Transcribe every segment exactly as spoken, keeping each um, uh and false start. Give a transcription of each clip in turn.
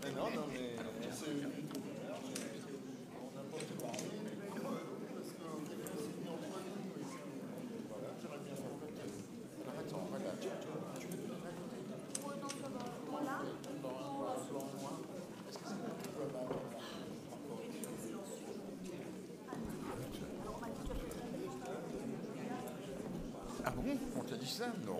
non, non, mais c'est... Ah bon? On t'a dit ça? Non.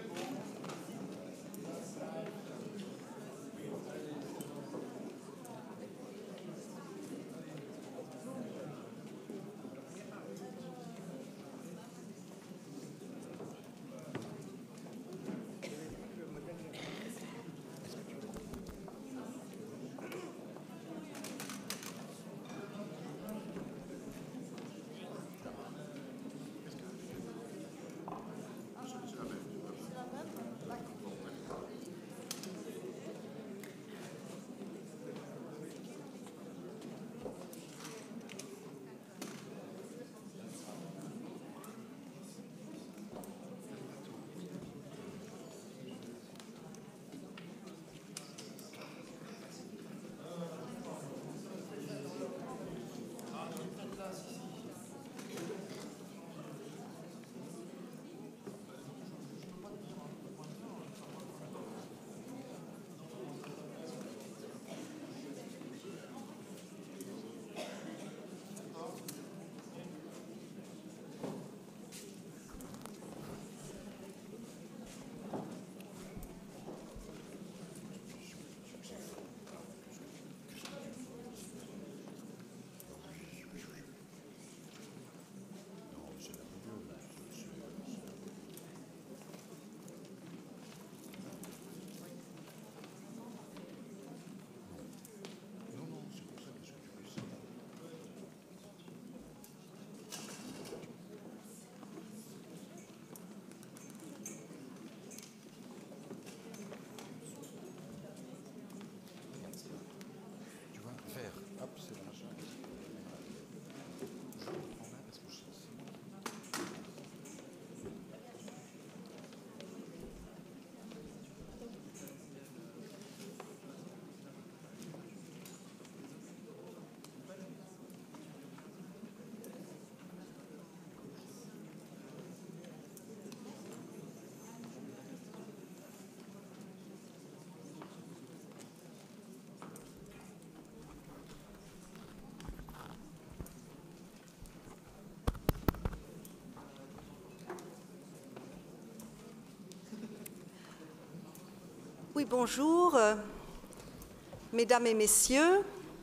Oui, bonjour, euh, mesdames et messieurs.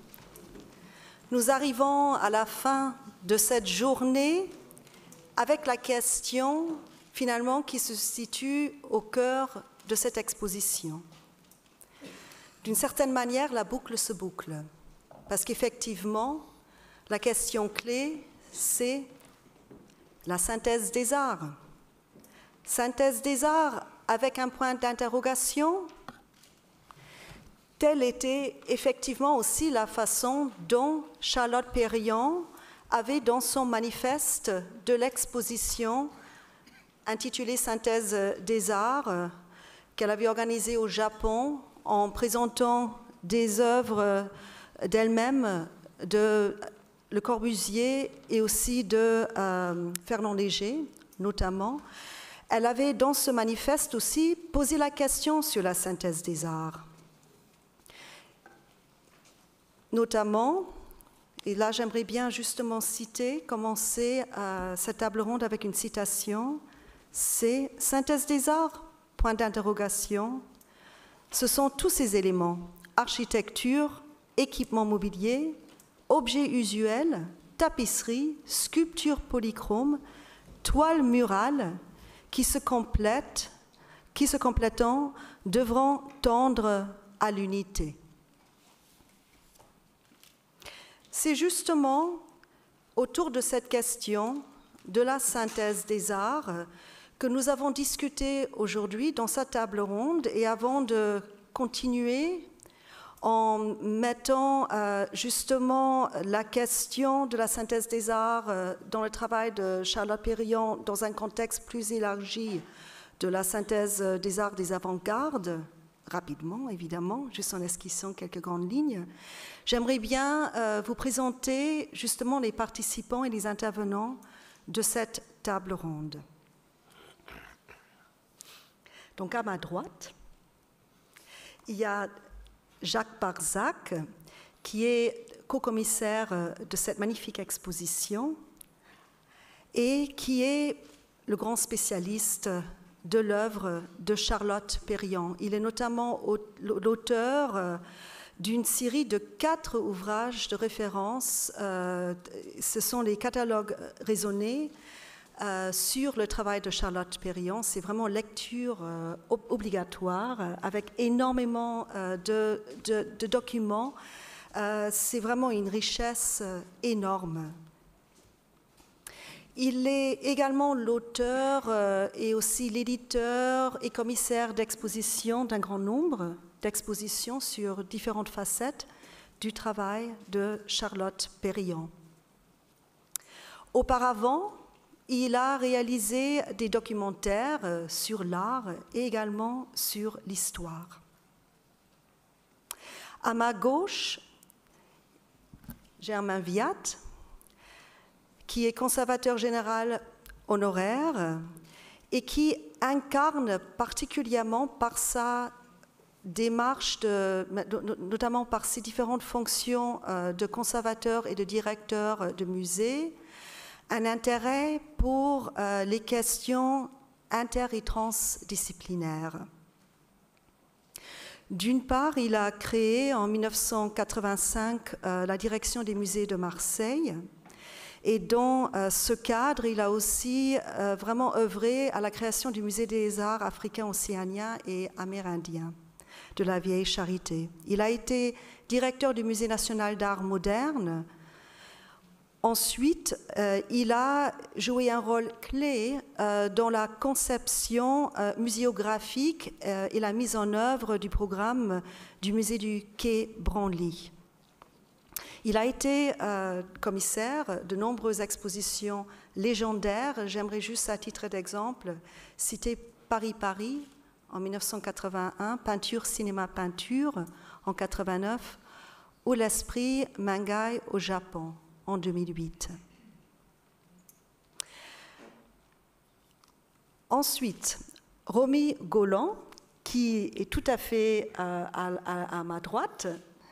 Nous arrivons à la fin de cette journée avec la question, finalement, qui se situe au cœur de cette exposition. D'une certaine manière, la boucle se boucle, parce qu'effectivement, la question clé, c'est la synthèse des arts. Synthèse des arts avec un point d'interrogation. Telle était effectivement aussi la façon dont Charlotte Perriand avait dans son manifeste de l'exposition intitulée Synthèse des arts, qu'elle avait organisée au Japon en présentant des œuvres d'elle-même, de Le Corbusier et aussi de euh, Fernand Léger, notamment. Elle avait dans ce manifeste aussi posé la question sur la synthèse des arts. Notamment, et là j'aimerais bien justement citer, commencer euh, cette table ronde avec une citation, c'est « Synthèse des arts, point d'interrogation, ce sont tous ces éléments, architecture, équipement mobilier, objets usuels, tapisserie, sculpture polychrome, toile murale, qui se complètent, qui se complétant, devront tendre à l'unité. » C'est justement autour de cette question de la synthèse des arts que nous avons discuté aujourd'hui dans cette table ronde, et avant de continuer en mettant euh, justement la question de la synthèse des arts euh, dans le travail de Charlotte Perriand dans un contexte plus élargi de la synthèse des arts des avant-gardes, rapidement, évidemment, juste en esquissant quelques grandes lignes. J'aimerais bien euh, vous présenter justement les participants et les intervenants de cette table ronde. Donc à ma droite, il y a Jacques Barzac, qui est co-commissaire de cette magnifique exposition et qui est le grand spécialiste de l'œuvre de Charlotte Perriand. Il est notamment l'auteur d'une série de quatre ouvrages de référence. Euh, ce sont les catalogues raisonnés euh, sur le travail de Charlotte Perriand. C'est vraiment lecture euh, obligatoire avec énormément euh, de, de, de documents. Euh, c'est vraiment une richesse euh, énorme. Il est également l'auteur euh, et aussi l'éditeur et commissaire d'exposition d'un grand nombre d'expositions sur différentes facettes du travail de Charlotte Perriand. Auparavant, il a réalisé des documentaires euh, sur l'art et également sur l'histoire. À ma gauche, Germain Viat, qui est conservateur général honoraire et qui incarne particulièrement par sa démarche, de, notamment par ses différentes fonctions de conservateur et de directeur de musée, un intérêt pour les questions inter- et transdisciplinaires. D'une part, il a créé en mille neuf cent quatre-vingt-cinq la direction des musées de Marseille. Et dans euh, ce cadre, il a aussi euh, vraiment œuvré à la création du Musée des arts africains, océaniens et amérindiens de la Vieille Charité. Il a été directeur du Musée national d'art moderne. Ensuite, euh, il a joué un rôle clé euh, dans la conception euh, muséographique euh, et la mise en œuvre du programme du Musée du Quai Branly. Il a été euh, commissaire de nombreuses expositions légendaires. J'aimerais juste, à titre d'exemple, citer Paris-Paris en mille neuf cent quatre-vingt-un, Peinture, Cinéma, Peinture en mille neuf cent quatre-vingt-neuf, ou l'Esprit Mangai au Japon en deux mille huit. Ensuite, Romy Golan, qui est tout à fait euh, à, à, à ma droite,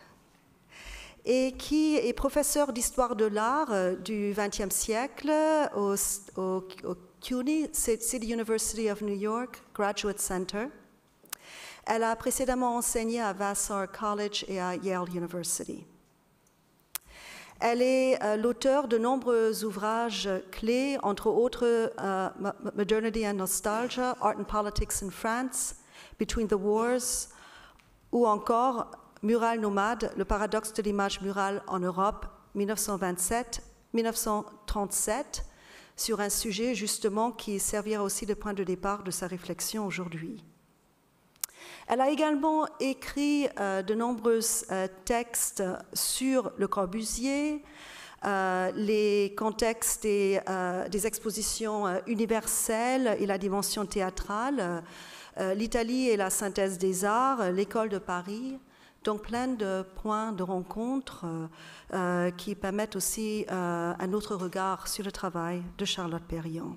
et qui est professeur d'histoire de l'art du vingtième siècle au, au, au C U N Y, City University of New York Graduate Center. Elle a précédemment enseigné à Vassar College et à Yale University. Elle est euh, l'auteur de nombreux ouvrages clés, entre autres euh, Modernity and Nostalgia, Art and Politics in France, Between the Wars, ou encore Mural nomade, le paradoxe de l'image murale en Europe, mille neuf cent vingt-sept à mille neuf cent trente-sept, sur un sujet justement qui servira aussi de point de départ de sa réflexion aujourd'hui. Elle a également écrit euh, de nombreux euh, textes sur Le Corbusier, euh, les contextes des, euh, des expositions euh, universelles et la dimension théâtrale, euh, l'Italie et la synthèse des arts, l'école de Paris. Donc plein de points de rencontre euh, euh, qui permettent aussi euh, un autre regard sur le travail de Charlotte Perriand.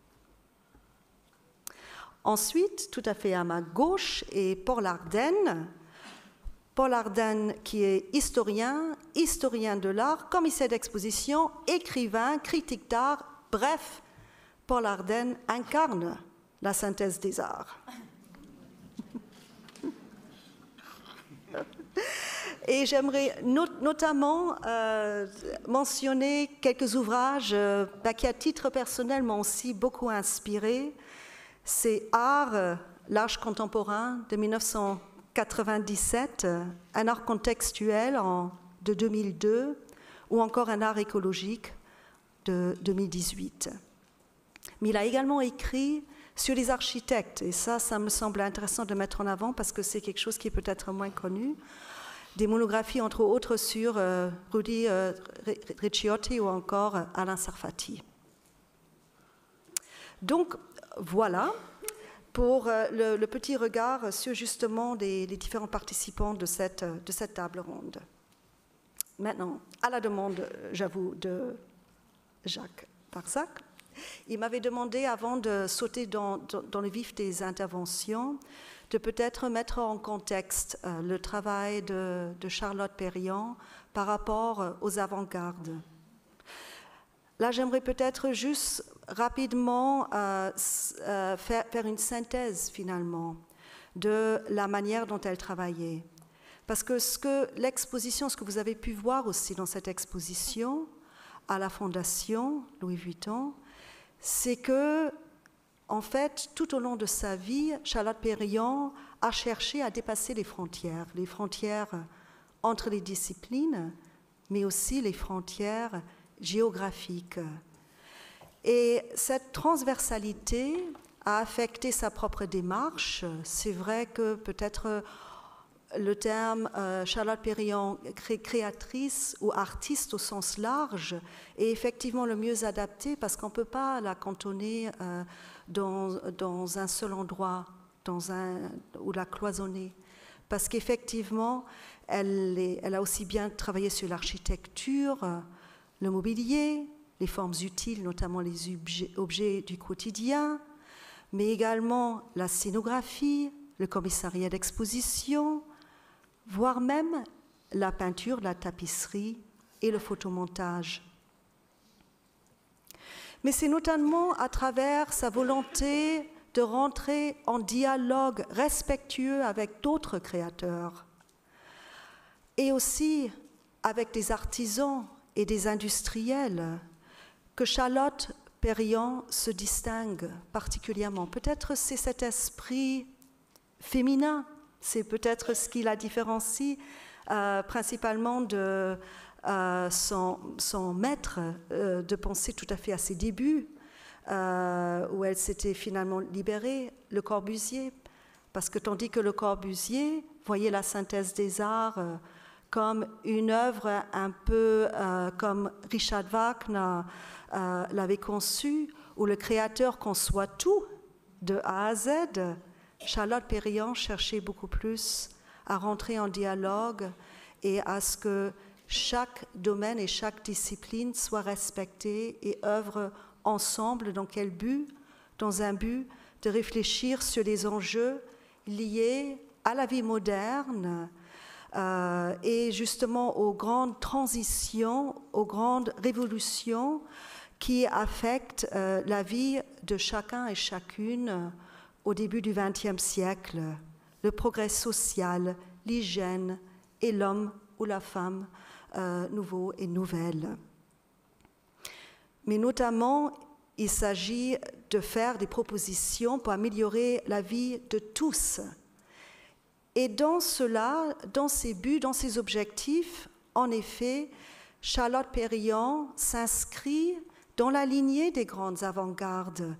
Ensuite, tout à fait à ma gauche, est Paul Ardenne. Paul Ardenne qui est historien, historien de l'art, commissaire d'exposition, écrivain, critique d'art. Bref, Paul Ardenne incarne la synthèse des arts. Et j'aimerais not notamment euh, mentionner quelques ouvrages euh, bah, qui, à titre personnel, m'ont aussi beaucoup inspiré. C'est Art, l'âge contemporain de mille neuf cent quatre-vingt-dix-sept, un art contextuel en, de deux mille deux, ou encore un art écologique de deux mille dix-huit. Mais il a également écrit sur les architectes, et ça, ça me semble intéressant de mettre en avant parce que c'est quelque chose qui est peut-être moins connu. Des monographies, entre autres, sur euh, Rudy euh, Ricciotti ou encore Alain Sarfati. Donc, voilà. pour euh, le, le petit regard sur justement les, les différents participants de cette, de cette table ronde. Maintenant, à la demande, j'avoue, de Jacques Barzac, il m'avait demandé, avant de sauter dans, dans, dans le vif des interventions, de peut-être mettre en contexte euh, le travail de, de Charlotte Perriand par rapport aux avant-gardes. Là, j'aimerais peut-être juste rapidement euh, euh, faire, faire une synthèse, finalement, de la manière dont elle travaillait. Parce que ce que l'exposition, ce que vous avez pu voir aussi dans cette exposition à la Fondation Louis Vuitton, c'est que, en fait, tout au long de sa vie, Charlotte Perriand a cherché à dépasser les frontières, les frontières entre les disciplines, mais aussi les frontières géographiques. Et cette transversalité a affecté sa propre démarche. C'est vrai que peut-être le terme euh, Charlotte Perriand cré créatrice ou artiste au sens large est effectivement le mieux adapté parce qu'on ne peut pas la cantonner euh, dans, dans un seul endroit dans un, ou la cloisonner. Parce qu'effectivement, elle, elle a aussi bien travaillé sur l'architecture, le mobilier, les formes utiles, notamment les objets, objets du quotidien, mais également la scénographie, le commissariat d'exposition, voire même la peinture, la tapisserie et le photomontage. Mais c'est notamment à travers sa volonté de rentrer en dialogue respectueux avec d'autres créateurs et aussi avec des artisans et des industriels que Charlotte Perriand se distingue particulièrement. Peut-être c'est cet esprit féminin. C'est peut-être ce qui la différencie euh, principalement de euh, son, son maître euh, de pensée tout à fait à ses débuts, euh, où elle s'était finalement libérée, Le Corbusier. Parce que tandis que Le Corbusier voyait la synthèse des arts euh, comme une œuvre un peu euh, comme Richard Wagner euh, l'avait conçue, où le créateur conçoit tout de A à Z, Charlotte Perriand cherchait beaucoup plus à rentrer en dialogue et à ce que chaque domaine et chaque discipline soit respectée et œuvre ensemble. Dans quel but? Dans un but de réfléchir sur les enjeux liés à la vie moderne euh, et justement aux grandes transitions, aux grandes révolutions qui affectent euh, la vie de chacun et chacune au début du vingtième siècle, le progrès social, l'hygiène et l'homme ou la femme euh, nouveau et nouvelle. Mais notamment, il s'agit de faire des propositions pour améliorer la vie de tous. Et dans cela, dans ces buts, dans ces objectifs, en effet, Charlotte Perriand s'inscrit dans la lignée des grandes avant-gardes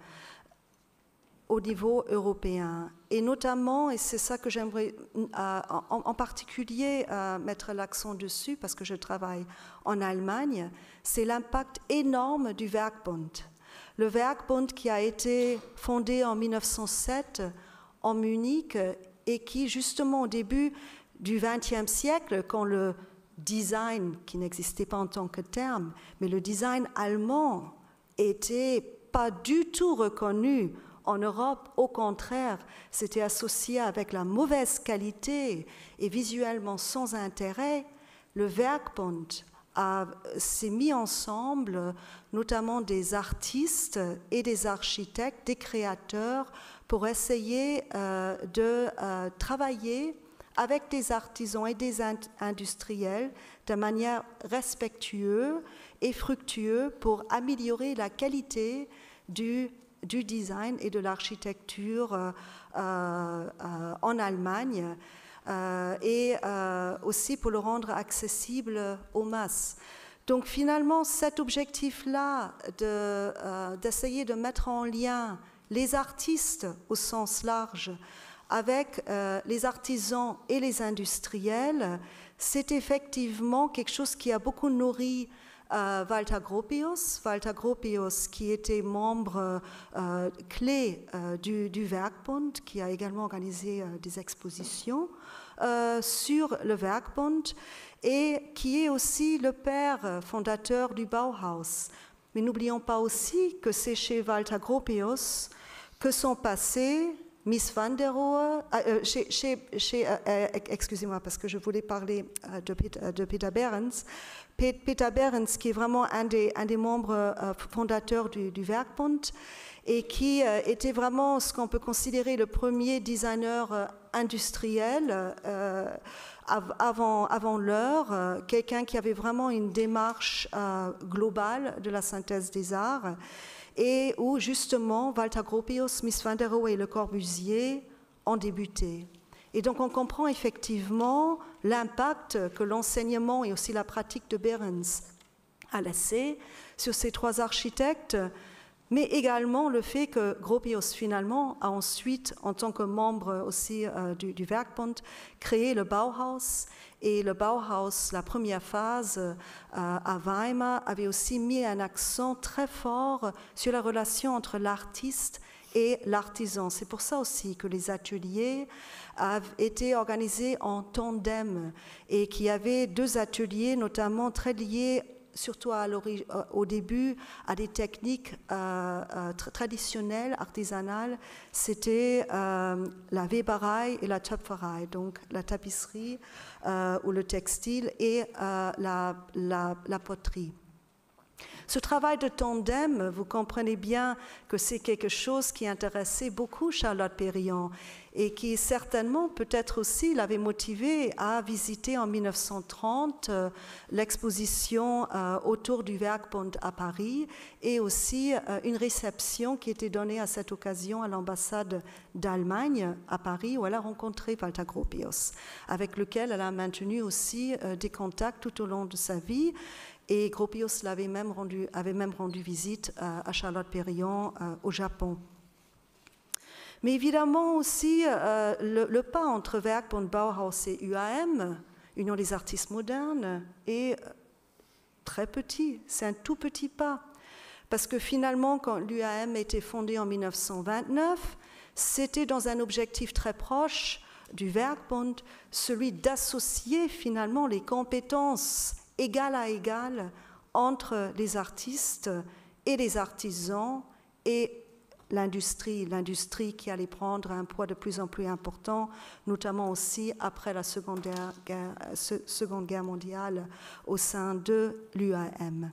au niveau européen. Et notamment, et c'est ça que j'aimerais euh, en, en particulier euh, mettre l'accent dessus, parce que je travaille en Allemagne, c'est l'impact énorme du Werkbund. Le Werkbund qui a été fondé en mille neuf cent sept en Munich et qui, justement, au début du vingtième siècle, quand le design, qui n'existait pas en tant que terme, mais le design allemand n'était pas du tout reconnu en Europe, au contraire, c'était associé avec la mauvaise qualité et visuellement sans intérêt. Le Werkbund s'est mis ensemble, notamment des artistes et des architectes, des créateurs, pour essayer euh, de euh, travailler avec des artisans et des industriels de manière respectueuse et fructueuse pour améliorer la qualité du du design et de l'architecture euh, euh, en Allemagne euh, et euh, aussi pour le rendre accessible aux masses. Donc finalement, cet objectif-là de, euh, d'essayer de mettre en lien les artistes au sens large avec euh, les artisans et les industriels, c'est effectivement quelque chose qui a beaucoup nourri euh, Walter Gropius, Walter Gropius qui était membre euh, clé euh, du, du Werkbund, qui a également organisé euh, des expositions euh, sur le Werkbund et qui est aussi le père fondateur du Bauhaus. Mais n'oublions pas aussi que c'est chez Walter Gropius que sont passés Mies van der Rohe, euh, chez, chez, chez, euh, euh, excusez-moi parce que je voulais parler euh, de, Peter, de Peter Behrens, Peter Behrens qui est vraiment un des, un des membres euh, fondateurs du, du Werkbund et qui euh, était vraiment ce qu'on peut considérer le premier designer euh, industriel euh, avant, avant l'heure, euh, quelqu'un qui avait vraiment une démarche euh, globale de la synthèse des arts et où justement Walter Gropius, Mies van der Rohe et Le Corbusier ont débuté. Et donc on comprend effectivement l'impact que l'enseignement et aussi la pratique de Behrens a laissé sur ces trois architectes, mais également le fait que Gropius finalement a ensuite, en tant que membre aussi euh, du, du Werkbund, créé le Bauhaus. Et le Bauhaus, la première phase euh, à Weimar, avait aussi mis un accent très fort sur la relation entre l'artiste et l'artisan. C'est pour ça aussi que les ateliers avaient été organisés en tandem et qu'il y avait deux ateliers notamment très liés surtout à au début, à des techniques euh, euh, traditionnelles, artisanales, c'était euh, la Weberei et la Töpferei, donc la tapisserie euh, ou le textile et euh, la, la, la poterie. Ce travail de tandem, vous comprenez bien que c'est quelque chose qui intéressait beaucoup Charlotte Perriand et qui certainement, peut-être aussi, l'avait motivée à visiter en mille neuf cent trente euh, l'exposition euh, autour du Werkbund à Paris et aussi euh, une réception qui était donnée à cette occasion à l'ambassade d'Allemagne à Paris où elle a rencontré Walter Gropius, avec lequel elle a maintenu aussi euh, des contacts tout au long de sa vie. Et Gropius l'avait même rendu, avait même rendu visite euh, à Charlotte Perriand euh, au Japon. Mais évidemment aussi, euh, le, le pas entre Werkbund, Bauhaus et U A M, Union des artistes modernes, est très petit. C'est un tout petit pas. Parce que finalement, quand l'U A M a été fondée en mille neuf cent vingt-neuf, c'était dans un objectif très proche du Werkbund, celui d'associer finalement les compétences égal à égal entre les artistes et les artisans et l'industrie, l'industrie qui allait prendre un poids de plus en plus important, notamment aussi après la Seconde Guerre, Seconde Guerre mondiale au sein de l'U A M.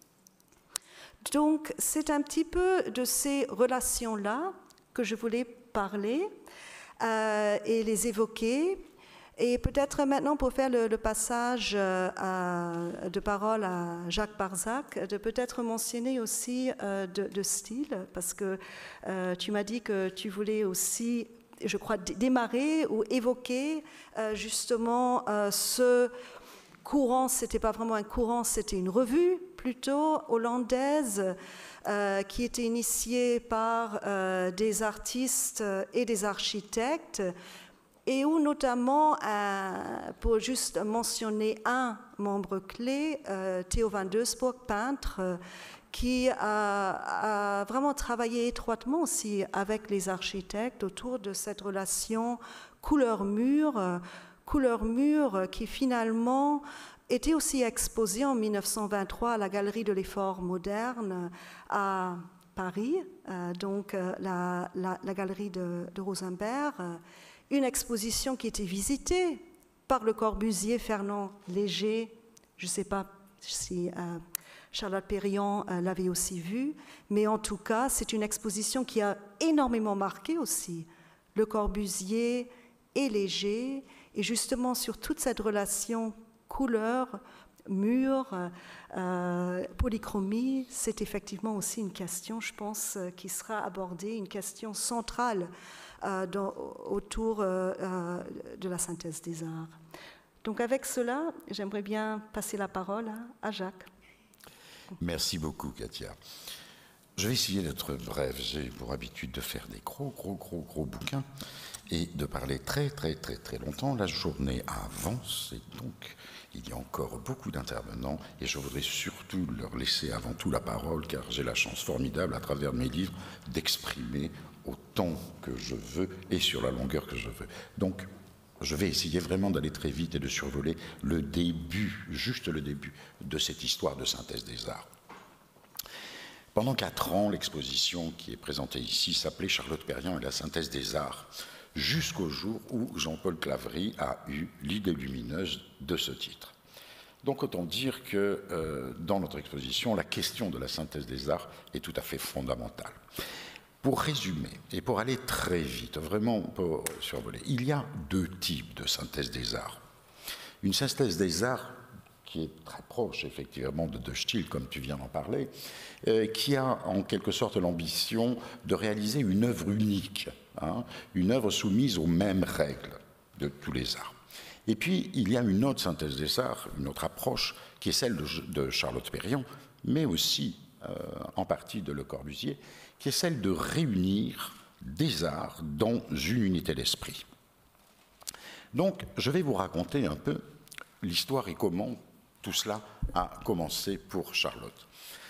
Donc, c'est un petit peu de ces relations-là que je voulais parler euh, et les évoquer. Et peut-être maintenant, pour faire le, le passage euh, à, de parole à Jacques Barzac, de peut-être mentionner aussi euh, de, de style, parce que euh, tu m'as dit que tu voulais aussi, je crois, démarrer ou évoquer euh, justement euh, ce courant, c'était pas vraiment un courant, c'était une revue plutôt hollandaise, euh, qui était initiée par euh, des artistes et des architectes, et où notamment, euh, pour juste mentionner un membre clé, euh, Theo van Doesburg, peintre, euh, qui a, a vraiment travaillé étroitement aussi avec les architectes autour de cette relation couleur-mur, euh, couleur-mur qui finalement était aussi exposée en mille neuf cent vingt-trois à la Galerie de l'Effort moderne à Paris, euh, donc euh, la, la, la galerie de, de Rosenberg, euh, une exposition qui était visitée par Le Corbusier, Fernand Léger, je ne sais pas si euh, Charlotte Perriand euh, l'avait aussi vue, mais en tout cas, c'est une exposition qui a énormément marqué aussi Le Corbusier et Léger, et justement sur toute cette relation couleur, mur, euh, polychromie, c'est effectivement aussi une question, je pense, qui sera abordée, une question centrale euh, dans, autour euh, euh, de la synthèse des arts. Donc avec cela, j'aimerais bien passer la parole à, à Jacques. Merci beaucoup, Katia. Je vais essayer d'être bref. J'ai pour habitude de faire des gros, gros, gros, gros bouquins et de parler très, très, très, très longtemps. La journée avance et donc il y a encore beaucoup d'intervenants et je voudrais surtout leur laisser avant tout la parole car j'ai la chance formidable à travers mes livres d'exprimer autant que je veux et sur la longueur que je veux. Donc, je vais essayer vraiment d'aller très vite et de survoler le début, juste le début de cette histoire de synthèse des arts. Pendant quatre ans, l'exposition qui est présentée ici s'appelait Charlotte Perriand et la synthèse des arts, jusqu'au jour où Jean-Paul Claverie a eu l'idée lumineuse de ce titre. Donc autant dire que euh, dans notre exposition, la question de la synthèse des arts est tout à fait fondamentale. Pour résumer, et pour aller très vite, vraiment pour survoler, il y a deux types de synthèse des arts. Une synthèse des arts qui est très proche, effectivement, de De Stijl, comme tu viens d'en parler, euh, qui a en quelque sorte l'ambition de réaliser une œuvre unique, hein, une œuvre soumise aux mêmes règles de tous les arts. Et puis, il y a une autre synthèse des arts, une autre approche, qui est celle de, de Charlotte Perriand, mais aussi, euh, en partie, de Le Corbusier, qui est celle de réunir des arts dans une unité d'esprit. Donc, je vais vous raconter un peu l'histoire et comment tout cela a commencé pour Charlotte.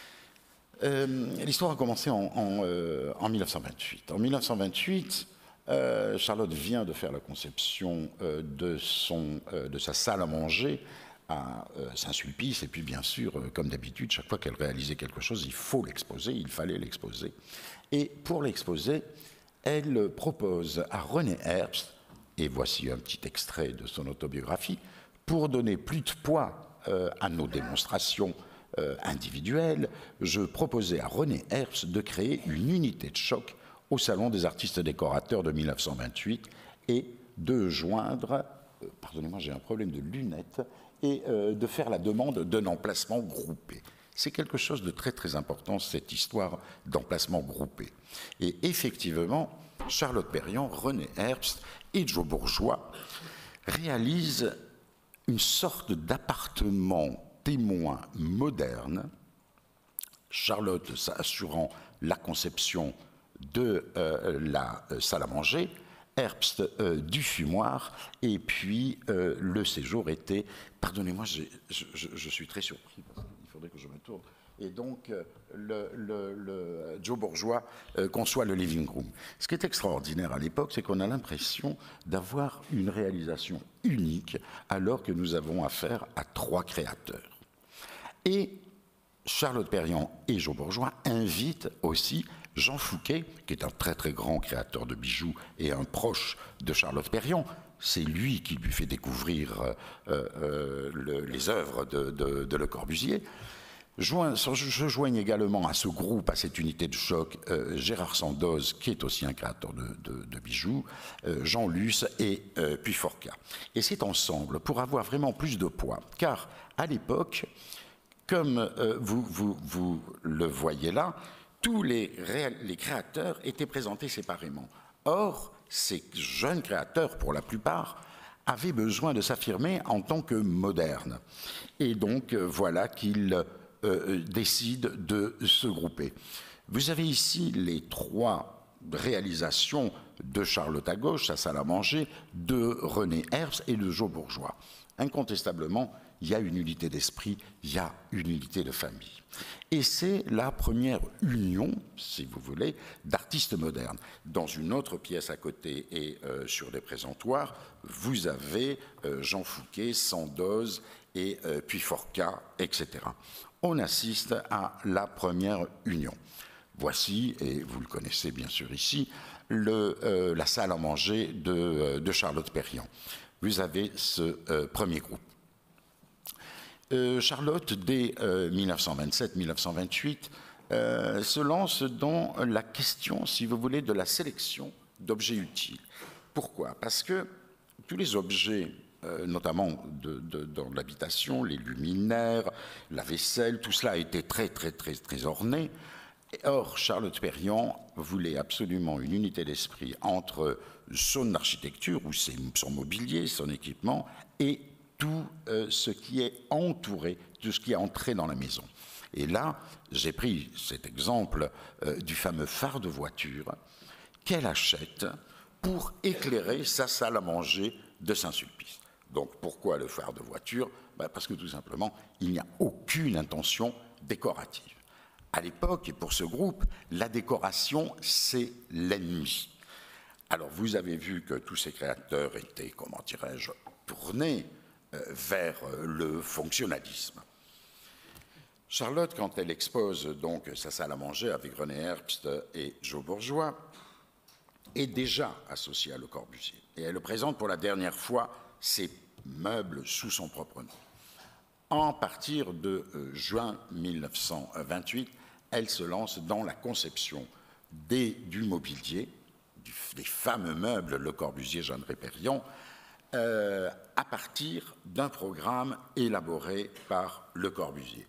Euh, l'histoire a commencé en, en, euh, en mille neuf cent vingt-huit. En mille neuf cent vingt-huit, euh, Charlotte vient de faire la conception euh, de, son, euh, de sa salle à manger à euh, Saint-Sulpice, et puis bien sûr, euh, comme d'habitude, chaque fois qu'elle réalisait quelque chose, il faut l'exposer, il fallait l'exposer. Et pour l'exposer, elle propose à René Herbst, et voici un petit extrait de son autobiographie, pour donner plus de poids euh, à nos démonstrations euh, individuelles, je proposais à René Herbst de créer une unité de choc au Salon des artistes décorateurs de mille neuf cent vingt-huit et de joindre, euh, pardonnez-moi, j'ai un problème de lunettes, et euh, de faire la demande d'un emplacement groupé. C'est quelque chose de très très important, cette histoire d'emplacement groupé. Et effectivement, Charlotte Perriand, René Herbst et Joe Bourgeois réalisent une sorte d'appartement témoin moderne, Charlotte assurant la conception de euh, la euh, salle à manger, Herbst euh, du fumoir, et puis euh, le séjour était, pardonnez-moi, je, je, je suis très surpris, parce qu'il faudrait que je me tourne, et donc euh, le, le, le Joe Bourgeois euh, conçoit le living room. Ce qui est extraordinaire à l'époque, c'est qu'on a l'impression d'avoir une réalisation unique, alors que nous avons affaire à trois créateurs. Et Charlotte Perriand et Joe Bourgeois invitent aussi Jean Fouquet, qui est un très très grand créateur de bijoux et un proche de Charlotte Perriand. C'est lui qui lui fait découvrir euh, euh, le, les œuvres de, de, de Le Corbusier. Joint, je joigne également à ce groupe, à cette unité de choc, euh, Gérard Sandoz, qui est aussi un créateur de, de, de bijoux, euh, Jean Luce et euh, Puyforca. Et c'est ensemble pour avoir vraiment plus de poids, car à l'époque, comme euh, vous, vous, vous le voyez là, tous les, les créateurs étaient présentés séparément. Or, ces jeunes créateurs, pour la plupart, avaient besoin de s'affirmer en tant que modernes. Et donc, euh, voilà qu'ils euh, décident de se grouper. Vous avez ici les trois réalisations de Charlotte à gauche, sa salle à manger, de René Herbst et de Joe Bourgeois. Incontestablement, il y a une unité d'esprit, il y a une unité de famille. Et c'est la première union, si vous voulez, d'artistes modernes. Dans une autre pièce à côté et euh, sur les présentoirs, vous avez euh, Jean Fouquet, Sandoz et euh, Puyforca, et cetera. On assiste à la première union. Voici, et vous le connaissez bien sûr ici, le, euh, la salle à manger de, euh, de Charlotte Perriand. Vous avez ce euh, premier groupe. Euh, Charlotte, dès euh, mille neuf cent vingt-sept mille neuf cent vingt-huit, euh, se lance dans la question, si vous voulez, de la sélection d'objets utiles. Pourquoi? Parce que tous les objets, euh, notamment de, de, dans l'habitation, les luminaires, la vaisselle, tout cela a été très, très, très, très orné. Or, Charlotte Perriand voulait absolument une unité d'esprit entre son architecture, ou son mobilier, son équipement, et tout euh, ce qui est entouré, tout ce qui est entré dans la maison. Et là, j'ai pris cet exemple euh, du fameux phare de voiture qu'elle achète pour éclairer sa salle à manger de Saint-Sulpice. Donc pourquoi le phare de voiture? Ben parce que tout simplement, il n'y a aucune intention décorative. À l'époque, et pour ce groupe, la décoration, c'est l'ennemi. Alors, vous avez vu que tous ces créateurs étaient, comment dirais-je, tournés euh, vers euh, le fonctionnalisme. Charlotte, quand elle expose donc sa salle à manger avec René Herbst et Jo Bourgeois, est déjà associée à Le Corbusier. Et elle présente pour la dernière fois ses meubles sous son propre nom. En partir de euh, juin mille neuf cent vingt-huit, elle se lance dans la conception des, du mobilier, du, des fameux meubles Le Corbusier, Jeanneret Perriand, euh, à partir d'un programme élaboré par Le Corbusier.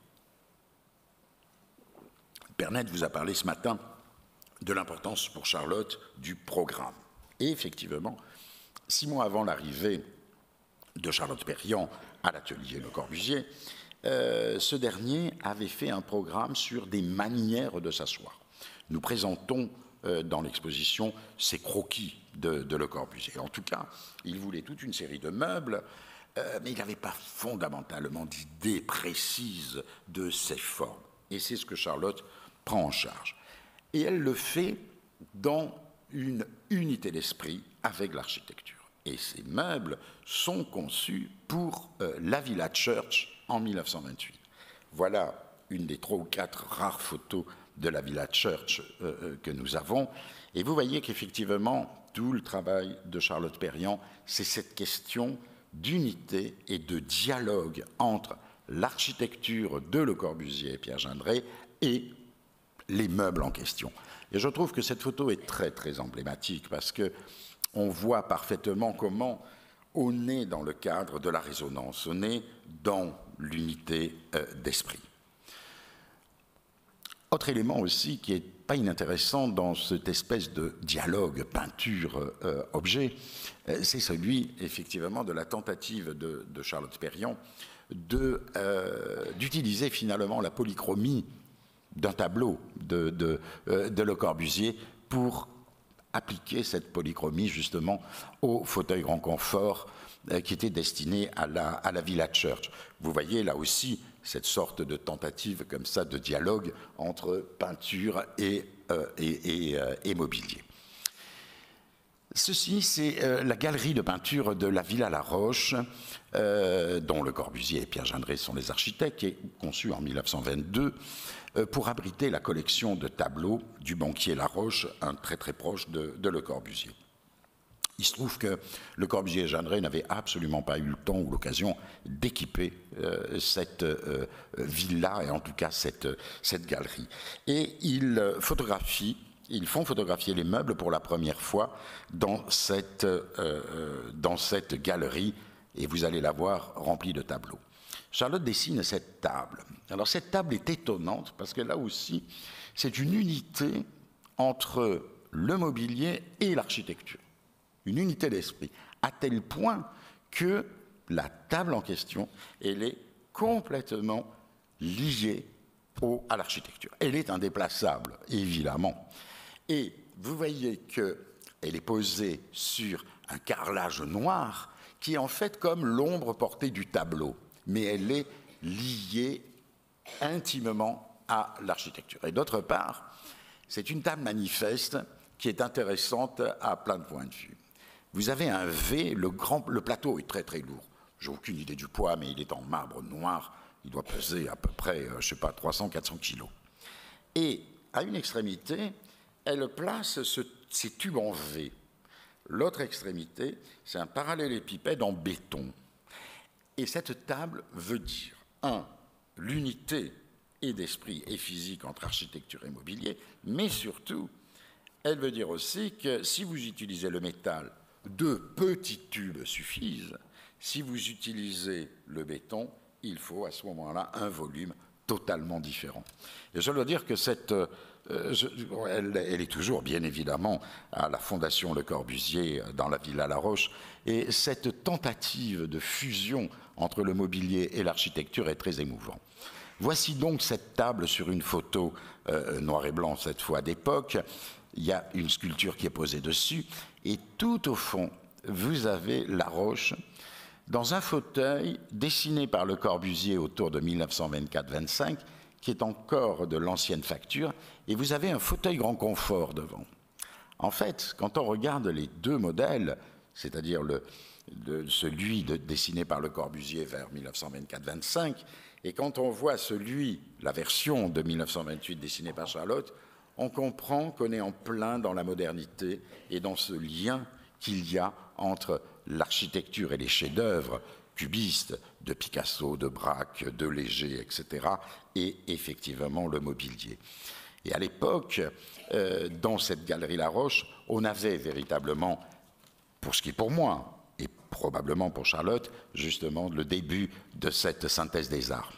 Pernette vous a parlé ce matin de l'importance pour Charlotte du programme. Et effectivement, six mois avant l'arrivée de Charlotte Perriand à l'atelier Le Corbusier, euh, ce dernier avait fait un programme sur des manières de s'asseoir. Nous présentons euh, dans l'exposition ces croquis de, de Le Corbusier. En tout cas, il voulait toute une série de meubles, euh, mais il n'avait pas fondamentalement d'idée précise de ces formes. Et c'est ce que Charlotte prend en charge. Et elle le fait dans une unité d'esprit avec l'architecture. Et ces meubles sont conçus pour euh, la Villa Church en mille neuf cent vingt-huit. Voilà une des trois ou quatre rares photos de la Villa Church euh, que nous avons. Et vous voyez qu'effectivement, tout le travail de Charlotte Perriand, c'est cette question d'unité et de dialogue entre l'architecture de Le Corbusier et Pierre Jeanneret et les meubles en question. Et je trouve que cette photo est très, très emblématique parce que on voit parfaitement comment on est dans le cadre de la résonance, on est dans l'unité euh, d'esprit. Autre élément aussi qui n'est pas inintéressant dans cette espèce de dialogue peinture-objet, euh, c'est celui, effectivement, de la tentative de, de Charlotte Perriand de, euh, d'utiliser finalement la polychromie d'un tableau de, de, euh, de Le Corbusier pour appliquer cette polychromie justement au fauteuil grand confort euh, qui était destiné à la, à la Villa Church. Vous voyez là aussi cette sorte de tentative comme ça de dialogue entre peinture et, euh, et, et, euh, et mobilier. Ceci, c'est euh, la galerie de peinture de la Villa La Roche, euh, dont Le Corbusier et Pierre Jeanneret sont les architectes, qui est conçue en mille neuf cent vingt-deux euh, pour abriter la collection de tableaux du banquier La Roche, un très très proche de, de Le Corbusier. Il se trouve que Le Corbusier et Jeanneret n'avaient absolument pas eu le temps ou l'occasion d'équiper euh, cette euh, villa et en tout cas cette, cette galerie. Et ils photographient Ils font photographier les meubles pour la première fois dans cette, euh, dans cette galerie, et vous allez la voir remplie de tableaux. Charlotte dessine cette table. Alors cette table est étonnante parce que là aussi, c'est une unité entre le mobilier et l'architecture. Une unité d'esprit, à tel point que la table en question, elle est complètement liée au, à l'architecture. Elle est indéplaçable, évidemment. Et vous voyez qu'elle est posée sur un carrelage noir qui est en fait comme l'ombre portée du tableau, mais elle est liée intimement à l'architecture. Et d'autre part, c'est une table manifeste qui est intéressante à plein de points de vue. Vous avez un V, le, grand, le plateau est très très lourd. J'ai aucune idée du poids, mais il est en marbre noir. Il doit peser à peu près, je ne sais pas, trois cents à quatre cents kilos. Et à une extrémité, elle place ce, ces tubes en V. L'autre extrémité, c'est un parallélépipède en béton. Et cette table veut dire, un, l'unité et d'esprit et physique entre architecture et mobilier, mais surtout, elle veut dire aussi que si vous utilisez le métal, deux petits tubes suffisent. Si vous utilisez le béton, il faut à ce moment-là un volume totalement différent. Et je dois dire que cette, euh, je, elle, elle est toujours, bien évidemment, à la Fondation Le Corbusier, dans la Villa La Roche, et cette tentative de fusion entre le mobilier et l'architecture est très émouvante. Voici donc cette table sur une photo euh, noir et blanc, cette fois d'époque. Il y a une sculpture qui est posée dessus, et tout au fond, vous avez Laroche dans un fauteuil dessiné par Le Corbusier autour de mille neuf cent vingt-quatre vingt-cinq, qui est encore de l'ancienne facture, et vous avez un fauteuil grand confort devant. En fait, quand on regarde les deux modèles, c'est-à-dire le, de, celui de, dessiné par Le Corbusier vers mille neuf cent vingt-quatre vingt-cinq, et quand on voit celui, la version de mille neuf cent vingt-huit dessinée par Charlotte, on comprend qu'on est en plein dans la modernité et dans ce lien qu'il y a entre l'architecture et les chefs-d'œuvre cubistes de Picasso, de Braque, de Léger, et cetera, et effectivement le mobilier. Et à l'époque, euh, dans cette galerie Laroche, on avait véritablement, pour ce qui est pour moi, et probablement pour Charlotte, justement le début de cette synthèse des arts.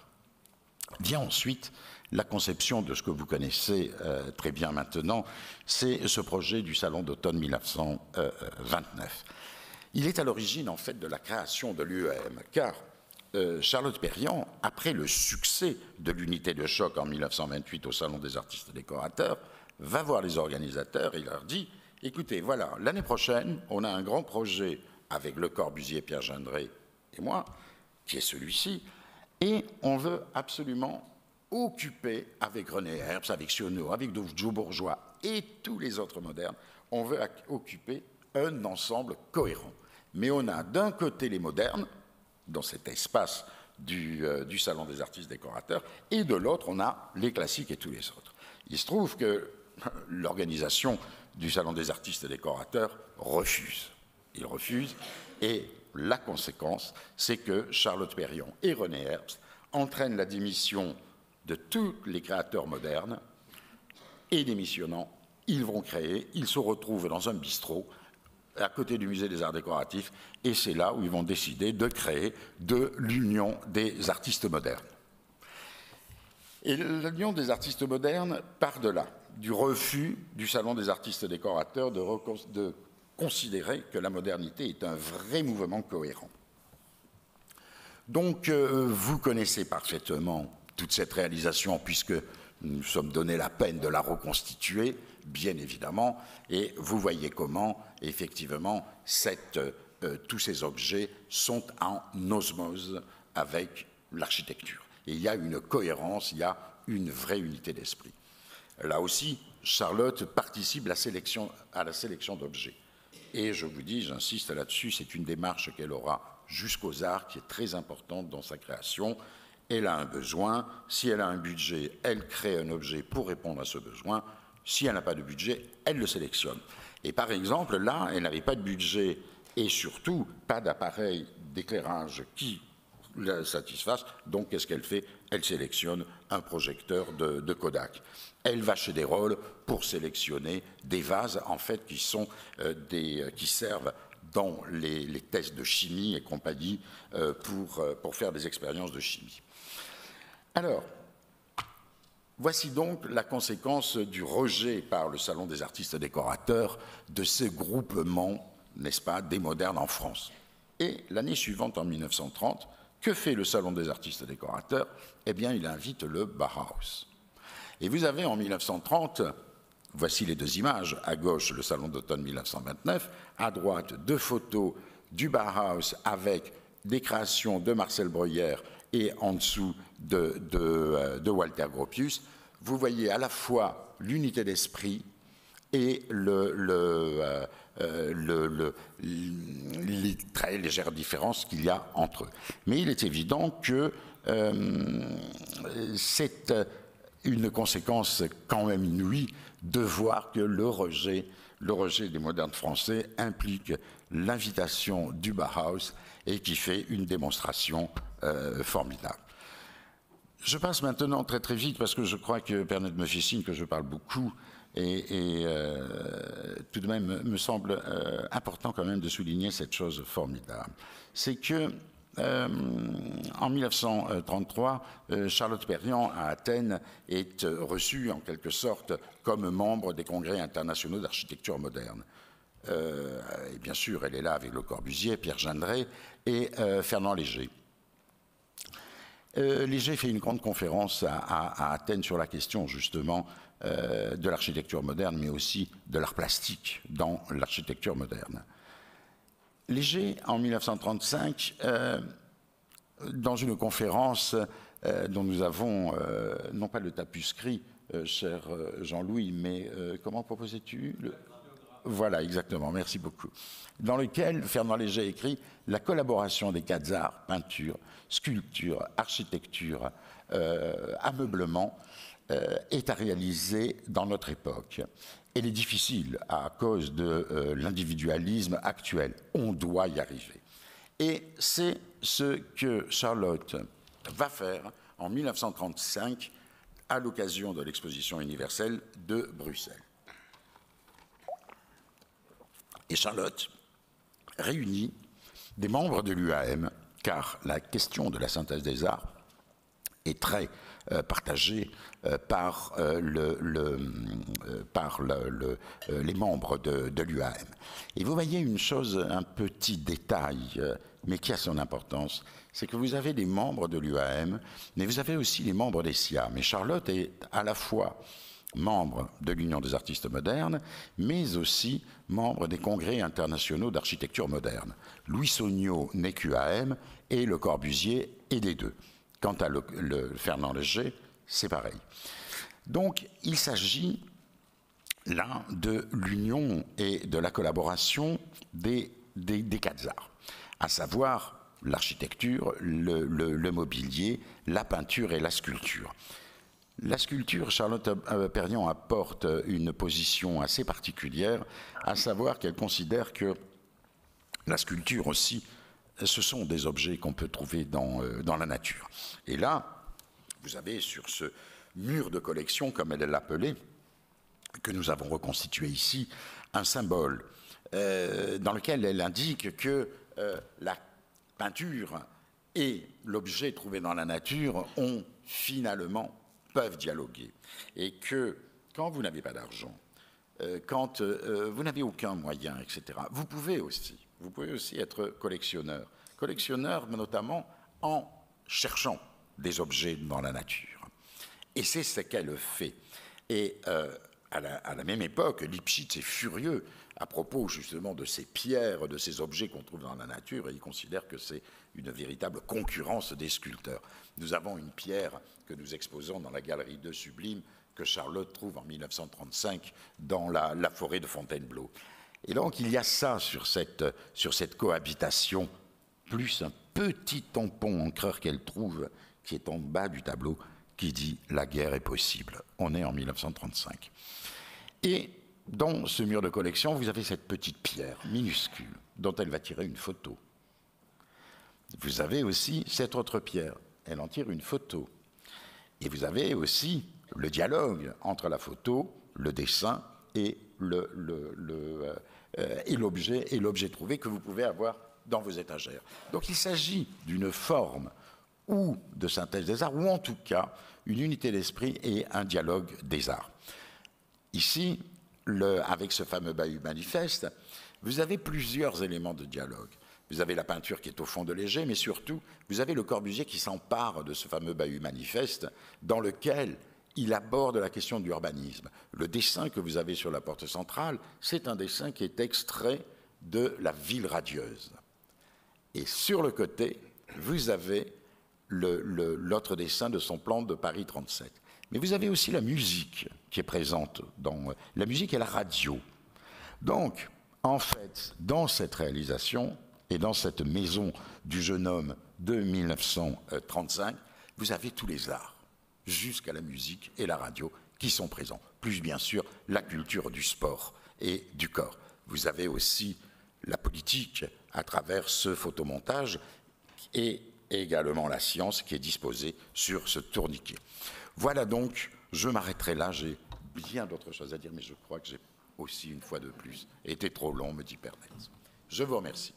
Vient ensuite la conception de ce que vous connaissez euh, très bien maintenant, c'est ce projet du Salon d'automne mille neuf cent vingt-neuf. Il est à l'origine, en fait, de la création de l'U E M, car euh, Charlotte Perriand, après le succès de l'unité de choc en mille neuf cent vingt-huit au Salon des artistes décorateurs, va voir les organisateurs et leur dit « Écoutez, voilà, l'année prochaine, on a un grand projet avec Le Corbusier, Pierre Gendré et moi, qui est celui-ci, et on veut absolument occuper avec René Herbst, avec Sionneau, avec Joe Bourgeois et tous les autres modernes, on veut occuper un ensemble cohérent. Mais on a d'un côté les modernes, dans cet espace du, euh, du Salon des artistes décorateurs, et de l'autre, on a les classiques et tous les autres. Il se trouve que l'organisation du Salon des artistes décorateurs refuse. Il refuse, et la conséquence, c'est que Charlotte Perriand et René Herbst entraînent la démission de tous les créateurs modernes, et démissionnant, ils vont créer, ils se retrouvent dans un bistrot, à côté du musée des arts décoratifs, et c'est là où ils vont décider de créer de l'Union des artistes modernes. Et l'Union des artistes modernes part de là, du refus du Salon des artistes décorateurs de, de considérer que la modernité est un vrai mouvement cohérent. Donc, euh, vous connaissez parfaitement toute cette réalisation, puisque nous nous sommes donné la peine de la reconstituer, bien évidemment, et vous voyez comment, effectivement, cette, euh, tous ces objets sont en osmose avec l'architecture. Et il y a une cohérence, il y a une vraie unité d'esprit. Là aussi, Charlotte participe à la sélection, à la sélection d'objets. Et je vous dis, j'insiste là-dessus, c'est une démarche qu'elle aura jusqu'aux arts, qui est très importante dans sa création. Elle a un besoin, si elle a un budget, elle crée un objet pour répondre à ce besoin. Si elle n'a pas de budget, elle le sélectionne. Et par exemple, là, elle n'avait pas de budget et surtout pas d'appareil d'éclairage qui la satisfasse. Donc, qu'est-ce qu'elle fait? Elle sélectionne un projecteur de, de Kodak. Elle va chez Desrolles pour sélectionner des vases, en fait, qui, sont, euh, des, euh, qui servent dans les, les tests de chimie et compagnie euh, pour, euh, pour faire des expériences de chimie. Alors, voici donc la conséquence du rejet par le Salon des artistes décorateurs de ces groupements, n'est-ce pas, des modernes en France. Et l'année suivante, en mille neuf cent trente, que fait le Salon des artistes décorateurs? Eh bien, il invite le Bauhaus. Et vous avez en mille neuf cent trente, voici les deux images, à gauche le Salon d'automne mille neuf cent vingt-neuf, à droite deux photos du Bauhaus avec des créations de Marcel Breuer et en dessous de, de, de Walter Gropius. Vous voyez à la fois l'unité d'esprit et le, le, euh, le, le, les très légères différences qu'il y a entre eux. Mais il est évident que euh, c'est une conséquence quand même inouïe de voir que le rejet, le rejet des modernes français implique l'invitation du Bauhaus et qui fait une démonstration euh, formidable. Je passe maintenant très très vite parce que je crois que Pernette me fait signe que je parle beaucoup et, et euh, tout de même me semble euh, important quand même de souligner cette chose formidable. C'est que euh, en mille neuf cent trente-trois, euh, Charlotte Perriand à Athènes est reçue en quelque sorte comme membre des congrès internationaux d'architecture moderne. Euh, et bien sûr, elle est là avec Le Corbusier, Pierre Gendré et euh, Fernand Léger. euh, Léger fait une grande conférence à, à, à Athènes sur la question, justement, euh, de l'architecture moderne, mais aussi de l'art plastique dans l'architecture moderne. Léger, en mille neuf cent trente-cinq, euh, dans une conférence euh, dont nous avons, euh, non pas le tapuscrit, euh, cher Jean-Louis, mais euh, comment proposais-tu le... Voilà, exactement, merci beaucoup. Dans lequel Fernand Léger écrit « La collaboration des quatre arts, peinture, sculpture, architecture, euh, ameublement, euh, est à réaliser dans notre époque. Elle est difficile à cause de euh, l'individualisme actuel. On doit y arriver. » Et c'est ce que Charlotte va faire en mille neuf cent trente-cinq à l'occasion de l'exposition universelle de Bruxelles. Et Charlotte réunit des membres de l'U A M, car la question de la synthèse des arts est très euh, partagée euh, par, euh, le, le, euh, par le, le, euh, les membres de, de l'U A M. Et vous voyez une chose, un petit détail, euh, mais qui a son importance, c'est que vous avez les membres de l'U A M, mais vous avez aussi les membres des S I A M. Et Charlotte est à la fois membre de l'Union des artistes modernes, mais aussi membre des congrès internationaux d'architecture moderne. Louis Saugneau n'est qu'U A M et Le Corbusier est des deux. Quant à le, le Fernand Léger, c'est pareil. Donc, il s'agit là de l'union et de la collaboration des, des, des quatre arts, à savoir l'architecture, le, le, le mobilier, la peinture et la sculpture. La sculpture, Charlotte Perriand apporte une position assez particulière, à savoir qu'elle considère que la sculpture aussi, ce sont des objets qu'on peut trouver dans, dans la nature. Et là, vous avez sur ce mur de collection, comme elle l'appelait, que nous avons reconstitué ici, un symbole euh, dans lequel elle indique que euh, la peinture et l'objet trouvé dans la nature ont finalement peuvent dialoguer, et que quand vous n'avez pas d'argent, euh, quand euh, vous n'avez aucun moyen, et cetera, vous pouvez aussi, vous pouvez aussi être collectionneur, collectionneur notamment en cherchant des objets dans la nature. Et c'est ce qu'elle fait. Et euh, à, la, à la même époque, Lipschitz est furieux à propos justement de ces pierres, de ces objets qu'on trouve dans la nature, et il considère que c'est une véritable concurrence des sculpteurs. Nous avons une pierre que nous exposons dans la galerie de Sublime, que Charlotte trouve en mille neuf cent trente-cinq dans la, la forêt de Fontainebleau. Et donc il y a ça sur cette, sur cette cohabitation, plus un petit tampon en creux qu'elle trouve, qui est en bas du tableau, qui dit « La guerre est possible ». On est en mille neuf cent trente-cinq. Et dans ce mur de collection, vous avez cette petite pierre minuscule dont elle va tirer une photo. Vous avez aussi cette autre pierre, elle en tire une photo. Et vous avez aussi le dialogue entre la photo, le dessin et le, le, le, euh, et l'objet et l'objet trouvé que vous pouvez avoir dans vos étagères. Donc il s'agit d'une forme ou de synthèse des arts, ou en tout cas une unité d'esprit et un dialogue des arts. Ici, le, avec ce fameux bahut manifeste, vous avez plusieurs éléments de dialogue. Vous avez la peinture qui est au fond de Léger, mais surtout, vous avez Le Corbusier qui s'empare de ce fameux bahut manifeste dans lequel il aborde la question de l'urbanisme. Le dessin que vous avez sur la porte centrale, c'est un dessin qui est extrait de La Ville radieuse. Et sur le côté, vous avez le, le, l'autre dessin de son plan de Paris trente-sept. Mais vous avez aussi la musique qui est présente dans la musique et la radio. Donc, en fait, dans cette réalisation et dans cette maison du jeune homme de mille neuf cent trente-cinq, vous avez tous les arts, jusqu'à la musique et la radio, qui sont présents. Plus, bien sûr, la culture du sport et du corps. Vous avez aussi la politique à travers ce photomontage et également la science qui est disposée sur ce tourniquet. Voilà donc, je m'arrêterai là, j'ai bien d'autres choses à dire, mais je crois que j'ai aussi, une fois de plus, été trop long, me dit Pernès. Je vous remercie.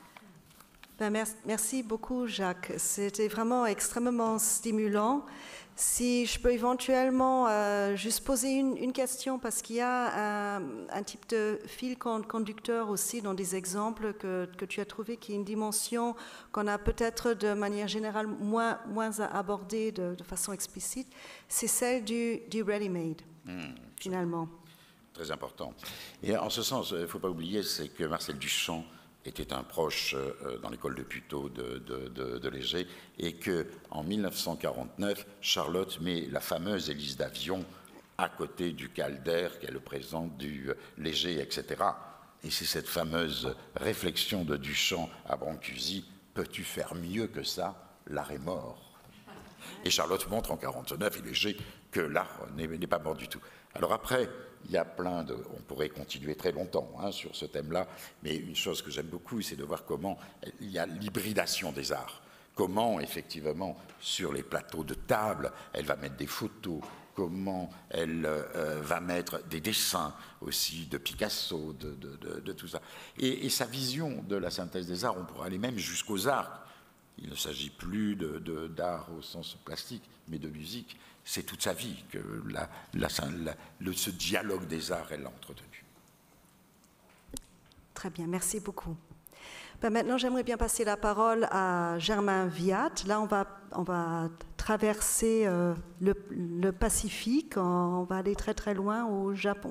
Ben, merci beaucoup, Jacques. C'était vraiment extrêmement stimulant. Si je peux éventuellement euh, juste poser une, une question, parce qu'il y a un, un type de fil conducteur aussi dans des exemples que, que tu as trouvé, qui est une dimension qu'on a peut-être de manière générale moins, moins abordée de, de façon explicite, c'est celle du, du ready-made, mmh. finalement. Très important. Et en ce sens, il ne faut pas oublier, c'est que Marcel Duchamp était un proche euh, dans l'école de Puteaux de, de, de, de Léger, et qu'en mille neuf cent quarante-neuf, Charlotte met la fameuse hélice d'avion à côté du Calder, qui est le présent du euh, Léger, et cetera. Et c'est cette fameuse réflexion de Duchamp à Brancusi, peux-tu faire mieux que ça? L'art est mort. Et Charlotte montre en quarante-neuf, et Léger, que l'art n'est pas mort du tout. Alors après, il y a plein de... On pourrait continuer très longtemps hein, sur ce thème-là, mais une chose que j'aime beaucoup, c'est de voir comment il y a l'hybridation des arts. Comment, effectivement, sur les plateaux de table, elle va mettre des photos, comment elle euh, va mettre des dessins aussi de Picasso, de, de, de, de tout ça. Et, et sa vision de la synthèse des arts, on pourrait aller même jusqu'aux arts. Il ne s'agit plus de, de, d'art au sens plastique, mais de musique. C'est toute sa vie que la, la, la, le, ce dialogue des arts, elle l'a entretenu. Très bien, merci beaucoup. Ben maintenant, j'aimerais bien passer la parole à Germain Viat. Là, on va, on va traverser euh, le, le Pacifique, on va aller très très loin au Japon.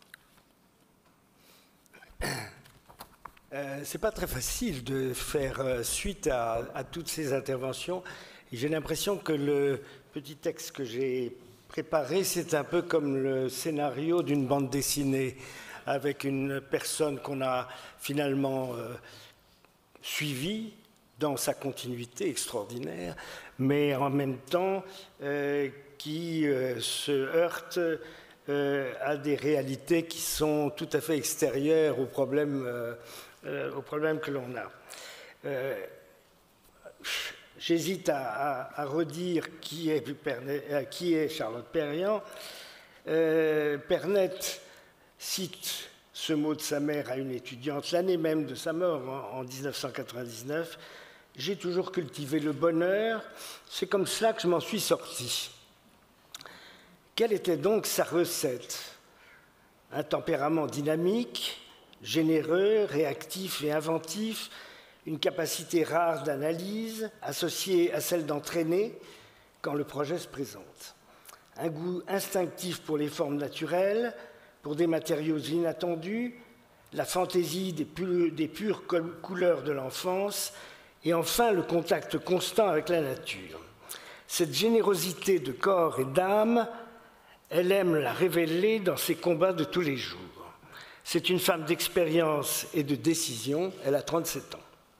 Euh, c'est pas très facile de faire euh, suite à, à toutes ces interventions. J'ai l'impression que le petit texte que j'ai préparé, c'est un peu comme le scénario d'une bande dessinée, avec une personne qu'on a finalement euh, suivie dans sa continuité extraordinaire, mais en même temps euh, qui euh, se heurte euh, à des réalités qui sont tout à fait extérieures aux problèmes, euh, euh, aux problèmes que l'on a. Euh, J'hésite à, à, à redire qui est, Pernet, qui est Charlotte Perriand. Euh, Pernet cite ce mot de sa mère à une étudiante l'année même de sa mort, en, en mille neuf cent quatre-vingt-dix-neuf. J'ai toujours cultivé le bonheur, c'est comme cela que je m'en suis sorti. Quelle était donc sa recette? Un tempérament dynamique, généreux, réactif et inventif, une capacité rare d'analyse associée à celle d'entraîner quand le projet se présente. Un goût instinctif pour les formes naturelles, pour des matériaux inattendus, la fantaisie des, pu des pures couleurs de l'enfance et enfin le contact constant avec la nature. Cette générosité de corps et d'âme, elle aime la révéler dans ses combats de tous les jours. C'est une femme d'expérience et de décision, elle a trente-sept ans.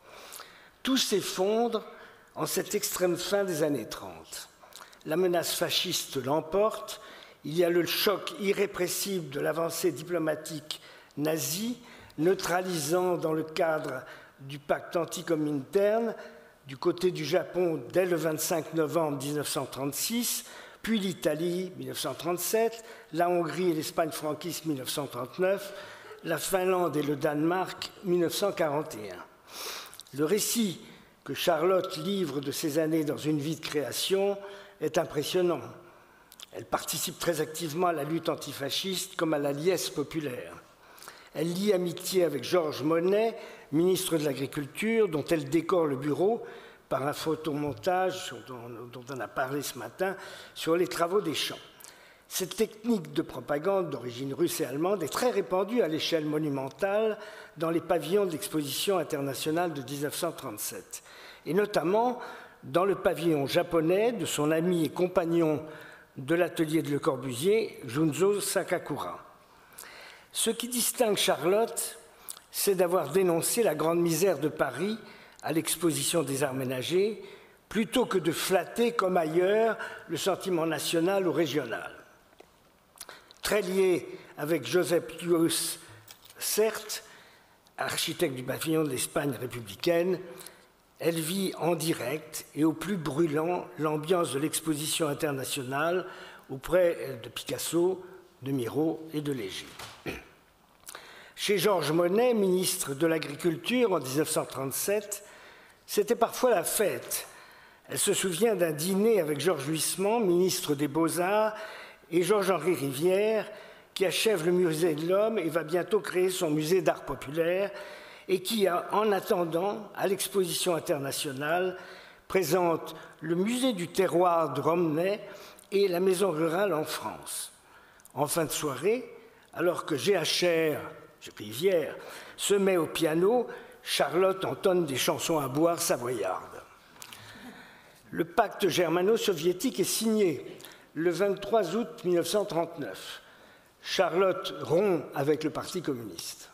Tout s'effondre en cette extrême fin des années trente. La menace fasciste l'emporte, il y a le choc irrépressible de l'avancée diplomatique nazie, neutralisant dans le cadre du pacte anti-Comintern, du côté du Japon dès le vingt-cinq novembre mille neuf cent trente-six, puis l'Italie mille neuf cent trente-sept, la Hongrie et l'Espagne franquiste mille neuf cent trente-neuf, la Finlande et le Danemark mille neuf cent quarante et un. Le récit que Charlotte livre de ces années dans une vie de création est impressionnant. Elle participe très activement à la lutte antifasciste comme à la liesse populaire. Elle lie amitié avec Georges Monnet, ministre de l'Agriculture, dont elle décore le bureau par un photomontage dont on a parlé ce matin sur les travaux des champs. Cette technique de propagande d'origine russe et allemande est très répandue à l'échelle monumentale dans les pavillons de l'exposition internationale de mille neuf cent trente-sept, et notamment dans le pavillon japonais de son ami et compagnon de l'atelier de Le Corbusier, Junzo Sakakura. Ce qui distingue Charlotte, c'est d'avoir dénoncé la grande misère de Paris à l'exposition des arts ménagers, plutôt que de flatter, comme ailleurs, le sentiment national ou régional. Très lié avec Joseph Lluís, certes, architecte du pavillon de l'Espagne républicaine, elle vit en direct et au plus brûlant l'ambiance de l'exposition internationale auprès de Picasso, de Miro et de Léger. Chez Georges Monnet, ministre de l'Agriculture en mille neuf cent trente-sept, c'était parfois la fête, Elle se souvient d'un dîner avec Georges Huysmans, ministre des Beaux-Arts, et Georges-Henri Rivière, qui achève le musée de l'Homme et va bientôt créer son musée d'art populaire, et qui, en attendant, à l'exposition internationale, présente le musée du terroir de Romney et la maison rurale en France. En fin de soirée, alors que G H R, Rivière, se met au piano, Charlotte entonne des chansons à boire savoyardes. Le pacte germano-soviétique est signé le vingt-trois août mille neuf cent trente-neuf. Charlotte rompt avec le Parti communiste.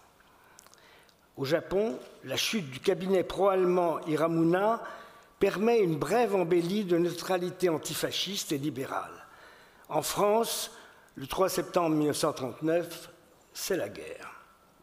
Au Japon, la chute du cabinet pro-allemand Hiramuna permet une brève embellie de neutralité antifasciste et libérale. En France, le trois septembre mille neuf cent trente-neuf, c'est la guerre.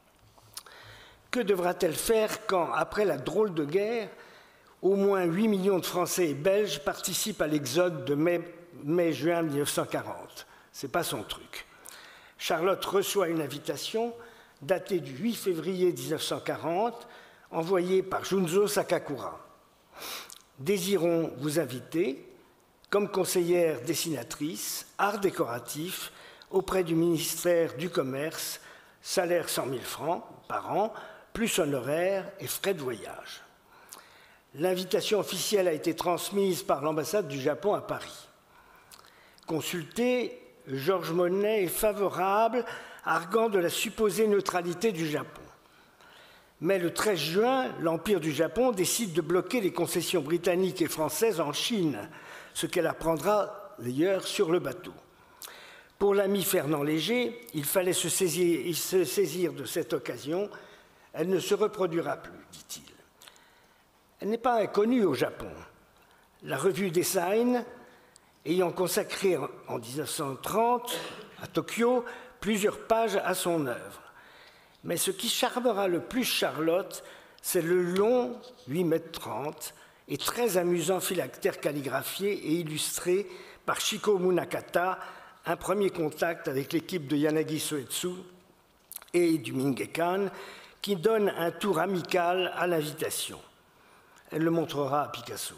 Que devra-t-elle faire quand, après la drôle de guerre, au moins huit millions de Français et Belges participent à l'exode de mai-juin mille neuf cent quarante? Ce n'est pas son truc. Charlotte reçoit une invitation datée du huit février mille neuf cent quarante, envoyée par Junzo Sakakura. Désirons vous inviter, comme conseillère dessinatrice, art décoratif, auprès du ministère du Commerce, salaire cent mille francs par an, plus honoraires et frais de voyage. L'invitation officielle a été transmise par l'ambassade du Japon à Paris. Consulté, Georges Monnet est favorable, arguant de la supposée neutralité du Japon. Mais le treize juin, l'Empire du Japon décide de bloquer les concessions britanniques et françaises en Chine, ce qu'elle apprendra d'ailleurs sur le bateau. Pour l'ami Fernand Léger, il fallait se saisir, se saisir de cette occasion. Elle ne se reproduira plus, dit-il. Elle n'est pas inconnue au Japon. La revue Design, ayant consacré en mille neuf cent trente, à Tokyo, plusieurs pages à son œuvre. Mais ce qui charmera le plus Charlotte, c'est le long, huit mètres trente, et très amusant phylactère calligraphié et illustré par Shiko Munakata, un premier contact avec l'équipe de Yanagi Soetsu et du Mingekan, qui donne un tour amical à l'invitation. Elle le montrera à Picasso.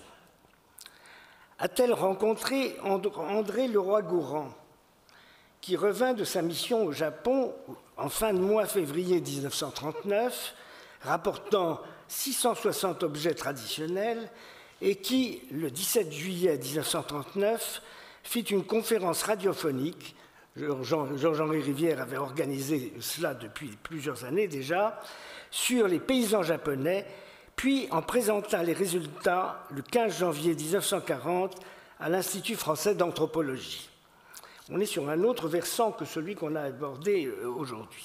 A-t-elle rencontré André Leroi-Gourhan, qui revint de sa mission au Japon en fin de mois février mille neuf cent trente-neuf, rapportant six cent soixante objets traditionnels, et qui, le dix-sept juillet mille neuf cent trente-neuf, fit une conférence radiophonique. Georges-Henri Rivière avait organisé cela depuis plusieurs années déjà, sur les paysans japonais, puis en présenta les résultats le quinze janvier mille neuf cent quarante à l'Institut français d'anthropologie. On est sur un autre versant que celui qu'on a abordé aujourd'hui,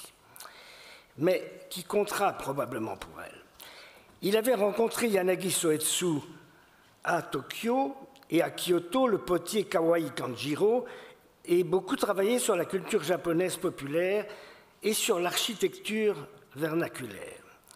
mais qui comptera probablement pour elle. Il avait rencontré Yanagi Soetsu à Tokyo et à Kyoto le potier Kawai Kanjiro et beaucoup travaillé sur la culture japonaise populaire et sur l'architecture vernaculaire.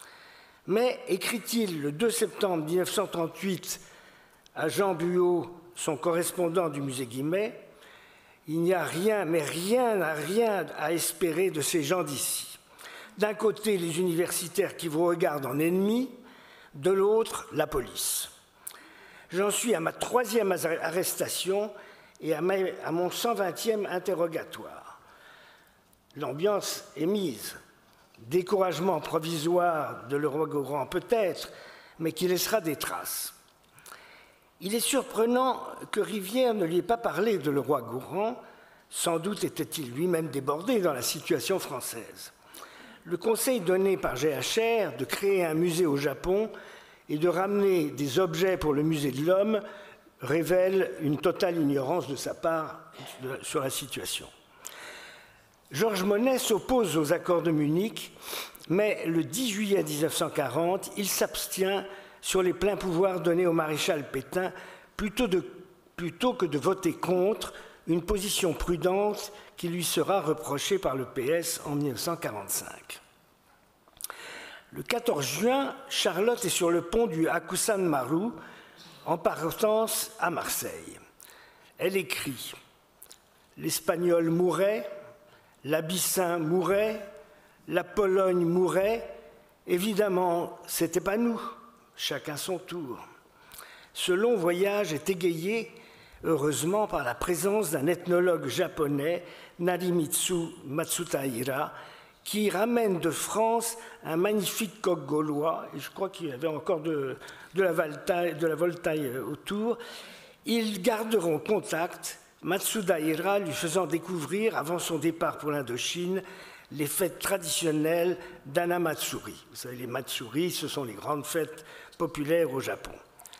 Mais, écrit-il le deux septembre mille neuf cent trente-huit à Jean Buot, son correspondant du musée Guimet, il n'y a rien, mais rien, rien à espérer de ces gens d'ici. D'un côté, les universitaires qui vous regardent en ennemis, de l'autre, la police. J'en suis à ma troisième arrestation et à, ma, à mon cent vingtième interrogatoire. L'ambiance est mise. Découragement provisoire de Leroi-Gourhan peut-être, mais qui laissera des traces. Il est surprenant que Rivière ne lui ait pas parlé de Leroi-Gourhan, sans doute était-il lui-même débordé dans la situation française. Le conseil donné par G H R de créer un musée au Japon et de ramener des objets pour le musée de l'Homme révèle une totale ignorance de sa part sur la situation. Georges Monnet s'oppose aux accords de Munich, mais le dix juillet mille neuf cent quarante, il s'abstient sur les pleins pouvoirs donnés au maréchal Pétain plutôt, de, plutôt que de voter contre une position prudente qui lui sera reprochée par le P S en mille neuf cent quarante-cinq. Le quatorze juin, Charlotte est sur le pont du Hakusan Maru en partance à Marseille. Elle écrit « L'Espagnol mourait, l'Abyssin mourait, la Pologne mourait. Évidemment, c'était pas nous, chacun son tour. Ce long voyage est égayé, heureusement, par la présence d'un ethnologue japonais, Narimitsu Matsutaira, qui ramène de France un magnifique coq gaulois, et je crois qu'il y avait encore de, de, la, valtaille, de la voltaille autour. Ils garderont contact, Matsudaira lui faisant découvrir, avant son départ pour l'Indochine, les fêtes traditionnelles d'Anamatsuri. Vous savez, les Matsuri, ce sont les grandes fêtes populaires au Japon.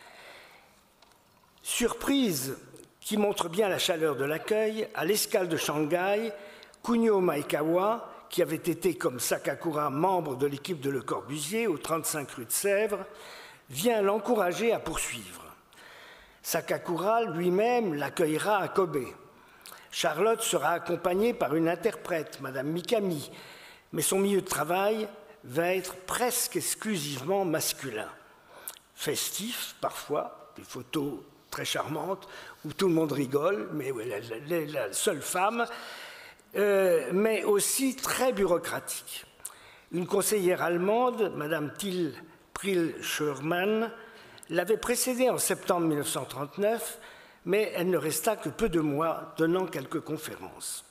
Surprise qui montre bien la chaleur de l'accueil, à l'escale de Shanghai, Kunio Maekawa, qui avait été comme Sakakura membre de l'équipe de Le Corbusier au trente-cinq rue de Sèvres, vient l'encourager à poursuivre. Sakakura lui-même l'accueillera à Kobe. Charlotte sera accompagnée par une interprète, Madame Mikami, mais son milieu de travail va être presque exclusivement masculin. Festif, parfois, des photos très charmantes, où tout le monde rigole, mais elle est la seule femme, euh, mais aussi très bureaucratique. Une conseillère allemande, Madame Till Prill-Schurmann, l'avait précédée en septembre mille neuf cent trente-neuf, mais elle ne resta que peu de mois, donnant quelques conférences.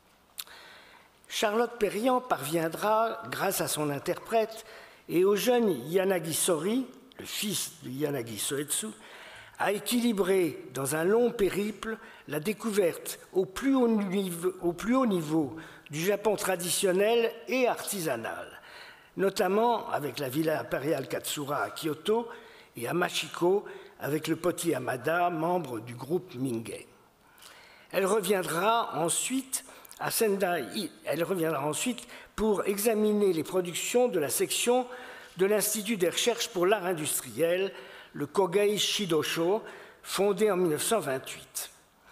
Charlotte Perriand parviendra, grâce à son interprète et au jeune Yanagi Sori, le fils de Yanagi Soetsu, à équilibrer dans un long périple la découverte au plus haut niveau, au plus haut niveau du Japon traditionnel et artisanal, notamment avec la villa impériale Katsura à Kyoto et à Machiko avec le potier Hamada, membre du groupe Mingei. Elle reviendra ensuite à Sendai, elle reviendra ensuite pour examiner les productions de la section de l'Institut des recherches pour l'art industriel, le Kogei Shidosho, fondé en mille neuf cent vingt-huit.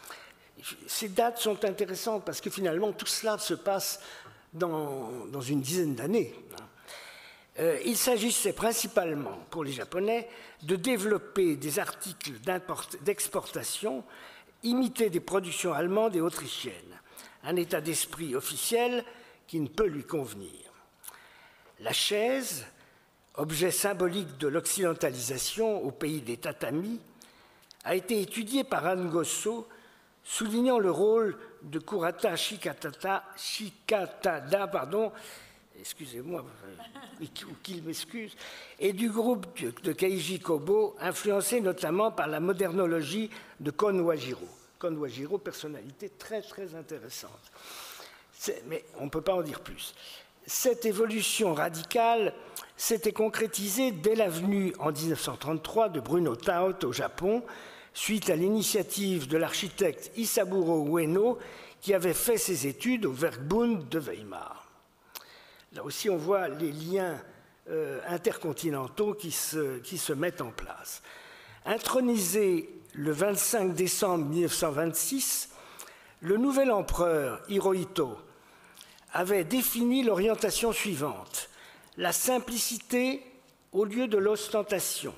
Ces dates sont intéressantes parce que finalement tout cela se passe dans, dans une dizaine d'années. Euh, il s'agissait principalement, pour les Japonais, de développer des articles d'exportation, imiter des productions allemandes et autrichiennes, un état d'esprit officiel qui ne peut lui convenir. La chaise, objet symbolique de l'occidentalisation au pays des tatamis, a été étudiée par Anne Gosso, soulignant le rôle de Kurata Shikatada, Shikatada pardon, excusez-moi, ou qu'il m'excuse, et du groupe de Keiji Kobo, influencé notamment par la modernologie de Kon Wajiro. Kon Wajiro, personnalité très très intéressante. Mais on ne peut pas en dire plus. Cette évolution radicale s'était concrétisée dès la venue en mille neuf cent trente-trois de Bruno Taut au Japon, suite à l'initiative de l'architecte Isaburo Ueno, qui avait fait ses études au Werkbund de Weimar. Là aussi, on voit les liens euh, intercontinentaux qui se, qui se mettent en place. Intronisé le vingt-cinq décembre mille neuf cent vingt-six, le nouvel empereur Hirohito avait défini l'orientation suivante: la simplicité au lieu de l'ostentation,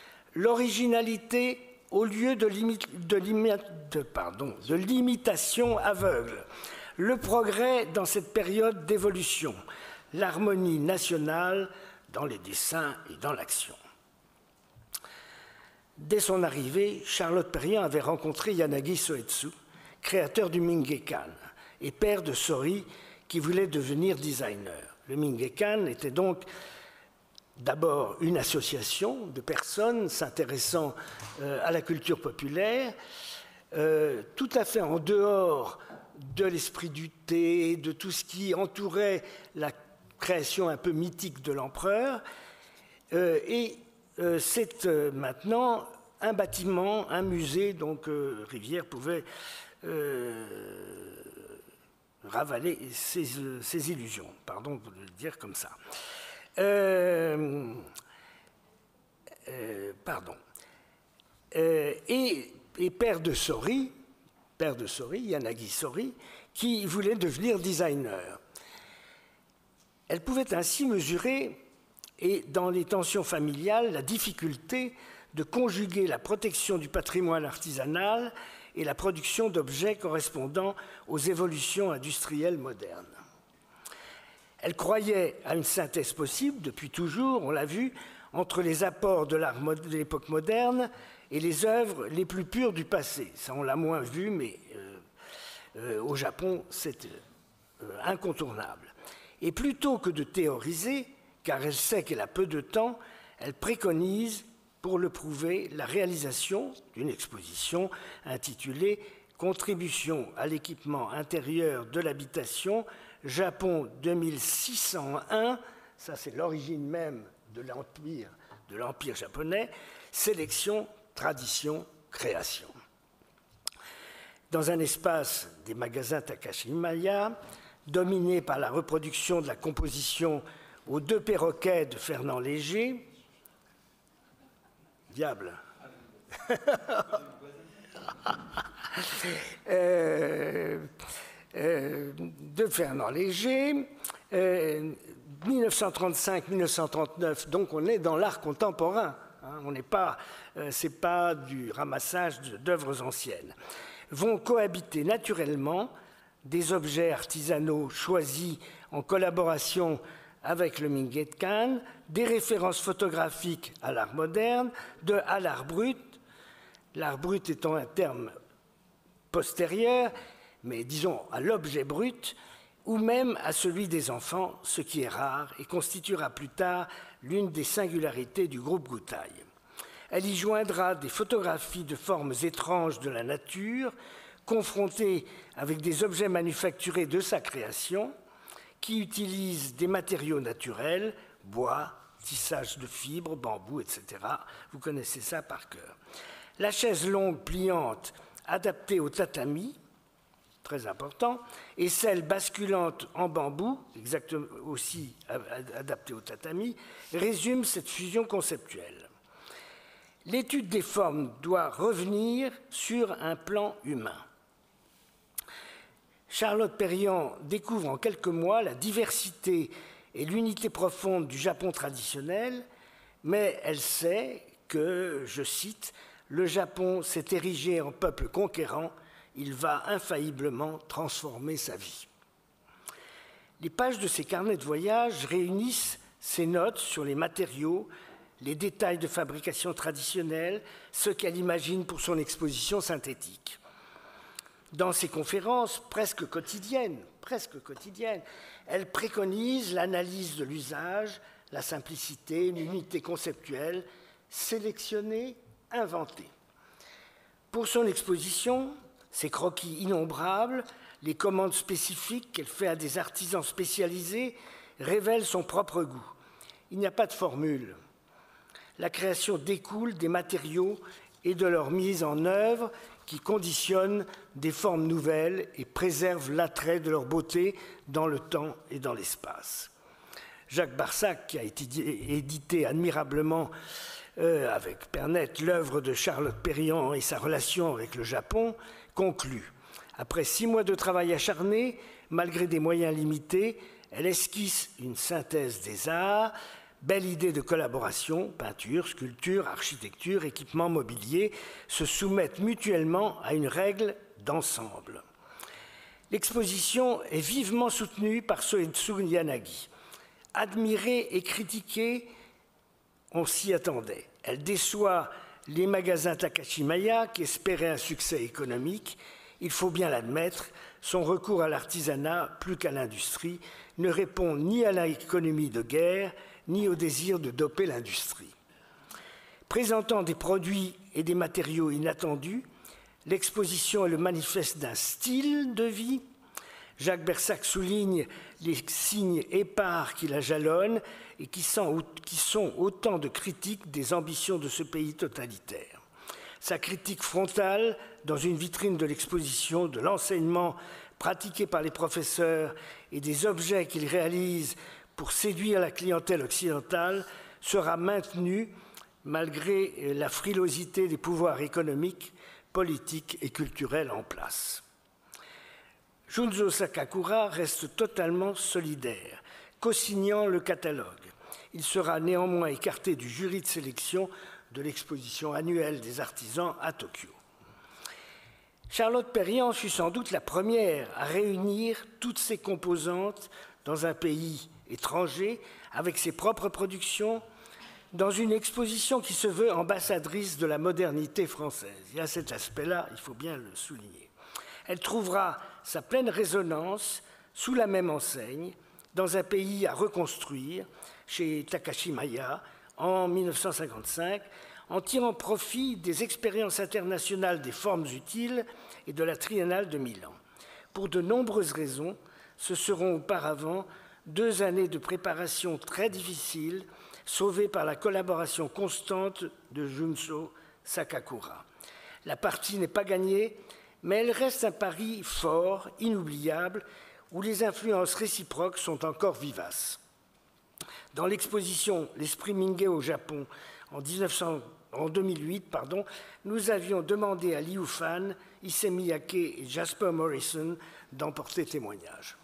l'originalité au lieu de, limi de, limi de, pardon, de l'imitation aveugle, le progrès dans cette période d'évolution, l'harmonie nationale dans les dessins et dans l'action. Dès son arrivée, Charlotte Perriand avait rencontré Yanagi Soetsu, créateur du Mingeikan, et père de Sori, qui voulait devenir designer. Le Mingeikan était donc d'abord une association de personnes s'intéressant euh, à la culture populaire, euh, tout à fait en dehors de l'esprit du thé, de tout ce qui entourait la création un peu mythique de l'empereur, euh, et euh, c'est euh, maintenant un bâtiment, un musée, donc euh, Rivière pouvait euh, ravaler ses, ses illusions, pardon de le dire comme ça. Euh, euh, pardon. Euh, et, et père de Sori, père de Sori, Yanagi Sori, qui voulait devenir designer. Elle pouvait ainsi mesurer, et dans les tensions familiales, la difficulté de conjuguer la protection du patrimoine artisanal et la production d'objets correspondant aux évolutions industrielles modernes. Elle croyait à une synthèse possible, depuis toujours, on l'a vu, entre les apports de l'art de l'époque moderne et les œuvres les plus pures du passé. Ça, on l'a moins vu, mais euh, euh, au Japon, c'est euh, incontournable. Et plutôt que de théoriser, car elle sait qu'elle a peu de temps, elle préconise, pour le prouver, la réalisation d'une exposition intitulée « Contribution à l'équipement intérieur de l'habitation, Japon deux mille six cent un », ça c'est l'origine même de l'empire, de l'empire japonais, sélection, tradition, création. Dans un espace des magasins Takashimaya, dominé par la reproduction de la composition aux deux perroquets de Fernand Léger, diable, euh, euh, de Fernand Léger, euh, mille neuf cent trente-cinq mille neuf cent trente-neuf, donc on est dans l'art contemporain, hein, on n'est pas, euh, c'est pas du ramassage d'œuvres anciennes, vont cohabiter naturellement des objets artisanaux choisis en collaboration avec le Mingetkan, des références photographiques à l'art moderne, de, à l'art brut, l'art brut étant un terme postérieur, mais disons à l'objet brut, ou même à celui des enfants, ce qui est rare et constituera plus tard l'une des singularités du groupe Goutai. Elle y joindra des photographies de formes étranges de la nature, confrontées avec des objets manufacturés de sa création, qui utilisent des matériaux naturels, bois, tissage de fibres, bambou, et cetera. Vous connaissez ça par cœur. La chaise longue pliante adaptée au tatami, très important, et celle basculante en bambou, exactement aussi adaptée au tatami, résume cette fusion conceptuelle. L'étude des formes doit revenir sur un plan humain. Charlotte Perriand découvre en quelques mois la diversité et l'unité profonde du Japon traditionnel, mais elle sait que, je cite, « Le Japon s'est érigé en peuple conquérant, il va infailliblement transformer sa vie ». Les pages de ses carnets de voyage réunissent ses notes sur les matériaux, les détails de fabrication traditionnelle, ce qu'elle imagine pour son exposition synthétique. Dans ses conférences presque quotidiennes, presque quotidiennes, elle préconise l'analyse de l'usage, la simplicité, l'unité conceptuelle, sélectionnée, inventée. Pour son exposition, ses croquis innombrables, les commandes spécifiques qu'elle fait à des artisans spécialisés révèlent son propre goût. Il n'y a pas de formule. La création découle des matériaux et de leur mise en œuvre qui conditionnent des formes nouvelles et préservent l'attrait de leur beauté dans le temps et dans l'espace. Jacques Barsac, qui a édité admirablement euh, avec Pernet l'œuvre de Charlotte Perriand et sa relation avec le Japon, conclut. Après six mois de travail acharné, malgré des moyens limités, elle esquisse une synthèse des arts. Belle idée de collaboration, peinture, sculpture, architecture, équipement mobilier se soumettent mutuellement à une règle d'ensemble. L'exposition est vivement soutenue par Soetsu Yanagi. Admirée et critiquée, on s'y attendait. Elle déçoit les magasins Takashimaya qui espéraient un succès économique. Il faut bien l'admettre, son recours à l'artisanat plus qu'à l'industrie ne répond ni à l'économie de guerre, ni au désir de doper l'industrie. Présentant des produits et des matériaux inattendus, l'exposition est le manifeste d'un style de vie. Jacques Barsac souligne les signes épars qui la jalonnent et qui sont, qui sont autant de critiques des ambitions de ce pays totalitaire. Sa critique frontale, dans une vitrine de l'exposition, de l'enseignement pratiqué par les professeurs et des objets qu'ils réalisent pour séduire la clientèle occidentale, sera maintenue malgré la frilosité des pouvoirs économiques, politiques et culturels en place. Junzo Sakakura reste totalement solidaire, co-signant le catalogue. Il sera néanmoins écarté du jury de sélection de l'exposition annuelle des artisans à Tokyo. Charlotte Perriand fut sans doute la première à réunir toutes ces composantes dans un pays étranger avec ses propres productions, dans une exposition qui se veut ambassadrice de la modernité française. Il y a cet aspect-là, il faut bien le souligner. Elle trouvera sa pleine résonance sous la même enseigne, dans un pays à reconstruire, chez Takashi Maya, en mille neuf cent cinquante-cinq, en tirant profit des expériences internationales des formes utiles et de la Triennale de Milan. Pour de nombreuses raisons, ce seront auparavant deux années de préparation très difficiles, sauvées par la collaboration constante de Junso Sakakura. La partie n'est pas gagnée, mais elle reste un pari fort, inoubliable, où les influences réciproques sont encore vivaces. Dans l'exposition « L'esprit Mingé au Japon » en, dix-neuf cents, en deux mille huit, pardon, nous avions demandé à Liu Fan, Issey Miyake et Jasper Morrison d'en porter témoignage.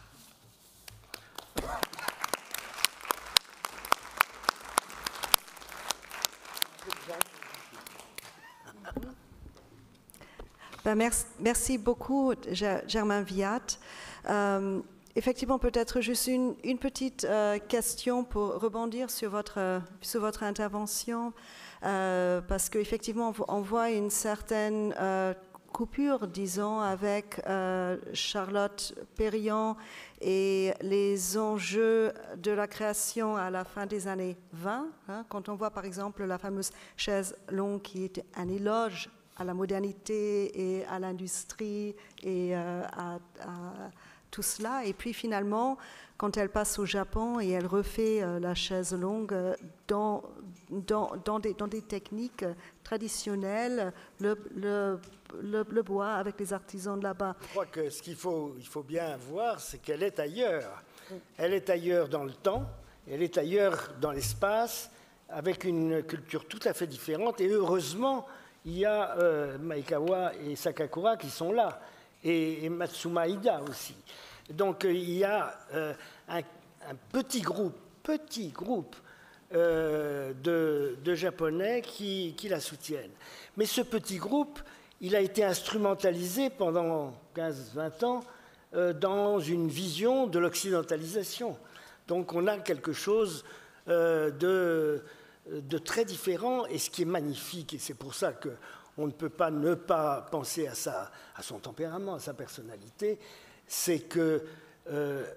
Ben, merci, merci beaucoup, Germain Viat. Euh, effectivement, peut-être juste une, une petite euh, question pour rebondir sur votre, sur votre intervention, euh, parce qu'effectivement, on voit une certaine euh, coupure, disons, avec euh, Charlotte Perriand et les enjeux de la création à la fin des années vingt, hein, quand on voit par exemple la fameuse chaise longue qui est un éloge à la modernité et à l'industrie et euh, à, à tout cela. Et puis finalement, quand elle passe au Japon et elle refait euh, la chaise longue dans, dans, dans, des, dans des techniques traditionnelles, le, le, le, le bois avec les artisans de là-bas. Je crois que ce qu'il faut, il faut bien voir, c'est qu'elle est ailleurs. Elle est ailleurs dans le temps, elle est ailleurs dans l'espace, avec une culture tout à fait différente. Et heureusement, il y a euh, Maekawa et Sakakura qui sont là, et, et Matsuma Ida aussi. Donc euh, il y a euh, un, un petit groupe, petit groupe euh, de, de Japonais qui, qui la soutiennent. Mais ce petit groupe, il a été instrumentalisé pendant quinze vingt ans euh, dans une vision de l'occidentalisation. Donc on a quelque chose euh, de... de très différents, et ce qui est magnifique, et c'est pour ça qu'on ne peut pas ne pas penser à, sa, à son tempérament, à sa personnalité, c'est qu'elle euh,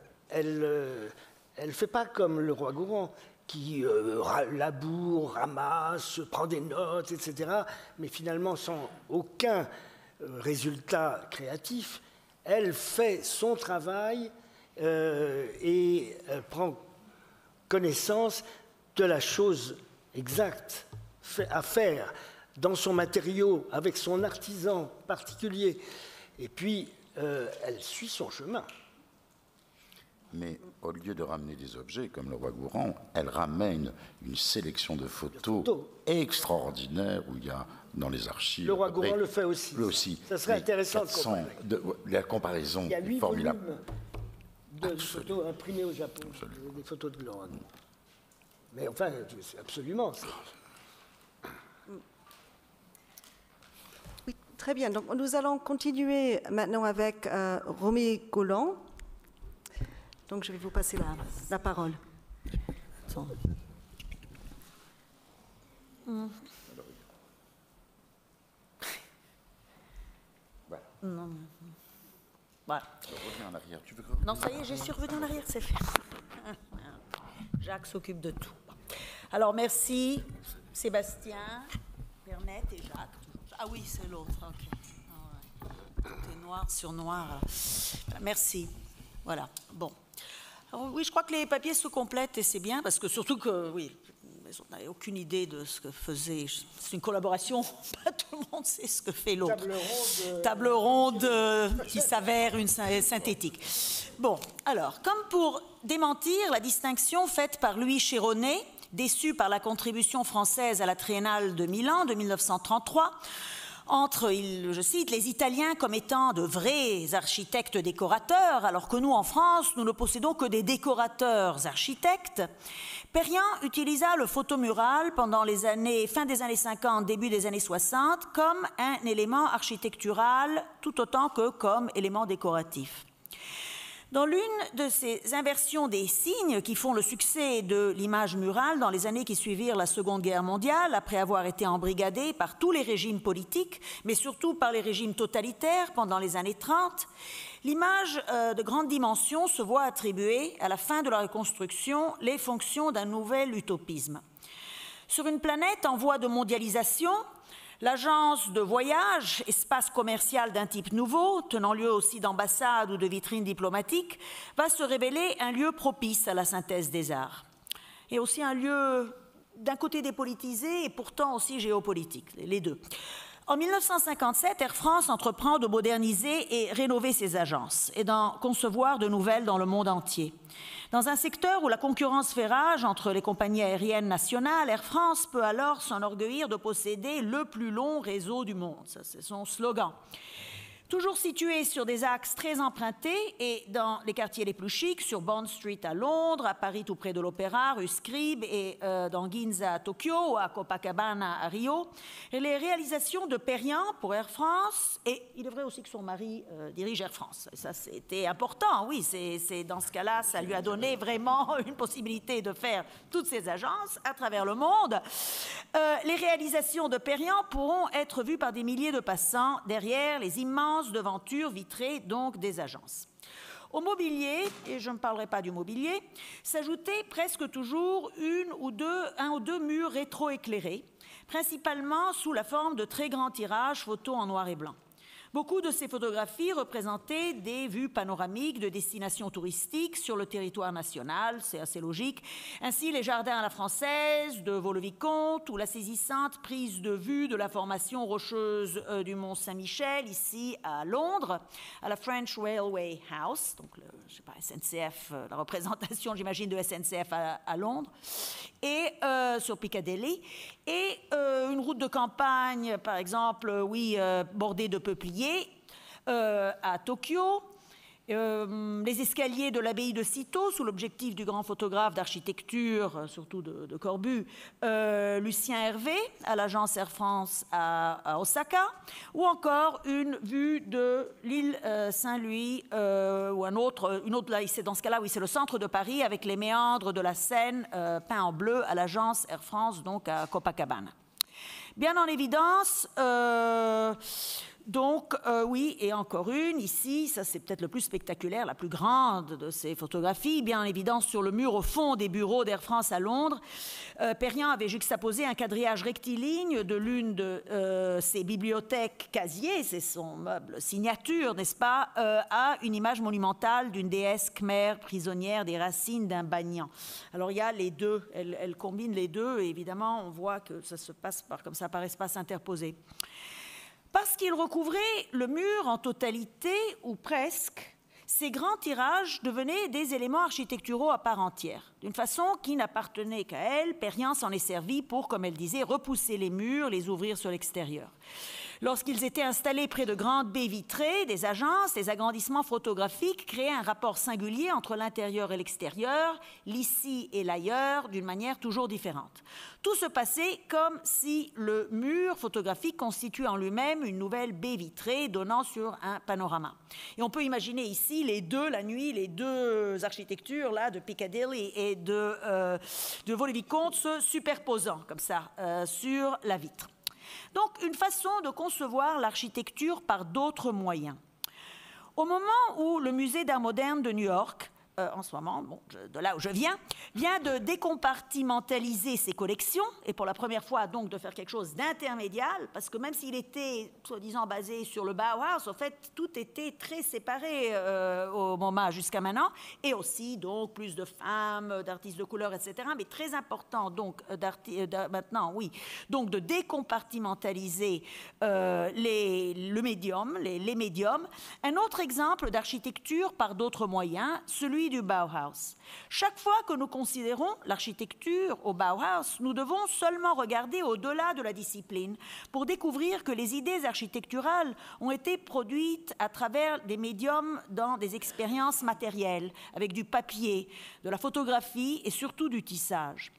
ne euh, fait pas comme le roi Gourand, qui euh, laboure, ramasse, prend des notes, et cetera, mais finalement sans aucun euh, résultat créatif. Elle fait son travail euh, et elle prend connaissance de la chose exact à faire dans son matériau, avec son artisan particulier. Et puis, euh, elle suit son chemin. Mais au lieu de ramener des objets comme le roi Gourand, elle ramène une sélection de photos, de photos. extraordinaires où il y a dans les archives. Le roi Gourand le fait aussi. Le aussi. Ça serait intéressant de comparer. De, la comparaison il y a huit est formidable. De, de photos imprimées au Japon, Absolument. Des photos de Gourand. Mais enfin, absolument. Oui, très bien. Donc, nous allons continuer maintenant avec euh, Romy Golland. Donc, je vais vous passer la, la parole. Mmh. Voilà. Non. Voilà. Reviens en arrière. Tu veux que... Non, ça y est, j'ai suis revenu en arrière, c'est fait. Jacques s'occupe de tout. Alors, merci, Sébastien, Bernette et Jacques. Ah oui, c'est l'autre, ok. Ah ouais. Tout est noir sur noir. Merci. Voilà, bon. Alors, oui, je crois que les papiers se complètent et c'est bien, parce que surtout que, oui, on n'avait aucune idée de ce que faisait. C'est une collaboration, pas tout le monde sait ce que fait l'autre. Table ronde, Table ronde euh, qui s'avère une synthétique. Bon, alors, comme pour démentir la distinction faite par Louis Chéronnet, déçu par la contribution française à la Triennale de Milan de mille neuf cent trente-trois, entre, je cite, les Italiens comme étant de vrais architectes décorateurs, alors que nous, en France, nous ne possédons que des décorateurs architectes, Perriand utilisa le photomural pendant les années, fin des années cinquante, début des années soixante, comme un élément architectural tout autant que comme élément décoratif. Dans l'une de ces inversions des signes qui font le succès de l'image murale dans les années qui suivirent la Seconde Guerre mondiale, après avoir été embrigadée par tous les régimes politiques, mais surtout par les régimes totalitaires pendant les années trente, l'image euh, de grande dimension se voit attribuer, à la fin de la reconstruction, les fonctions d'un nouvel utopisme. Sur une planète en voie de mondialisation, l'agence de voyage, espace commercial d'un type nouveau, tenant lieu aussi d'ambassades ou de vitrines diplomatiques, va se révéler un lieu propice à la synthèse des arts. Et aussi un lieu d'un côté dépolitisé et pourtant aussi géopolitique, les deux. En mille neuf cent cinquante-sept, Air France entreprend de moderniser et rénover ses agences et d'en concevoir de nouvelles dans le monde entier. Dans un secteur où la concurrence fait rage entre les compagnies aériennes nationales, Air France peut alors s'enorgueillir de posséder le plus long réseau du monde. Ça, c'est son slogan. Toujours situé sur des axes très empruntés et dans les quartiers les plus chics, sur Bond Street à Londres, à Paris tout près de l'Opéra, rue Scribe, et euh, dans Ginza à Tokyo, ou à Copacabana à Rio. Et les réalisations de Perriand pour Air France, et il est vrai aussi que son mari euh, dirige Air France. Et ça, c'était important, oui, c'est, c'est, dans ce cas-là, ça lui a donné vraiment une possibilité de faire toutes ces agences à travers le monde. Euh, les réalisations de Perriand pourront être vues par des milliers de passants derrière les immenses devantures vitrées donc des agences. Au mobilier, et je ne parlerai pas du mobilier, s'ajoutait presque toujours une ou deux, un ou deux murs rétroéclairés, principalement sous la forme de très grands tirages photos en noir et blanc. Beaucoup de ces photographies représentaient des vues panoramiques de destinations touristiques sur le territoire national, c'est assez logique. Ainsi, les jardins à la française de Vaux-le-Vicomte ou la saisissante prise de vue de la formation rocheuse euh, du Mont Saint-Michel, ici à Londres, à la French Railway House, donc le, je sais pas, S N C F, euh, la représentation, j'imagine, de S N C F à, à Londres, et euh, sur Piccadilly, et euh, une route de campagne, par exemple, oui, euh, bordée de peupliers, Euh, à Tokyo, euh, les escaliers de l'abbaye de Cîteaux, sous l'objectif du grand photographe d'architecture, surtout de, de Corbu, euh, Lucien Hervé, à l'agence Air France à, à Osaka, ou encore une vue de l'île euh, Saint-Louis, euh, ou un autre, une autre, là, c'est dans ce cas-là, oui, c'est le centre de Paris, avec les méandres de la Seine euh, peints en bleu à l'agence Air France, donc à Copacabana. Bien en évidence, euh, donc, euh, oui, et encore une, ici, ça c'est peut-être le plus spectaculaire, la plus grande de ces photographies, bien en évidence sur le mur au fond des bureaux d'Air France à Londres. Euh, Perriand avait juxtaposé un quadrillage rectiligne de l'une de euh, ses bibliothèques casiers, c'est son meuble signature, n'est-ce pas, euh, à une image monumentale d'une déesse khmère prisonnière des racines d'un banyan. Alors, il y a les deux, elle, elle combine les deux, et évidemment, on voit que ça se passe par, comme ça par espace interposé. Parce qu'il recouvrait le mur en totalité, ou presque, ces grands tirages devenaient des éléments architecturaux à part entière. D'une façon qui n'appartenait qu'à elle, Perriand s'en est servi pour, comme elle disait, repousser les murs, les ouvrir sur l'extérieur. Lorsqu'ils étaient installés près de grandes baies vitrées, des agences, les agrandissements photographiques créaient un rapport singulier entre l'intérieur et l'extérieur, l'ici et l'ailleurs, d'une manière toujours différente. Tout se passait comme si le mur photographique constituait en lui-même une nouvelle baie vitrée donnant sur un panorama. Et on peut imaginer ici les deux, la nuit, les deux architectures là, de Piccadilly et de, euh, de Vaux-le-Vicomte se superposant comme ça euh, sur la vitre. Donc, une façon de concevoir l'architecture par d'autres moyens. Au moment où le Musée d'art moderne de New York, euh, en ce moment, bon, je, de là où je viens, vient de décompartimentaliser ses collections, et pour la première fois, donc, de faire quelque chose d'intermédiaire, parce que même s'il était, soi-disant, basé sur le Bauhaus, en fait, tout était très séparé euh, au MoMA jusqu'à maintenant, et aussi, donc, plus de femmes, d'artistes de couleur, et cetera, mais très important, donc, maintenant, oui, donc, de décompartimentaliser euh, les, le médium, les, les médiums. Un autre exemple d'architecture par d'autres moyens, celui du Bauhaus. Chaque fois que nous considérons l'architecture au Bauhaus, nous devons seulement regarder au-delà de la discipline pour découvrir que les idées architecturales ont été produites à travers des médiums dans des expériences matérielles, avec du papier, de la photographie et surtout du tissage.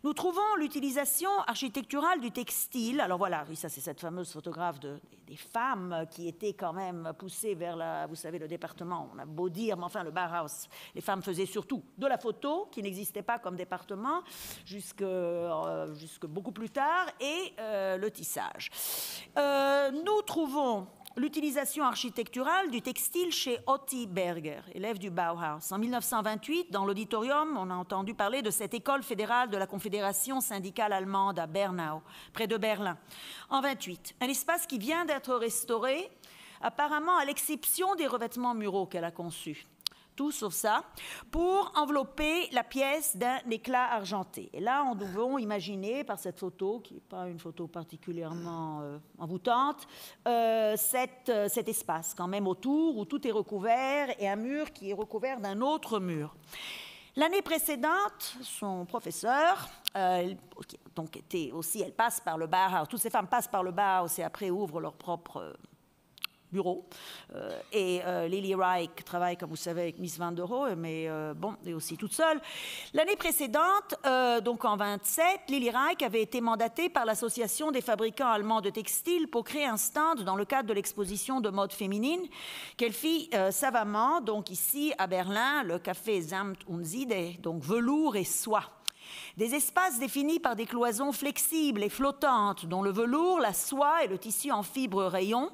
Nous trouvons l'utilisation architecturale du textile. Alors voilà, oui, ça c'est cette fameuse photographe de, des femmes qui étaient quand même poussées vers la, vous savez, le département. On a beau dire, mais enfin le Bauhaus, les femmes faisaient surtout de la photo, qui n'existait pas comme département, jusque, euh, jusque beaucoup plus tard, et euh, le tissage. Euh, nous trouvons l'utilisation architecturale du textile chez Otti Berger, élève du Bauhaus. En mille neuf cent vingt-huit, dans l'auditorium, on a entendu parler de cette école fédérale de la Confédération syndicale allemande à Bernau, près de Berlin. En vingt-huit, un espace qui vient d'être restauré, apparemment à l'exception des revêtements muraux qu'elle a conçus. Tout sauf ça, pour envelopper la pièce d'un éclat argenté. Et là, on devons imaginer, par cette photo, qui n'est pas une photo particulièrement euh, envoûtante, euh, cette, euh, cet espace quand même autour, où tout est recouvert, et un mur qui est recouvert d'un autre mur. L'année précédente, son professeur, euh, donc était aussi, elle passe par le Bauhaus, toutes ces femmes passent par le Bauhaus et après ouvrent leur propre... Euh, bureau. Euh, et euh, Lily Reich travaille, comme vous savez, avec Miss Van der Rohe, mais euh, bon, et aussi toute seule. L'année précédente, euh, donc en vingt-sept, Lily Reich avait été mandatée par l'Association des fabricants allemands de textiles pour créer un stand dans le cadre de l'exposition de mode féminine qu'elle fit euh, savamment, donc ici à Berlin, le café Samt und Seide, donc velours et soie. Des espaces définis par des cloisons flexibles et flottantes, dont le velours, la soie et le tissu en fibres rayons,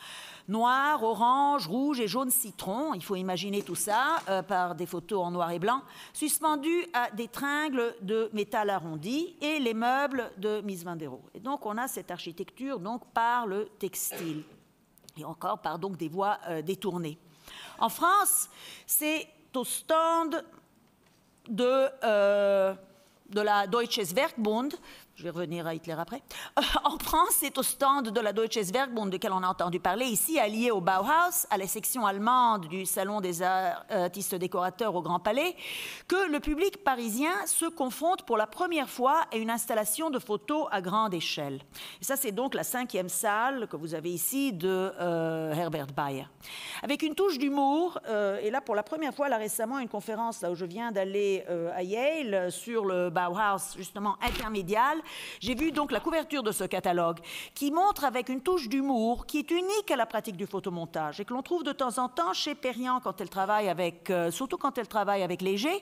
noir, orange, rouge et jaune citron, il faut imaginer tout ça euh, par des photos en noir et blanc, suspendus à des tringles de métal arrondi et les meubles de Miss Van der Rohe. Et donc on a cette architecture donc, par le textile et encore par donc, des voies euh, détournées. En France, c'est au stand de, euh, de la Deutsches Werkbund. Je vais revenir à Hitler après. Euh, en France, c'est au stand de la Deutsches Werkbund, duquel on a entendu parler ici, allié au Bauhaus, à la section allemande du Salon des artistes décorateurs au Grand Palais, que le public parisien se confronte pour la première fois à une installation de photos à grande échelle. Et ça, c'est donc la cinquième salle que vous avez ici de euh, Herbert Bayer. Avec une touche d'humour, euh, et là, pour la première fois, là récemment, une conférence là où je viens d'aller euh, à Yale sur le Bauhaus, justement intermédial. J'ai vu donc la couverture de ce catalogue qui montre avec une touche d'humour qui est unique à la pratique du photomontage et que l'on trouve de temps en temps chez Perriand quand elle travaille avec, euh, surtout quand elle travaille avec Léger.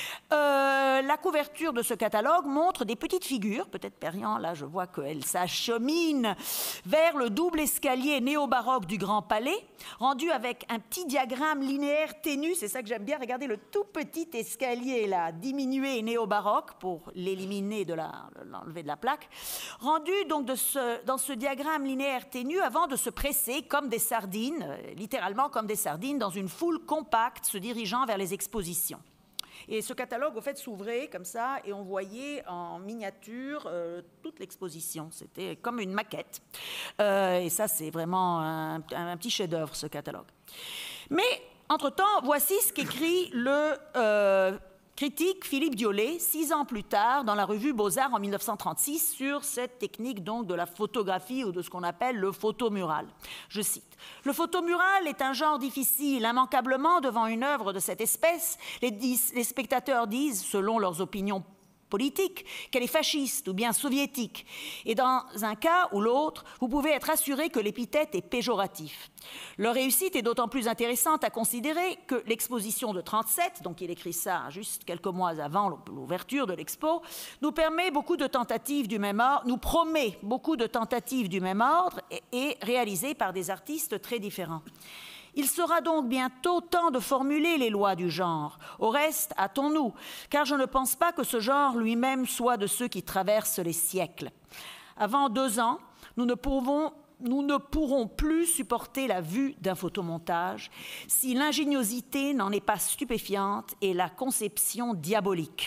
Euh, la couverture de ce catalogue montre des petites figures, peut-être Perriand, là je vois qu'elle s'achemine vers le double escalier néo-baroque du Grand Palais, rendu avec un petit diagramme linéaire ténu, c'est ça que j'aime bien, regardez le tout petit escalier là, diminué néo-baroque pour l'éliminer de la, l'enlever de la plaque, rendu donc de ce, dans ce diagramme linéaire ténu avant de se presser comme des sardines, euh, littéralement comme des sardines, dans une foule compacte se dirigeant vers les expositions. Et ce catalogue, au fait, s'ouvrait comme ça et on voyait en miniature euh, toute l'exposition. C'était comme une maquette. Euh, et ça, c'est vraiment un, un petit chef-d'œuvre, ce catalogue. Mais, entre-temps, voici ce qu'écrit le... Euh, critique Philippe Diollet, six ans plus tard, dans la revue Beaux-Arts en mille neuf cent trente-six, sur cette technique donc de la photographie ou de ce qu'on appelle le photomural. Je cite. « Le photomural est un genre difficile. Immanquablement, devant une œuvre de cette espèce, les, les spectateurs disent, selon leurs opinions politique, qu'elle est fasciste ou bien soviétique. Et dans un cas ou l'autre, vous pouvez être assuré que l'épithète est péjoratif. Leur réussite est d'autant plus intéressante à considérer que l'exposition de trente-sept, donc il écrit ça juste quelques mois avant l'ouverture de l'expo, nous permet beaucoup de tentatives du même ordre, nous promet beaucoup de tentatives du même ordre et, et réalisées par des artistes très différents. Il sera donc bientôt temps de formuler les lois du genre. Au reste, hâtons-nous, car je ne pense pas que ce genre lui-même soit de ceux qui traversent les siècles. Avant deux ans, nous ne pouvons, nous ne pourrons plus supporter la vue d'un photomontage si l'ingéniosité n'en est pas stupéfiante et la conception diabolique.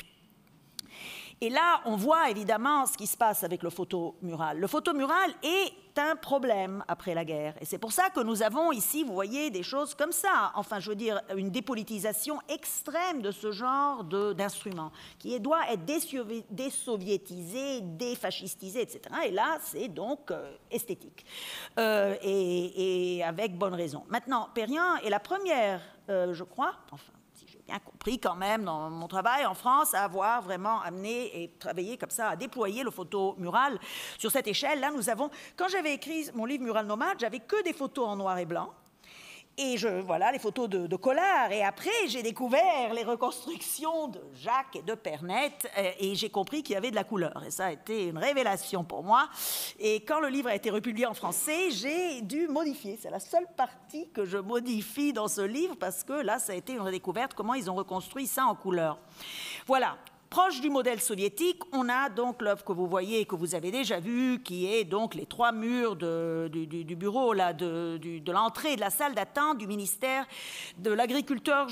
Et là, on voit évidemment ce qui se passe avec le photomural. Le photomural est un problème après la guerre. Et c'est pour ça que nous avons ici, vous voyez, des choses comme ça. Enfin, je veux dire, une dépolitisation extrême de ce genre d'instrument, qui doit être désoviétisé, défascistisé, et cetera. Et là, c'est donc euh, esthétique. Euh, et, et avec bonne raison. Maintenant, Perriand est la première, euh, je crois, enfin, si je bien compris quand même dans mon travail en France, à avoir vraiment amené et travaillé comme ça, à déployer le photomural sur cette échelle. Là, nous avons, quand j'avais écrit mon livre Mural Nomade, j'avais que des photos en noir et blanc. Et je, voilà, les photos de, de Collard. Et après, j'ai découvert les reconstructions de Jacques et de Pernette, et j'ai compris qu'il y avait de la couleur. Et ça a été une révélation pour moi. Et quand le livre a été republié en français, j'ai dû modifier. C'est la seule partie que je modifie dans ce livre, parce que là, ça a été une redécouverte, comment ils ont reconstruit ça en couleur. Voilà. Proche du modèle soviétique, on a donc l'œuvre que vous voyez et que vous avez déjà vue, qui est donc les trois murs de, du, du, du bureau, là, de, du, de l'entrée de la salle d'attente du ministère de l'Agriculture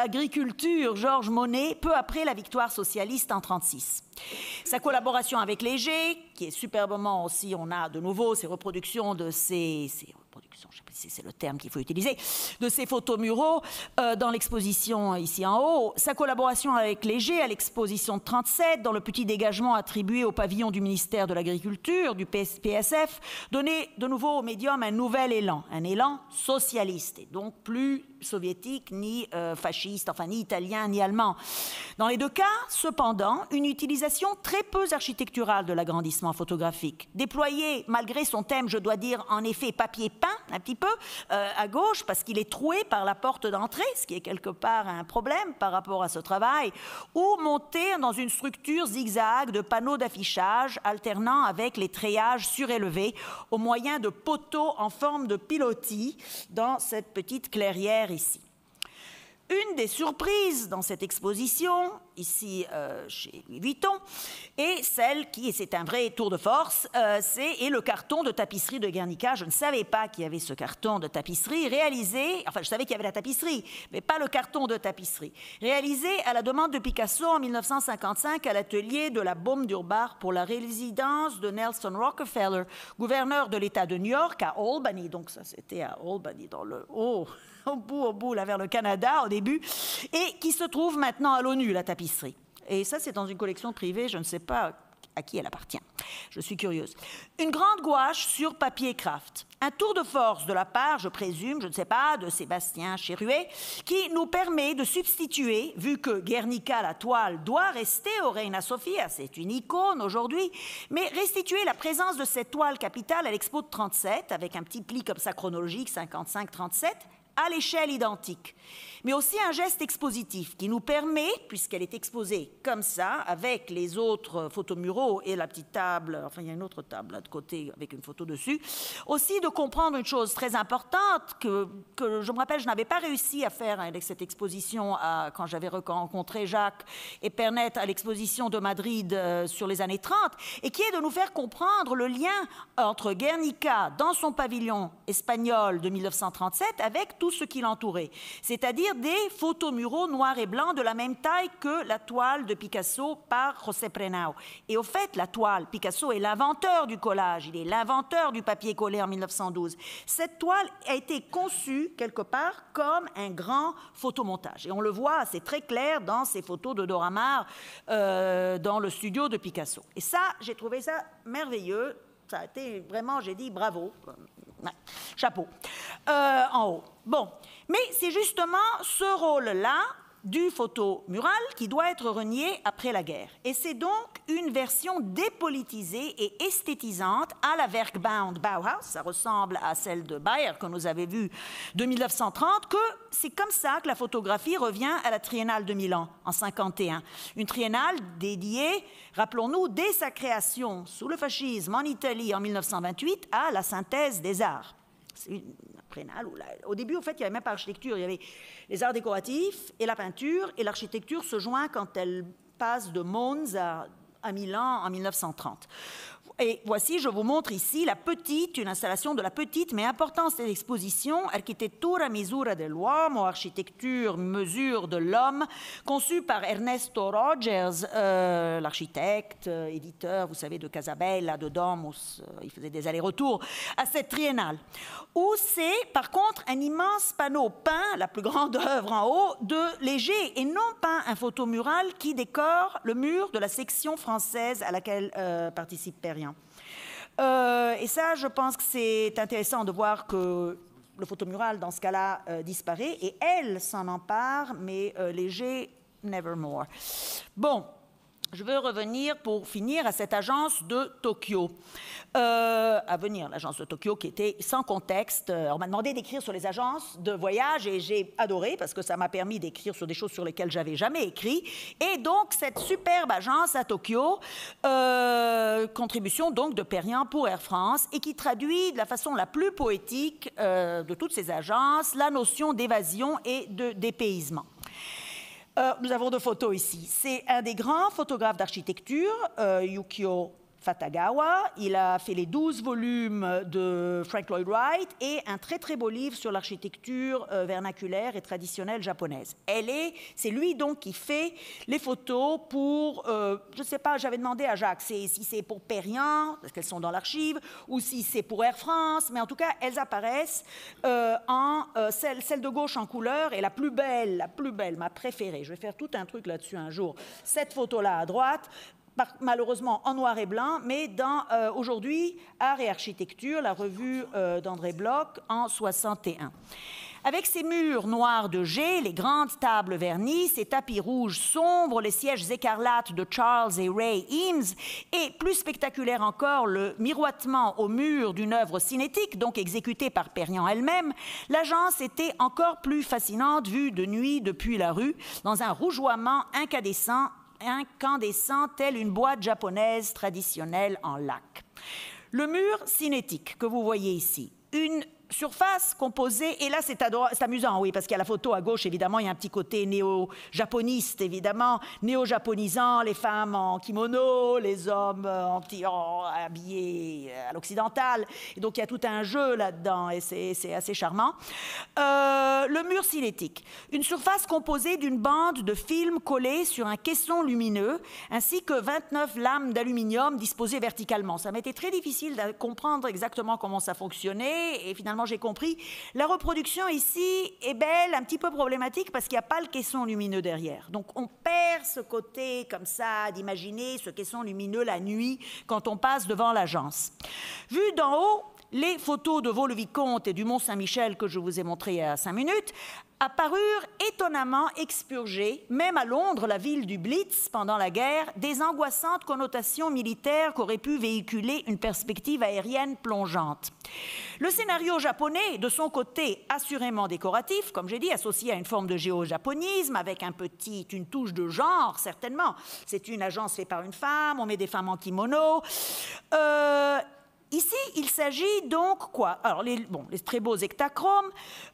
Georges Monnet, peu après la victoire socialiste en mille neuf cent trente-six. Sa collaboration avec Léger, qui est superbement aussi, on a de nouveau ces reproductions de ces... ces reproductions, je ne sais pas si c'est le terme qu'il faut utiliser, de ces photos muraux euh, dans l'exposition ici en haut. Sa collaboration avec Léger à l'exposition de trente-sept, dans le petit dégagement attribué au pavillon du ministère de l'Agriculture, du P S F, donnait de nouveau au médium un nouvel élan, un élan socialiste, et donc plus soviétique, ni euh, fasciste, enfin ni italien, ni allemand. Dans les deux cas, cependant, une utilisation très peu architecturale de l'agrandissement photographique, déployée malgré son thème, je dois dire, en effet papier peint, un petit peu, euh, à gauche, parce qu'il est troué par la porte d'entrée, ce qui est quelque part un problème par rapport à ce travail, ou monté dans une structure zigzag de panneaux d'affichage, alternant avec les treillages surélevés, au moyen de poteaux en forme de pilotis, dans cette petite clairière ici. Une des surprises dans cette exposition, ici euh, chez Louis Vuitton, est celle qui, et c'est un vrai tour de force, euh, c'est et le carton de tapisserie de Guernica. Je ne savais pas qu'il y avait ce carton de tapisserie réalisé, enfin je savais qu'il y avait la tapisserie, mais pas le carton de tapisserie, réalisé à la demande de Picasso en mille neuf cent cinquante-cinq à l'atelier de la Baume d'Urbach pour la résidence de Nelson Rockefeller, gouverneur de l'État de New York à Albany. Donc ça c'était à Albany, dans le haut. au bout, au bout, là, vers le Canada, au début, et qui se trouve maintenant à l'ONU, la tapisserie. Et ça, c'est dans une collection privée, je ne sais pas à qui elle appartient. Je suis curieuse. Une grande gouache sur papier craft. Un tour de force de la part, je présume, je ne sais pas, de Sébastien Chéruet, qui nous permet de substituer, vu que Guernica, la toile, doit rester au Reina Sofia, c'est une icône aujourd'hui, mais restituer la présence de cette toile capitale à l'Expo de trente-sept, avec un petit pli comme ça chronologique, cinquante-cinq trente-sept, à l'échelle identique, mais aussi un geste expositif qui nous permet, puisqu'elle est exposée comme ça, avec les autres photomuraux et la petite table, enfin il y a une autre table là de côté avec une photo dessus, aussi de comprendre une chose très importante que, que je me rappelle, je n'avais pas réussi à faire avec cette exposition à, quand j'avais rencontré Jacques et Pernette à l'exposition de Madrid euh, sur les années trente, et qui est de nous faire comprendre le lien entre Guernica dans son pavillon espagnol de mille neuf cent trente-sept avec tout ce qui l'entourait, c'est-à-dire des photomuraux noirs et blancs de la même taille que la toile de Picasso par José Prenau. Et au fait, la toile, Picasso est l'inventeur du collage, il est l'inventeur du papier collé en mille neuf cent douze. Cette toile a été conçue quelque part comme un grand photomontage. Et on le voit, c'est très clair dans ces photos de Dora Maar euh, dans le studio de Picasso. Et ça, j'ai trouvé ça merveilleux. Ça a été vraiment, j'ai dit bravo. Ouais, chapeau, euh, en haut. Bon, mais c'est justement ce rôle-là du photomural qui doit être renié après la guerre. Et c'est donc une version dépolitisée et esthétisante à la Werkbund Bauhaus, ça ressemble à celle de Bayer que nous avions vue de mille neuf cent trente, que c'est comme ça que la photographie revient à la Triennale de Milan en cinquante et un. Une triennale dédiée, rappelons-nous, dès sa création sous le fascisme en Italie en mille neuf cent vingt-huit à la synthèse des arts. C'est une triennale où, là, au début, en fait, il n'y avait même pas architecture, il y avait les arts décoratifs et la peinture, et l'architecture se joint quand elle passe de Mons à, à Milan en mille neuf cent trente. Et voici, je vous montre ici la petite, une installation de la petite mais importante exposition, Architettura misura dell'uomo, architecture mesure de l'homme, conçue par Ernesto Rogers, euh, l'architecte, euh, éditeur, vous savez, de Casabella, de Domus, euh, il faisait des allers-retours à cette triennale, où c'est par contre un immense panneau peint, la plus grande œuvre en haut, de Léger, et non pas un photomural qui décore le mur de la section française à laquelle euh, participe Perriand. Euh, et ça, je pense que c'est intéressant de voir que le photomural, dans ce cas-là, euh, disparaît, et elle s'en empare, mais euh, Léger, nevermore. Bon. Je veux revenir pour finir à cette agence de Tokyo. Euh, à venir, l'agence de Tokyo qui était sans contexte. On m'a demandé d'écrire sur les agences de voyage et j'ai adoré parce que ça m'a permis d'écrire sur des choses sur lesquelles j'avais jamais écrit. Et donc, cette superbe agence à Tokyo, euh, contribution donc de Perriand pour Air France et qui traduit de la façon la plus poétique euh, de toutes ces agences la notion d'évasion et de dépaysement. Euh, nous avons deux photos ici. C'est un des grands photographes d'architecture, euh, Yukio Fatagawa. Il a fait les douze volumes de Frank Lloyd Wright et un très très beau livre sur l'architecture euh, vernaculaire et traditionnelle japonaise. Elle est, c'est lui donc qui fait les photos pour, euh, je ne sais pas, j'avais demandé à Jacques si c'est pour Perriand, parce qu'elles sont dans l'archive, ou si c'est pour Air France, mais en tout cas, elles apparaissent euh, en, euh, celle, celle de gauche en couleur et la plus belle, la plus belle, ma préférée. Je vais faire tout un truc là-dessus un jour. Cette photo-là à droite, malheureusement en noir et blanc, mais dans euh, aujourd'hui Art et Architecture, la revue euh, d'André Bloch en soixante et un. Avec ses murs noirs de jet, les grandes tables vernies, ses tapis rouges sombres, les sièges écarlates de Charles et Ray Eames, et plus spectaculaire encore, le miroitement au mur d'une œuvre cinétique, donc exécutée par Perriand elle-même, l'agence était encore plus fascinante vue de nuit depuis la rue, dans un rougeoiement incandescent incandescent, telle une boîte japonaise traditionnelle en lac. Le mur cinétique que vous voyez ici, une surface composée, et là c'est amusant, oui, parce qu'il y a la photo à gauche, évidemment, il y a un petit côté néo-japoniste, évidemment, néo-japonisant, les femmes en kimono, les hommes en petit, en, habillés à l'occidental, et donc il y a tout un jeu là-dedans, et c'est assez charmant. Euh, le mur cinétique, une surface composée d'une bande de films collés sur un caisson lumineux, ainsi que vingt-neuf lames d'aluminium disposées verticalement. Ça m'était très difficile de comprendre exactement comment ça fonctionnait, et finalement j'ai compris. La reproduction ici est belle, un petit peu problématique parce qu'il n'y a pas le caisson lumineux derrière. Donc on perd ce côté comme ça d'imaginer ce caisson lumineux la nuit quand on passe devant l'agence. Vu d'en haut, les photos de Vaux-le-Vicomte et du Mont-Saint-Michel que je vous ai montrées il y a cinq minutes apparurent étonnamment expurgées, même à Londres, la ville du Blitz, pendant la guerre, des angoissantes connotations militaires qu'aurait pu véhiculer une perspective aérienne plongeante. Le scénario japonais, de son côté assurément décoratif, comme j'ai dit, associé à une forme de géo-japonisme, avec un petit, une touche de genre, certainement. C'est une agence faite par une femme, on met des femmes en kimono. Euh, Ici, il s'agit donc quoi? Alors, les, bon, les très beaux hectachromes.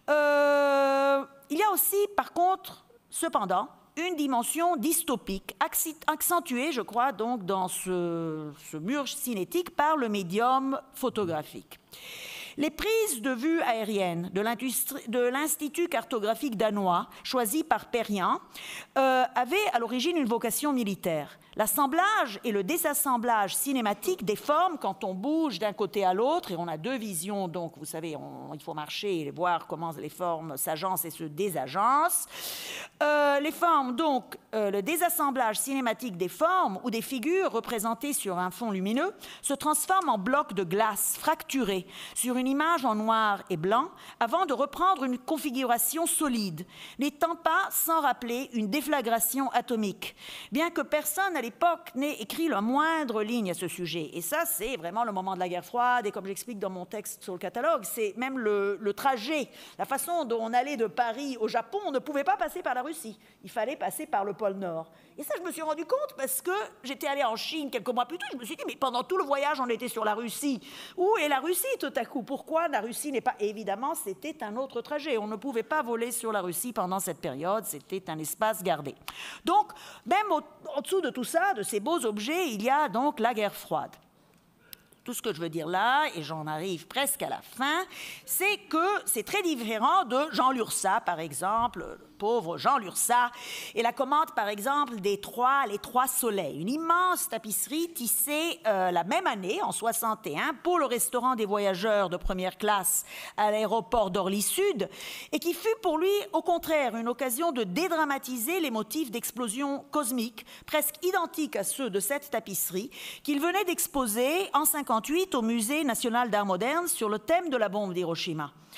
Euh, il y a aussi, par contre, cependant, une dimension dystopique, accentuée, je crois, donc, dans ce, ce mur cinétique par le médium photographique. Les prises de vue aériennes de l'Institut cartographique danois, choisi par Perriand, euh, avaient à l'origine une vocation militaire. L'assemblage et le désassemblage cinématique des formes quand on bouge d'un côté à l'autre, et on a deux visions, donc vous savez, on, il faut marcher et voir comment les formes s'agencent et se désagencent. Euh, les formes, donc, euh, le désassemblage cinématique des formes ou des figures représentées sur un fond lumineux se transforme en blocs de glace fracturés sur une image en noir et blanc avant de reprendre une configuration solide, n'étant pas sans rappeler une déflagration atomique, bien que personne à l'époque n'ait écrit la moindre ligne à ce sujet. Et ça, c'est vraiment le moment de la guerre froide, et comme j'explique dans mon texte sur le catalogue, c'est même le, le trajet, la façon dont on allait de Paris au Japon, on ne pouvait pas passer par la Russie, il fallait passer par le pôle Nord. Et ça, je me suis rendu compte parce que j'étais allée en Chine quelques mois plus tôt, je me suis dit, mais pendant tout le voyage, on était sur la Russie. Où est la Russie tout à coup? Pourquoi la Russie n'est pas... Évidemment, c'était un autre trajet. On ne pouvait pas voler sur la Russie pendant cette période. C'était un espace gardé. Donc, même au, en dessous de tout ça, de ces beaux objets, il y a donc la guerre froide. Tout ce que je veux dire là, et j'en arrive presque à la fin, c'est que c'est très différent de Jean Lursa, par exemple, le pauvre Jean Lursa, et la commande, par exemple, des trois, les Trois Soleils, une immense tapisserie tissée euh, la même année, en soixante et un, pour le restaurant des voyageurs de première classe à l'aéroport d'Orly-Sud, et qui fut pour lui, au contraire, une occasion de dédramatiser les motifs d'explosion cosmique, presque identiques à ceux de cette tapisserie, qu'il venait d'exposer en cinquante-huit au Musée national d'art moderne sur le thème de la bombe d'Hiroshima.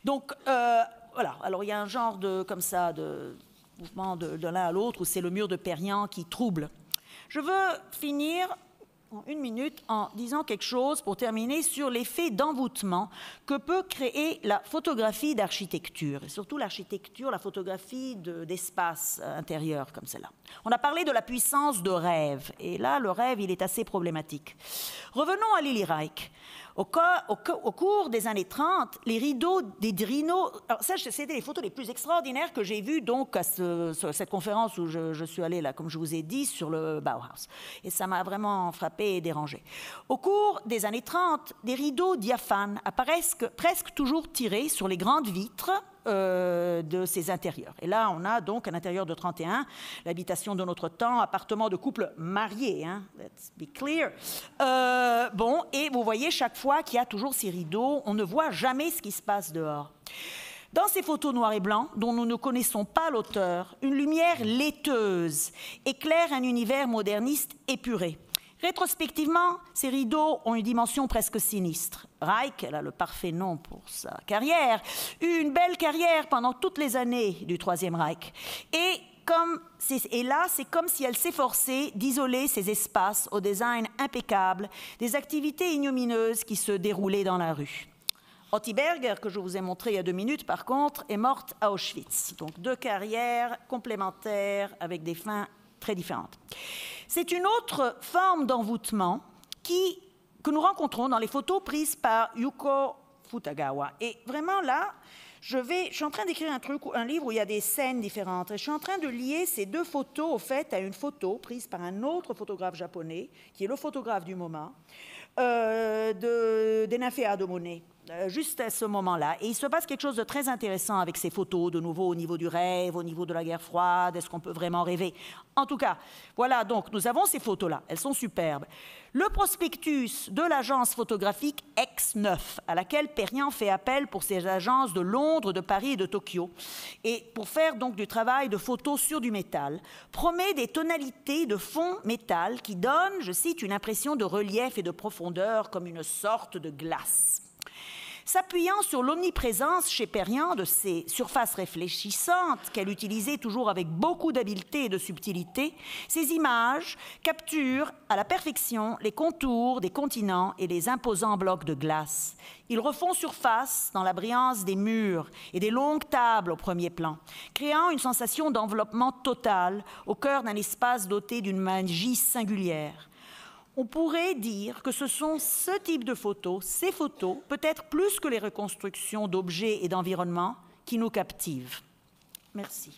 Donc, euh, voilà. Alors, il y a un genre de, comme ça, de mouvement de, de l'un à l'autre, où c'est le mur de Perriand qui trouble. Je veux finir en une minute en disant quelque chose pour terminer sur l'effet d'envoûtement que peut créer la photographie d'architecture, et surtout l'architecture, la photographie d'espace intérieur comme celle-là. On a parlé de la puissance de rêve, et là, le rêve, il est assez problématique. Revenons à Lili Reich. Au, cas, au, au cours des années trente, les rideaux des Drino... Alors ça, c'était les photos les plus extraordinaires que j'ai vues donc à ce, cette conférence où je, je suis allée, là, comme je vous ai dit, sur le Bauhaus. Et ça m'a vraiment frappé et dérangé. Au cours des années trente, des rideaux diaphanes apparaissent presque toujours tirés sur les grandes vitres Euh, de ces intérieurs. Et là, on a donc un intérieur de trente et un, l'habitation de notre temps, appartement de couple marié, hein, let's be clear. Euh, bon, et vous voyez, chaque fois qu'il y a toujours ces rideaux, on ne voit jamais ce qui se passe dehors. Dans ces photos noir et blanc, dont nous ne connaissons pas l'auteur, une lumière laiteuse éclaire un univers moderniste épuré. Rétrospectivement, ces rideaux ont une dimension presque sinistre. Reich, elle a le parfait nom pour sa carrière, eut une belle carrière pendant toutes les années du Troisième Reich. Et, comme et là, c'est comme si elle s'efforçait d'isoler ces espaces au design impeccable des activités ignomineuses qui se déroulaient dans la rue. Otti Berger, que je vous ai montré il y a deux minutes, par contre, est morte à Auschwitz. Donc deux carrières complémentaires avec des fins très différentes. C'est une autre forme d'envoûtement qui, que nous rencontrons dans les photos prises par Yuko Futagawa. Et vraiment là, je, vais, je suis en train d'écrire un truc, un livre où il y a des scènes différentes. Et je suis en train de lier ces deux photos, au fait, à une photo prise par un autre photographe japonais, qui est le photographe du moment, euh, de Denafe Adomone. Juste à ce moment-là. Et il se passe quelque chose de très intéressant avec ces photos, de nouveau au niveau du rêve, au niveau de la guerre froide, est-ce qu'on peut vraiment rêver? En tout cas, voilà, donc nous avons ces photos-là, elles sont superbes. Le prospectus de l'agence photographique X neuf, à laquelle Perriand fait appel pour ses agences de Londres, de Paris et de Tokyo, et pour faire donc du travail de photo sur du métal, promet des tonalités de fond métal qui donnent, je cite, une impression de relief et de profondeur comme une sorte de glace. S'appuyant sur l'omniprésence chez Perriand de ces surfaces réfléchissantes qu'elle utilisait toujours avec beaucoup d'habileté et de subtilité, ces images capturent à la perfection les contours des continents et les imposants blocs de glace. Ils refont surface dans la brillance des murs et des longues tables au premier plan, créant une sensation d'enveloppement total au cœur d'un espace doté d'une magie singulière. On pourrait dire que ce sont ce type de photos, ces photos, peut-être plus que les reconstructions d'objets et d'environnements, qui nous captivent. Merci.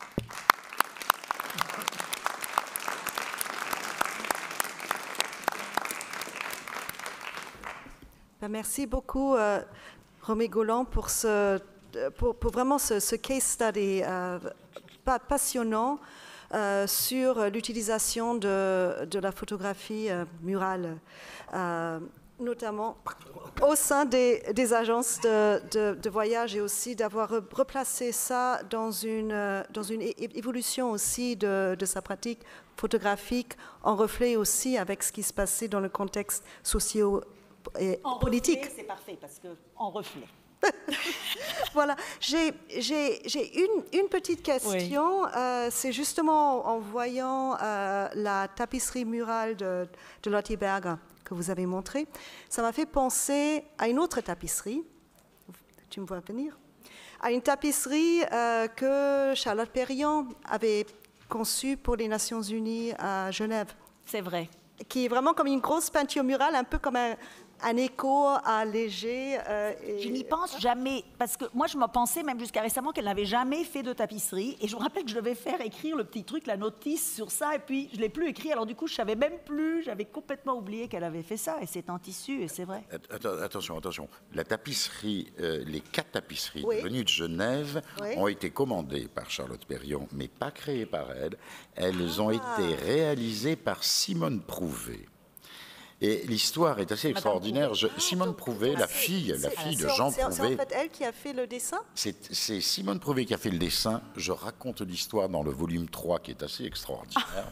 Ben, merci beaucoup, euh, Romy Golan, pour, ce, pour, pour vraiment ce, ce case study euh, passionnant. Euh, sur l'utilisation de, de la photographie euh, murale, euh, notamment au sein des, des agences de, de, de voyage et aussi d'avoir replacé ça dans une, dans une évolution aussi de, de sa pratique photographique en reflet aussi avec ce qui se passait dans le contexte socio- et en politique. C'est parfait parce que en reflet. Voilà, j'ai une, une petite question. Oui. Euh, c'est justement en voyant euh, la tapisserie murale de, de Lotte Berger que vous avez montrée, ça m'a fait penser à une autre tapisserie. Tu me vois venir? À une tapisserie euh, que Charlotte Perriand avait conçue pour les Nations Unies à Genève. C'est vrai. Qui est vraiment comme une grosse peinture murale, un peu comme un... un écho allégé. Euh, et... Je n'y pense jamais, parce que moi, je me pensais même jusqu'à récemment qu'elle n'avait jamais fait de tapisserie. Et je me rappelle que je devais faire écrire le petit truc, la notice sur ça, et puis je ne l'ai plus écrit. Alors du coup, je ne savais même plus, j'avais complètement oublié qu'elle avait fait ça, et c'est en tissu, et c'est vrai. Attention, attention. La tapisserie, euh, les quatre tapisseries oui. venues de Genève oui. ont été commandées par Charlotte Perriand, mais pas créées par elle. Elles ah. ont été réalisées par Simone Prouvé. Et l'histoire est assez extraordinaire. Je, Simone Prouvé, la fille, la fille de Jean Prouvé. C'est en fait elle qui a fait le dessin? C'est Simone Prouvé qui a fait le dessin. Je raconte l'histoire dans le volume trois qui est assez extraordinaire.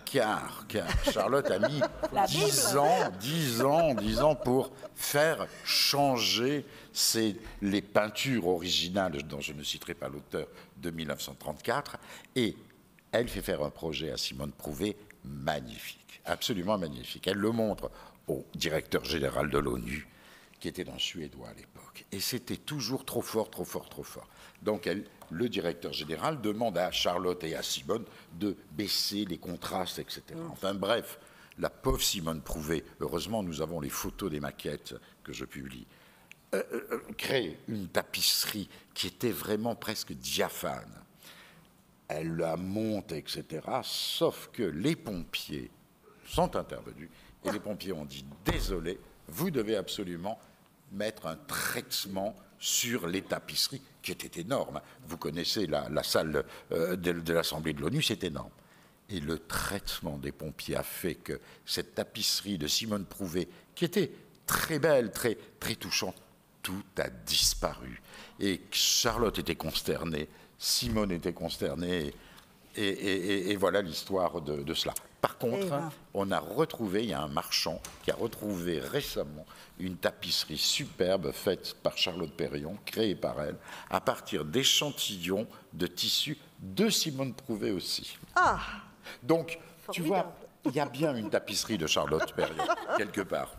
car, car Charlotte a mis dix ans, dix ans, dix ans pour faire changer ces, les peintures originales, dont je ne citerai pas l'auteur, de mille neuf cent trente-quatre, et elle fait faire un projet à Simone Prouvé magnifique, absolument magnifique. Elle le montre au directeur général de l'ONU, qui était un Suédois à l'époque. Et c'était toujours trop fort, trop fort, trop fort. Donc elle, le directeur général demande à Charlotte et à Simone de baisser les contrastes, et cetera. Enfin bref, la pauvre Simone Prouvé, heureusement nous avons les photos des maquettes que je publie, euh, euh, crée une tapisserie qui était vraiment presque diaphane. Elle la monte, et cetera. Sauf que les pompiers sont intervenus et les pompiers ont dit « Désolé, vous devez absolument mettre un traitement sur les tapisseries, qui était énorme. Vous connaissez la, la salle euh, de, de l'Assemblée de l'ONU, c'est énorme. » Et le traitement des pompiers a fait que cette tapisserie de Simone Prouvé, qui était très belle, très, très touchante, tout a disparu. Et Charlotte était consternée, Simone était consternée, et, et, et, et voilà l'histoire de, de cela. Par contre, ben. on a retrouvé, il y a un marchand qui a retrouvé récemment une tapisserie superbe faite par Charlotte Perriand, créée par elle, à partir d'échantillons de tissu de Simone Prouvé aussi. Ah! Donc, formidable. Tu vois, il y a bien une tapisserie de Charlotte Perriand, quelque part.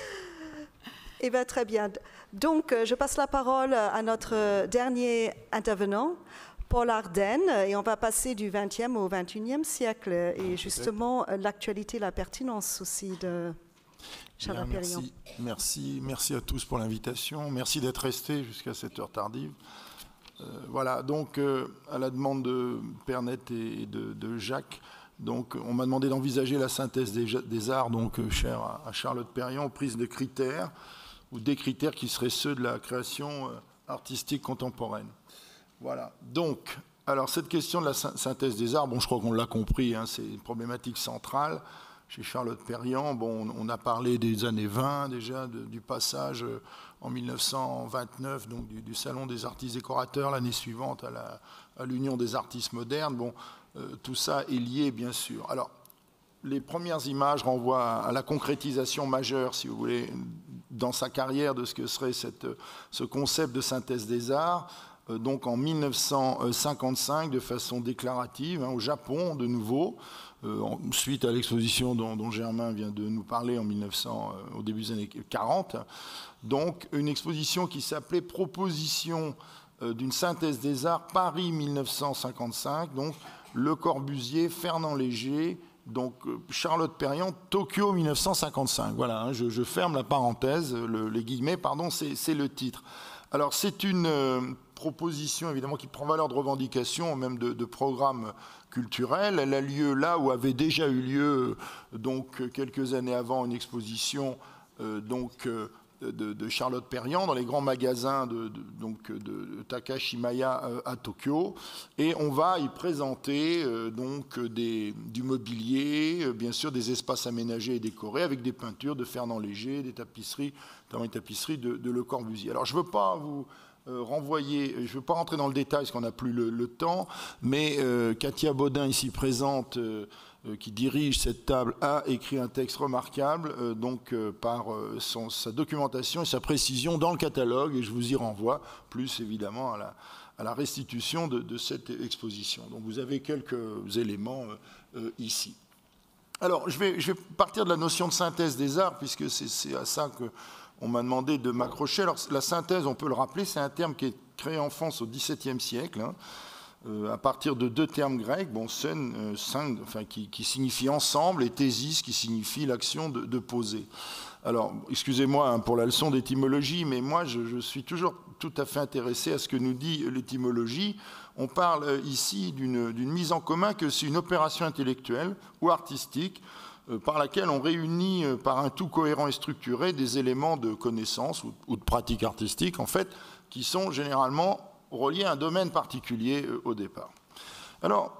Eh bien, très bien. Donc, je passe la parole à notre dernier intervenant, Paul Ardenne, et on va passer du vingtième au vingt et unième siècle, et justement l'actualité, la pertinence aussi de Charlotte Perriand. Merci, merci, merci à tous pour l'invitation. Merci d'être restés jusqu'à cette heure tardive. Euh, voilà, donc euh, à la demande de Pernette et de, de Jacques, donc on m'a demandé d'envisager la synthèse des, des arts, donc euh, chère à, à Charlotte Perriand, aux prises de critères, ou des critères qui seraient ceux de la création euh, artistique contemporaine. Voilà, donc, alors cette question de la synthèse des arts, bon, je crois qu'on l'a compris, hein, c'est une problématique centrale chez Charlotte Perriand. Bon, on a parlé des années vingt déjà, de, du passage euh, en mille neuf cent vingt-neuf, donc du, du Salon des artistes décorateurs, l'année suivante à l'Union des artistes modernes. Bon, euh, tout ça est lié, bien sûr. Alors, les premières images renvoient à la concrétisation majeure, si vous voulez, dans sa carrière de ce que serait cette, ce concept de synthèse des arts. Donc en mille neuf cent cinquante-cinq, de façon déclarative, hein, au Japon, de nouveau, euh, en, suite à l'exposition dont, dont Germain vient de nous parler en mille neuf cents, euh, au début des années quarante. Donc une exposition qui s'appelait « Proposition euh, d'une synthèse des arts Paris mille neuf cent cinquante-cinq », donc Le Corbusier, Fernand Léger, donc Charlotte Perriand, Tokyo mille neuf cent cinquante-cinq. Voilà, hein, je, je ferme la parenthèse, le, les guillemets, pardon, c'est le titre. Alors c'est une euh, proposition évidemment qui prend valeur de revendication, même de, de programme culturel. Elle a lieu là où avait déjà eu lieu donc quelques années avant une exposition euh, donc euh, de, de Charlotte Perriand dans les grands magasins de, de, donc de Takashimaya euh, à Tokyo, et on va y présenter euh, donc des, du mobilier, euh, bien sûr des espaces aménagés et décorés avec des peintures de Fernand Léger, des tapisseries, notamment une tapisserie de, de Le Corbusier. Alors je ne veux pas vous Euh, renvoyer, je ne veux pas rentrer dans le détail parce qu'on n'a plus le, le temps, mais euh, Katia Baudin, ici présente, euh, euh, qui dirige cette table, a écrit un texte remarquable euh, donc, euh, par euh, son, sa documentation et sa précision dans le catalogue, et je vous y renvoie, plus évidemment à la, à la restitution de, de cette exposition. Donc vous avez quelques éléments euh, euh, ici. Alors je vais, je vais partir de la notion de synthèse des arts, puisque c'est à ça que on m'a demandé de m'accrocher. Alors, la synthèse, on peut le rappeler, c'est un terme qui est créé en France au dix-septième siècle, hein, euh, à partir de deux termes grecs, bon, sen, euh, sen, enfin, qui, qui signifie ensemble, et thésis, qui signifie l'action de, de poser. Alors, excusez-moi hein, pour la leçon d'étymologie, mais moi, je, je suis toujours tout à fait intéressé à ce que nous dit l'étymologie. On parle ici d'une mise en commun que c'est une opération intellectuelle ou artistique par laquelle on réunit par un tout cohérent et structuré des éléments de connaissance ou, ou de pratique artistique, en fait, qui sont généralement reliés à un domaine particulier euh, au départ. Alors,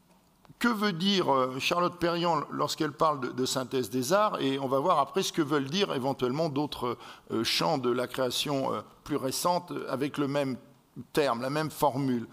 que veut dire euh, Charlotte Perriand lorsqu'elle parle de, de synthèse des arts? Et on va voir après ce que veulent dire éventuellement d'autres euh, champs de la création euh, plus récente avec le même terme, la même formule.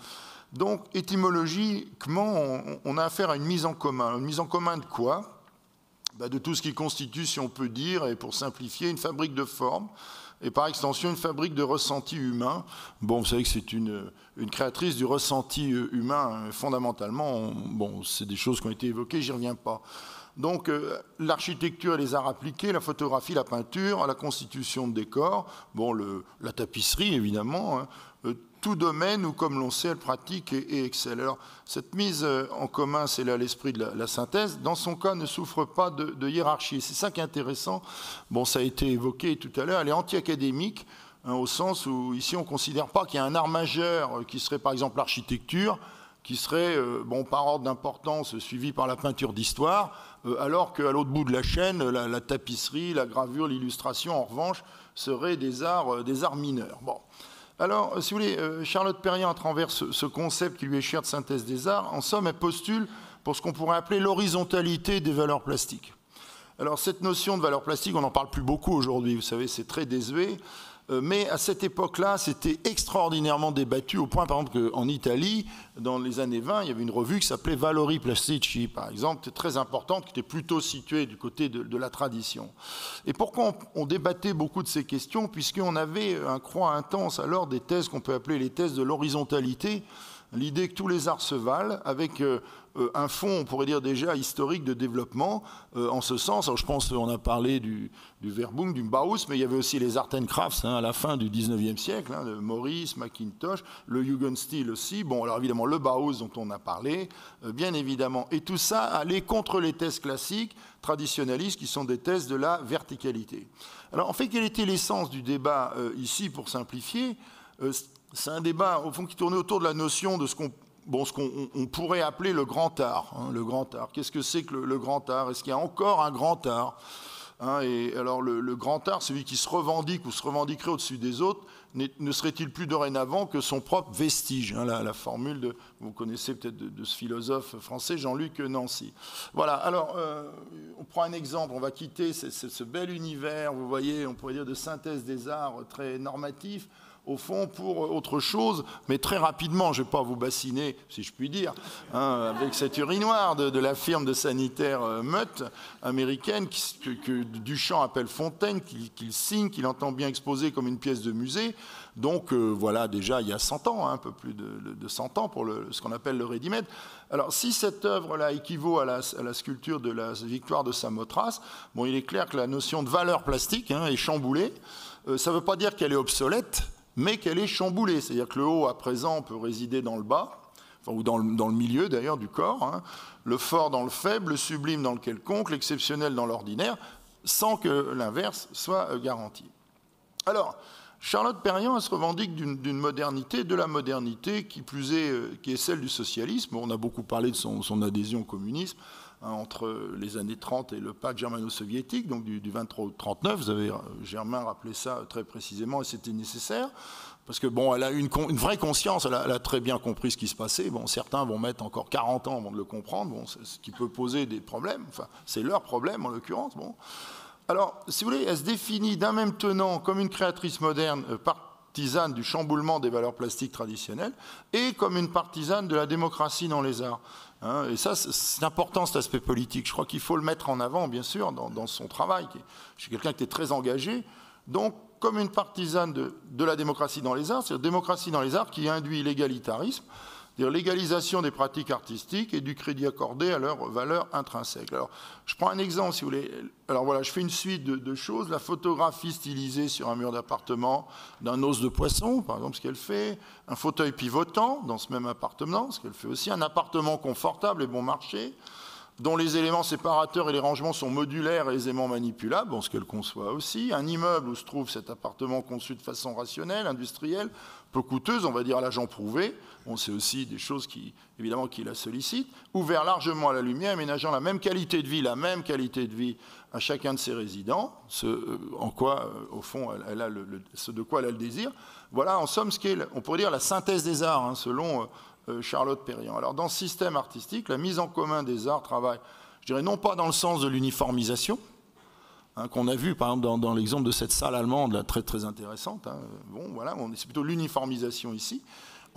Donc, étymologiquement, on, on a affaire à une mise en commun. Une mise en commun de quoi? Ben, de tout ce qui constitue, si on peut dire, et pour simplifier, une fabrique de formes, et par extension, une fabrique de ressenti humain. Bon, vous savez que c'est une, une créatrice du ressenti humain, fondamentalement. On, bon, c'est des choses qui ont été évoquées, j'y reviens pas. Donc, euh, l'architecture et les arts appliqués, la photographie, la peinture, la constitution de décors, bon, le, la tapisserie, évidemment, hein, euh, tout domaine où, comme l'on sait, elle pratique et, et excelle. Alors, cette mise en commun, c'est là l'esprit de la, la synthèse. Dans son cas, ne souffre pas de, de hiérarchie. C'est ça qui est intéressant. Bon, ça a été évoqué tout à l'heure. Elle est anti-académique, hein, au sens où, ici, on ne considère pas qu'il y a un art majeur qui serait, par exemple, l'architecture, qui serait, euh, bon, par ordre d'importance, suivi par la peinture d'histoire, euh, alors qu'à l'autre bout de la chaîne, la, la tapisserie, la gravure, l'illustration, en revanche, seraient des arts, euh, des arts mineurs. Bon. Alors, si vous voulez, euh, Charlotte Perriand, à travers ce, ce concept qui lui est cher de synthèse des arts, en somme, elle postule pour ce qu'on pourrait appeler l'horizontalité des valeurs plastiques. Alors, cette notion de valeur plastique, on n'en parle plus beaucoup aujourd'hui, vous savez, c'est très désuet. Mais à cette époque-là, c'était extraordinairement débattu, au point, par exemple, qu'en Italie, dans les années vingt, il y avait une revue qui s'appelait Valori Plastici, par exemple, très importante, qui était plutôt située du côté de, de la tradition. Et pourquoi on, on débattait beaucoup de ces questions? Puisqu'on avait un croix intense alors des thèses qu'on peut appeler les thèses de l'horizontalité, l'idée que tous les arts se valent, avec euh, un fond, on pourrait dire déjà, historique de développement, euh, en ce sens. Alors, je pense qu'on a parlé du, du Verbund, du Bauhaus, mais il y avait aussi les Art and Crafts, hein, à la fin du dix-neuvième siècle, hein, de Maurice, Macintosh, le Jugendstil aussi. Bon, alors évidemment, le Bauhaus dont on a parlé, euh, bien évidemment. Et tout ça allait contre les thèses classiques, traditionnalistes, qui sont des thèses de la verticalité. Alors, en fait, quelle était l'essence du débat euh, ici, pour simplifier? euh, C'est un débat, au fond, qui tournait autour de la notion de ce qu'on bon, ce qu'on on pourrait appeler le grand art. Hein, le grand art. Qu'est-ce que c'est que le, le grand art? Est-ce qu'il y a encore un grand art? Hein, et alors, le, le grand art, celui qui se revendique ou se revendiquerait au-dessus des autres, ne serait-il plus dorénavant que son propre vestige, hein, la, la formule de, vous connaissez peut-être de, de ce philosophe français, Jean-Luc Nancy. Voilà, alors, euh, on prend un exemple, on va quitter ce, ce, ce bel univers, vous voyez, on pourrait dire de synthèse des arts très normatif, au fond, pour autre chose, mais très rapidement, je ne vais pas vous bassiner, si je puis dire, hein, avec cette urinoir de, de la firme de sanitaire euh, Mutt, américaine, qui, que, que Duchamp appelle Fontaine, qu'il qu'il signe, qu'il entend bien exposer comme une pièce de musée. Donc, euh, voilà, déjà, il y a cent ans, hein, un peu plus de, de cent ans, pour le, ce qu'on appelle le ready-made. Alors, si cette œuvre-là équivaut à la, à la sculpture de la victoire de Samothrace, bon, il est clair que la notion de valeur plastique, hein, est chamboulée. Euh, ça ne veut pas dire qu'elle est obsolète, mais qu'elle est chamboulée. C'est-à-dire que le haut, à présent, peut résider dans le bas, enfin, ou dans le, dans le milieu, d'ailleurs, du corps, hein, le fort dans le faible, le sublime dans le quelconque, l'exceptionnel dans l'ordinaire, sans que l'inverse soit garanti. Alors, Charlotte Perriand, elle se revendique d'une modernité, de la modernité, qui plus est, euh, qui est celle du socialisme. On a beaucoup parlé de son, son adhésion au communisme, hein, entre les années trente et le pacte germano-soviétique, donc du, du vingt-trois août trente-neuf. Vous avez, Germain, rappelé ça très précisément, et c'était nécessaire. Parce que, bon, elle a une, une vraie conscience, elle a, elle a très bien compris ce qui se passait. Bon, certains vont mettre encore quarante ans avant de le comprendre, bon, ce qui peut poser des problèmes. Enfin, c'est leur problème, en l'occurrence, bon. Alors, si vous voulez, elle se définit d'un même tenant comme une créatrice moderne, euh, partisane du chamboulement des valeurs plastiques traditionnelles, et comme une partisane de la démocratie dans les arts. Hein, et ça, c'est important, cet aspect politique. Je crois qu'il faut le mettre en avant, bien sûr, dans, dans son travail. Je suis quelqu'un qui est très engagé. Donc, comme une partisane de, de la démocratie dans les arts, c'est-à-dire démocratie dans les arts qui induit l'égalitarisme, c'est-à-dire l'égalisation des pratiques artistiques et du crédit accordé à leur valeur intrinsèque. Alors, je prends un exemple, si vous voulez. Alors voilà, je fais une suite de, de choses. La photographie stylisée sur un mur d'appartement d'un os de poisson, par exemple, ce qu'elle fait. Un fauteuil pivotant dans ce même appartement, ce qu'elle fait aussi. Un appartement confortable et bon marché, dont les éléments séparateurs et les rangements sont modulaires et aisément manipulables, bon, ce qu'elle conçoit aussi. Un immeuble où se trouve cet appartement conçu de façon rationnelle, industrielle, peu coûteuse, on va dire à l'agent prouvé. On sait aussi des choses qui, évidemment, qui la sollicitent. Ouvert largement à la lumière, aménageant la même qualité de vie, la même qualité de vie à chacun de ses résidents, ce, euh, en quoi, euh, au fond, elle, elle a le, le, ce de quoi elle a le désir. Voilà, en somme, ce qu'est, on pourrait dire, la synthèse des arts, hein, selon... Euh, Charlotte Perriand. Alors, dans ce système artistique, la mise en commun des arts travaille, je dirais, non pas dans le sens de l'uniformisation, hein, qu'on a vu, par exemple, dans, dans l'exemple de cette salle allemande, là, très, très intéressante. Hein. Bon, voilà, c'est plutôt l'uniformisation ici.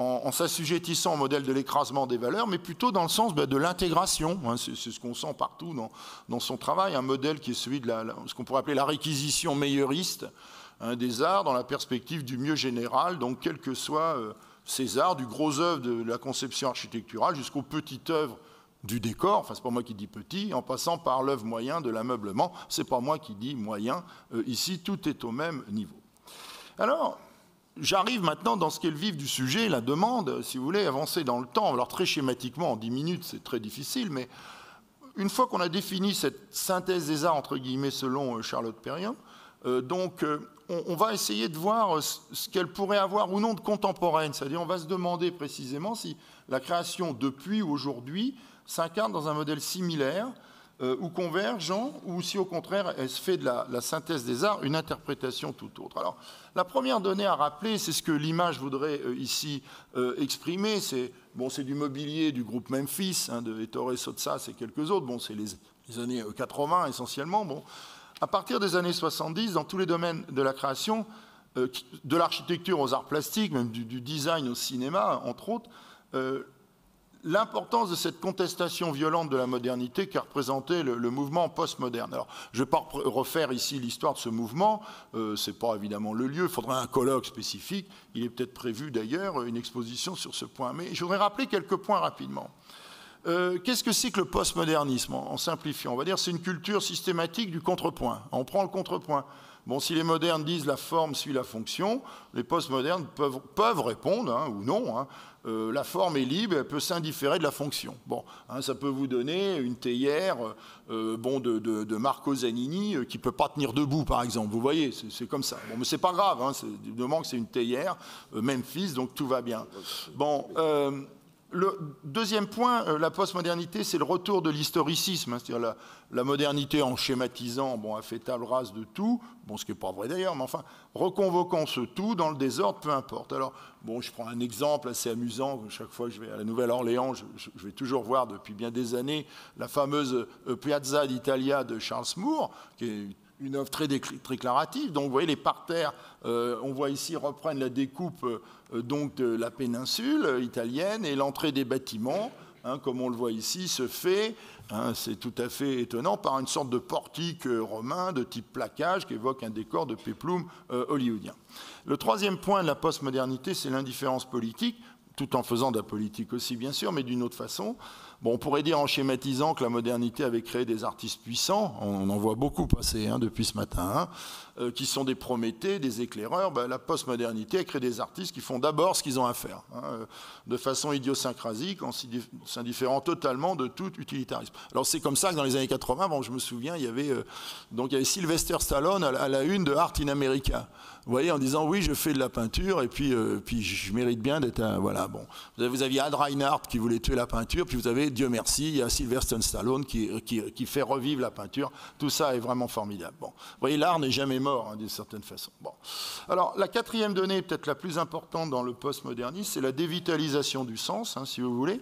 en, en s'assujettissant au modèle de l'écrasement des valeurs, mais plutôt dans le sens ben, de l'intégration. Hein, c'est, c'est ce qu'on sent partout dans, dans son travail, un modèle qui est celui de la, la, ce qu'on pourrait appeler la réquisition meilleuriste hein, des arts dans la perspective du mieux général, donc quel que soit euh, ces arts, du gros œuvre de la conception architecturale jusqu'aux petites œuvres du décor, enfin c'est pas moi qui dis petit, en passant par l'œuvre moyen de l'ameublement, c'est pas moi qui dis moyen, euh, ici tout est au même niveau. Alors, j'arrive maintenant dans ce qui est le vif du sujet, la demande, si vous voulez, avancer dans le temps, alors très schématiquement, en dix minutes c'est très difficile, mais une fois qu'on a défini cette synthèse des arts, entre guillemets, selon Charlotte Perriand, euh, donc euh, on, on va essayer de voir ce, ce qu'elle pourrait avoir ou non de contemporaine, c'est-à-dire on va se demander précisément si la création depuis ou aujourd'hui s'incarne dans un modèle similaire euh, ou convergent, ou si au contraire elle se fait de la, la synthèse des arts une interprétation tout autre. Alors, la première donnée à rappeler, c'est ce que l'image voudrait euh, ici euh, exprimer, c'est bon, c'est du mobilier du groupe Memphis, hein, de Ettore Sottsass et quelques autres, bon, c'est les, les années quatre-vingts essentiellement. Bon. À partir des années soixante-dix, dans tous les domaines de la création, euh, de l'architecture aux arts plastiques, même du, du design au cinéma, entre autres, euh, l'importance de cette contestation violente de la modernité qu'a représenté le, le mouvement postmoderne. Alors, je ne vais pas refaire ici l'histoire de ce mouvement, euh, ce n'est pas évidemment le lieu, il faudrait un colloque spécifique, il est peut-être prévu d'ailleurs une exposition sur ce point. Mais je voudrais rappeler quelques points rapidement. Euh, qu'est-ce que c'est que le postmodernisme, en, en simplifiant? On va dire c'est une culture systématique du contrepoint. On prend le contrepoint. Bon, si les modernes disent la forme suit la fonction, les postmodernes peuvent, peuvent répondre, hein, ou non, hein, euh, la forme est libre, elle peut s'indifférer de la fonction. Bon, hein, ça peut vous donner une théière euh, bon, de, de, de Marco Zanini euh, qui ne peut pas tenir debout, par exemple. Vous voyez, c'est, c'est comme ça. Bon, mais c'est pas grave, hein, c'est, du moment que c'est une théière, euh, Memphis, donc tout va bien. Bon... Euh, Le deuxième point, euh, la postmodernité, c'est le retour de l'historicisme, hein, c'est-à-dire la, la modernité en schématisant, bon, a fait table rase de tout, bon, ce qui n'est pas vrai d'ailleurs, mais enfin, reconvoquant ce tout dans le désordre, peu importe. Alors, bon, je prends un exemple assez amusant, chaque fois que je vais à la Nouvelle-Orléans, je, je, je vais toujours voir depuis bien des années la fameuse euh, Piazza d'Italia de Charles Moore, qui est une œuvre très déclarative. Donc, vous voyez, les parterres, euh, on voit ici, reprennent la découpe euh, donc de la péninsule euh, italienne, et l'entrée des bâtiments, hein, comme on le voit ici, se fait, hein, c'est tout à fait étonnant, par une sorte de portique euh, romain de type plaquage qui évoque un décor de péplum euh, hollywoodien. Le troisième point de la postmodernité, c'est l'indifférence politique, tout en faisant de la politique aussi, bien sûr, mais d'une autre façon. Bon, on pourrait dire en schématisant que la modernité avait créé des artistes puissants, on en voit beaucoup passer hein, depuis ce matin, hein, euh, qui sont des Prométhées, des éclaireurs. Ben, la postmodernité a créé des artistes qui font d'abord ce qu'ils ont à faire, hein, euh, de façon idiosyncrasique, en s'indifférant totalement de tout utilitarisme. Alors c'est comme ça que dans les années quatre-vingts, bon, je me souviens, il y avait, euh, donc, il y avait Sylvester Stallone à la, à la une de Art in America. Vous voyez, en disant oui, je fais de la peinture et puis, euh, puis je mérite bien d'être un... Voilà, bon. Vous aviez Ad Reinhardt qui voulait tuer la peinture, puis vous avez, Dieu merci, il y a Sylvester Stallone qui, qui, qui fait revivre la peinture. Tout ça est vraiment formidable. Bon. Vous voyez, l'art n'est jamais mort, hein, d'une certaine façon. Bon. Alors, la quatrième donnée, peut-être la plus importante dans le postmodernisme, c'est la dévitalisation du sens, hein, si vous voulez.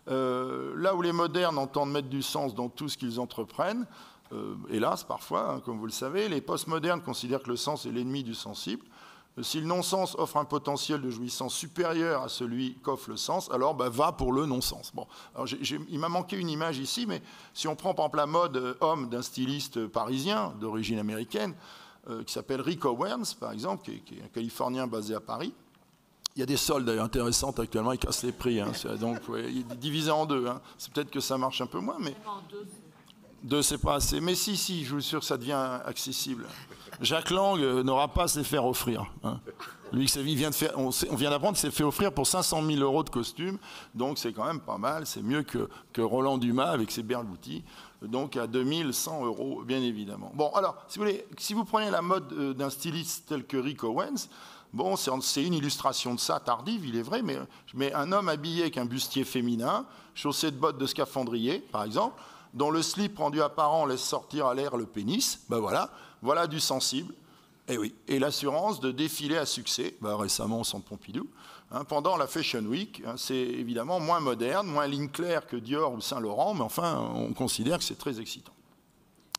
Euh, là où les modernes entendent mettre du sens dans tout ce qu'ils entreprennent, Euh, hélas, parfois, hein, comme vous le savez, les postmodernes considèrent que le sens est l'ennemi du sensible. Euh, si le non-sens offre un potentiel de jouissance supérieur à celui qu'offre le sens, alors bah, va pour le non-sens. Bon, alors j'ai, j'ai, il m'a manqué une image ici, mais si on prend par exemple la mode euh, homme d'un styliste parisien d'origine américaine, euh, qui s'appelle Rick Owens, par exemple, qui est, qui est un Californien basé à Paris. Il y a des soldes d'ailleurs intéressantes actuellement, ils cassent les prix. Hein, donc, ouais, il est divisé en deux. Hein. C'est peut-être que ça marche un peu moins, mais... Deux, c'est pas assez. Mais si, si, je vous assure que ça devient accessible. Jacques Lang euh, n'aura pas à se les faire offrir. Hein. Lui, il vient de faire, on, on vient d'apprendre qu'il s'est fait offrir pour cinq cent mille euros de costume. Donc, c'est quand même pas mal. C'est mieux que, que Roland Dumas avec ses Berluti. Donc, à deux mille cent euros, bien évidemment. Bon, alors, si vous voulez, si vous prenez la mode euh, d'un styliste tel que Rick Owens, bon, c'est, c'est une illustration de ça, tardive, il est vrai, mais, mais un homme habillé avec un bustier féminin, chaussé de bottes de scaphandrier, par exemple, dont le slip rendu apparent laisse sortir à l'air le pénis, ben voilà, voilà du sensible, et oui, et l'assurance de défiler à succès, ben récemment au Centre Pompidou, hein, pendant la Fashion Week, hein, c'est évidemment moins moderne, moins ligne claire que Dior ou Saint-Laurent, mais enfin, on considère que c'est très excitant.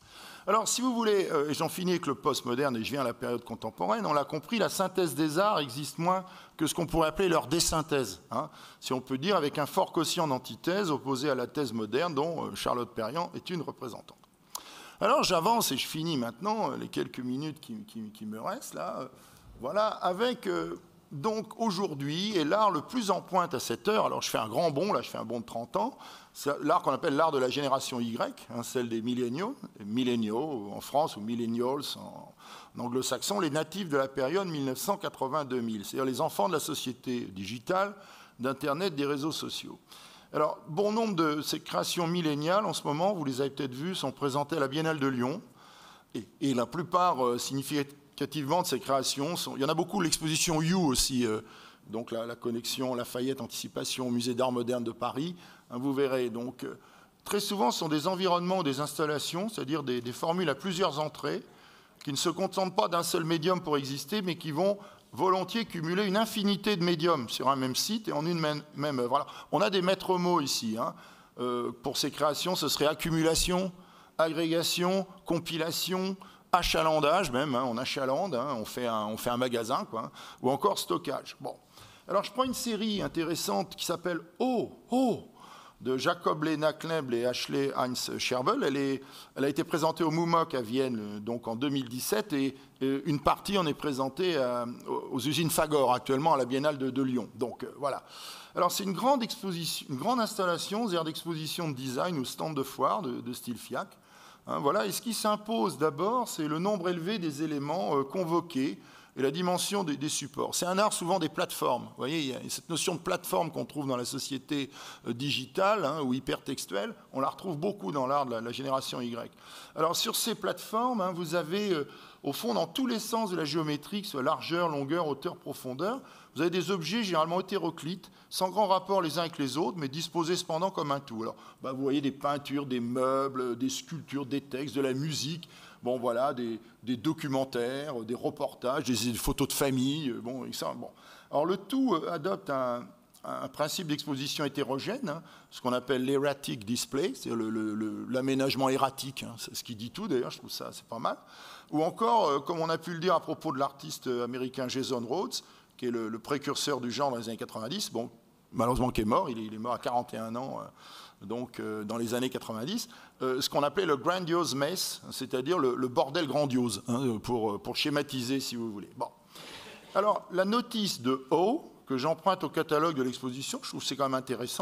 Alors, si vous voulez, euh, et j'en finis avec le postmoderne et je viens à la période contemporaine, on l'a compris, la synthèse des arts existe moins que ce qu'on pourrait appeler leur désynthèse, hein, si on peut dire, avec un fort quotient d'antithèse opposé à la thèse moderne dont euh, Charlotte Perriand est une représentante. Alors, j'avance et je finis maintenant les quelques minutes qui, qui, qui me restent là, euh, voilà, avec... Euh, Donc aujourd'hui, et l'art le plus en pointe à cette heure, alors je fais un grand bond, là je fais un bond de trente ans, c'est l'art qu'on appelle l'art de la génération Y, hein, celle des milléniaux, milléniaux en France ou millennials en, en anglo-saxon, les natifs de la période mille neuf cent quatre-vingt à deux mille, c'est-à-dire les enfants de la société digitale, d'Internet, des réseaux sociaux. Alors, bon nombre de ces créations milléniales, en ce moment, vous les avez peut-être vues, sont présentées à la Biennale de Lyon, et, et la plupart euh, significativement de ces créations. Sont, il y en a beaucoup, l'exposition You aussi, euh, donc la, la connexion Lafayette Anticipation au Musée d'Art Moderne de Paris, hein, vous verrez. Donc, euh, très souvent, ce sont des environnements, des installations, c'est-à-dire des, des formules à plusieurs entrées, qui ne se contentent pas d'un seul médium pour exister, mais qui vont volontiers cumuler une infinité de médiums sur un même site et en une même, même œuvre. Alors, on a des maîtres mots ici. Hein. Euh, pour ces créations, ce serait accumulation, agrégation, compilation, achalandage même, hein, on achalande, hein, on, fait un, on fait un magasin, quoi, hein, ou encore stockage. Bon. Alors je prends une série intéressante qui s'appelle Oh, Oh, de Jacob Lena Knebel et Ashley Heinz Scherbel. Elle, est, elle a été présentée au MUMOC à Vienne donc en deux mille dix-sept et, et une partie en est présentée à, aux usines Fagor actuellement à la Biennale de, de Lyon. Donc euh, voilà. Alors c'est une grande exposition, une grande installation, aire d'exposition de design ou stand de foire de, de style FIAC. Hein, voilà. Et ce qui s'impose d'abord, c'est le nombre élevé des éléments euh, convoqués et la dimension des, des supports. C'est un art souvent des plateformes. Vous voyez, il y a cette notion de plateforme qu'on trouve dans la société euh, digitale hein, ou hypertextuelle, on la retrouve beaucoup dans l'art de la, la génération Y. Alors sur ces plateformes, hein, vous avez euh, au fond dans tous les sens de la géométrie, que ce soit largeur, longueur, hauteur, profondeur, vous avez des objets généralement hétéroclites, sans grand rapport les uns avec les autres, mais disposés cependant comme un tout. Alors, bah, vous voyez des peintures, des meubles, des sculptures, des textes, de la musique, bon, voilà, des, des documentaires, des reportages, des, des photos de famille. Bon, et ça, bon. Alors, le tout euh, adopte un, un principe d'exposition hétérogène, hein, ce qu'on appelle l'erratic display, c'est l'aménagement le, le, erratique, hein, c'est ce qui dit tout, d'ailleurs, je trouve ça, c'est pas mal. Ou encore, euh, comme on a pu le dire à propos de l'artiste américain Jason Rhodes, qui est le, le précurseur du genre dans les années quatre-vingt-dix, bon, malheureusement qui est mort, il est, il est mort à quarante et un ans, euh, donc euh, dans les années quatre-vingt-dix, euh, ce qu'on appelait le grandiose mess, c'est-à-dire le, le bordel grandiose, hein, pour, pour schématiser si vous voulez. Bon. Alors, la notice de O, que j'emprunte au catalogue de l'exposition, je trouve que c'est quand même intéressant,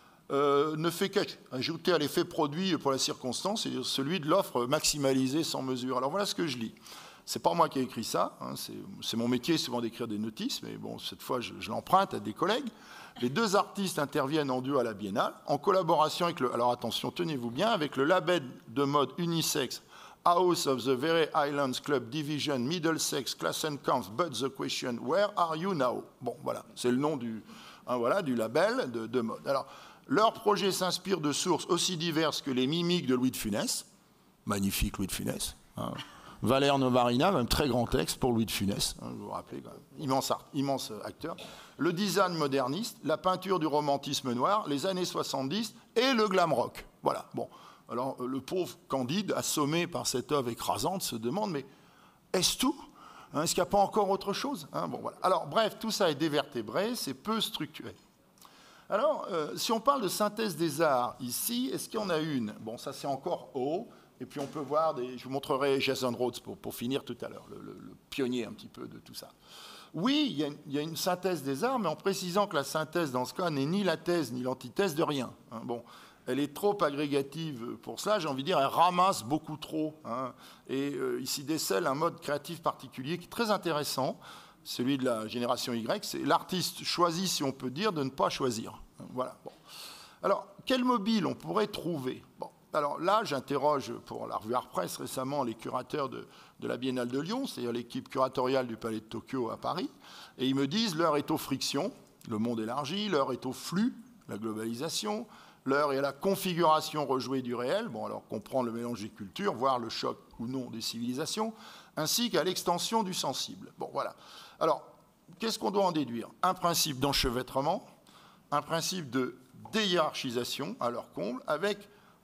euh, ne fait qu'ajouter à l'effet produit pour la circonstance, c'est-à-dire celui de l'offre maximalisée sans mesure. Alors voilà ce que je lis. C'est pas moi qui ai écrit ça, hein, c'est mon métier souvent d'écrire des notices, mais bon, cette fois je, je l'emprunte à des collègues. Les deux artistes interviennent en duo à la Biennale, en collaboration avec le, alors attention, tenez-vous bien, avec le label de mode unisexe House of the Very Islands Club Division Middlesex Klassenkampf, but the question, where are you now? Bon, voilà, c'est le nom du, hein, voilà, du label de, de mode. Alors, leur projet s'inspire de sources aussi diverses que les mimiques de Louis de Funès, magnifique Louis de Funès, hein. Valère Novarina, même très grand texte pour Louis de Funès, hein, vous vous rappelez, quand même, immense, art, immense acteur. Le design moderniste, la peinture du romantisme noir, les années soixante-dix et le glam rock. Voilà, bon. Alors, le pauvre Candide, assommé par cette œuvre écrasante, se demande, mais est-ce tout hein, est-ce qu'il n'y a pas encore autre chose hein, bon, voilà. Alors, bref, tout ça est dévertébré, c'est peu structuré. Alors, euh, si on parle de synthèse des arts ici, est-ce qu'il y en a une? Bon, ça c'est encore haut. Et puis on peut voir, des, je vous montrerai Jason Rhodes pour, pour finir tout à l'heure, le, le, le pionnier un petit peu de tout ça. Oui, il y, a, il y a une synthèse des arts, mais en précisant que la synthèse dans ce cas n'est ni la thèse ni l'antithèse de rien. Hein. Bon, elle est trop agrégative pour cela, j'ai envie de dire, elle ramasse beaucoup trop. Hein. Et euh, ici décèle un mode créatif particulier qui est très intéressant, celui de la génération Y, c'est l'artiste choisit, si on peut dire, de ne pas choisir. Hein. Voilà. Bon. Alors, quel mobile on pourrait trouver? Bon. Alors là, j'interroge pour la revue Art Press récemment les curateurs de, de la Biennale de Lyon, c'est-à-dire l'équipe curatoriale du Palais de Tokyo à Paris, et ils me disent l'heure est aux frictions, le monde élargi, l'heure est au flux, la globalisation, l'heure est à la configuration rejouée du réel, bon alors comprendre le mélange des cultures, voir le choc ou non des civilisations, ainsi qu'à l'extension du sensible. Bon voilà. Alors, qu'est-ce qu'on doit en déduire? Un principe d'enchevêtrement, un principe de déhiérarchisation à leur comble, avec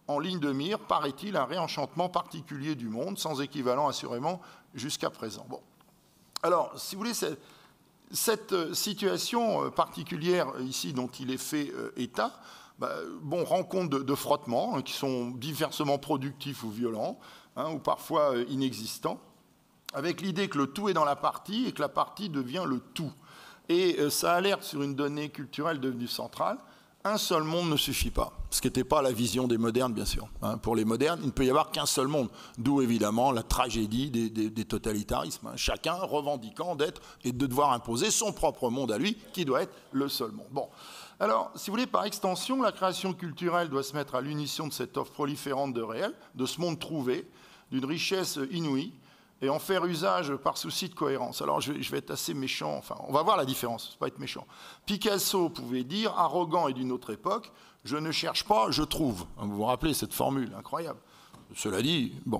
en ligne de mire, paraît-il, un réenchantement particulier du monde, sans équivalent assurément jusqu'à présent. Bon. Alors, si vous voulez, cette, cette situation particulière ici dont il est fait euh, état, bah, bon, rend compte de, de frottements hein, qui sont diversement productifs ou violents, hein, ou parfois euh, inexistants, avec l'idée que le tout est dans la partie et que la partie devient le tout. Et euh, ça alerte sur une donnée culturelle devenue centrale. Un seul monde ne suffit pas, ce qui n'était pas la vision des modernes, bien sûr. Hein, pour les modernes, il ne peut y avoir qu'un seul monde, d'où évidemment la tragédie des, des, des totalitarismes. Hein, chacun revendiquant d'être et de devoir imposer son propre monde à lui, qui doit être le seul monde. Bon. Alors, si vous voulez, par extension, la création culturelle doit se mettre à l'unisson de cette offre proliférante de réel, de ce monde trouvé, d'une richesse inouïe, et en faire usage par souci de cohérence. Alors, je vais, je vais être assez méchant, enfin, on va voir la différence, c'est pas être méchant. Picasso pouvait dire, arrogant et d'une autre époque, je ne cherche pas, je trouve. Vous vous rappelez cette formule, incroyable. Cela dit, bon,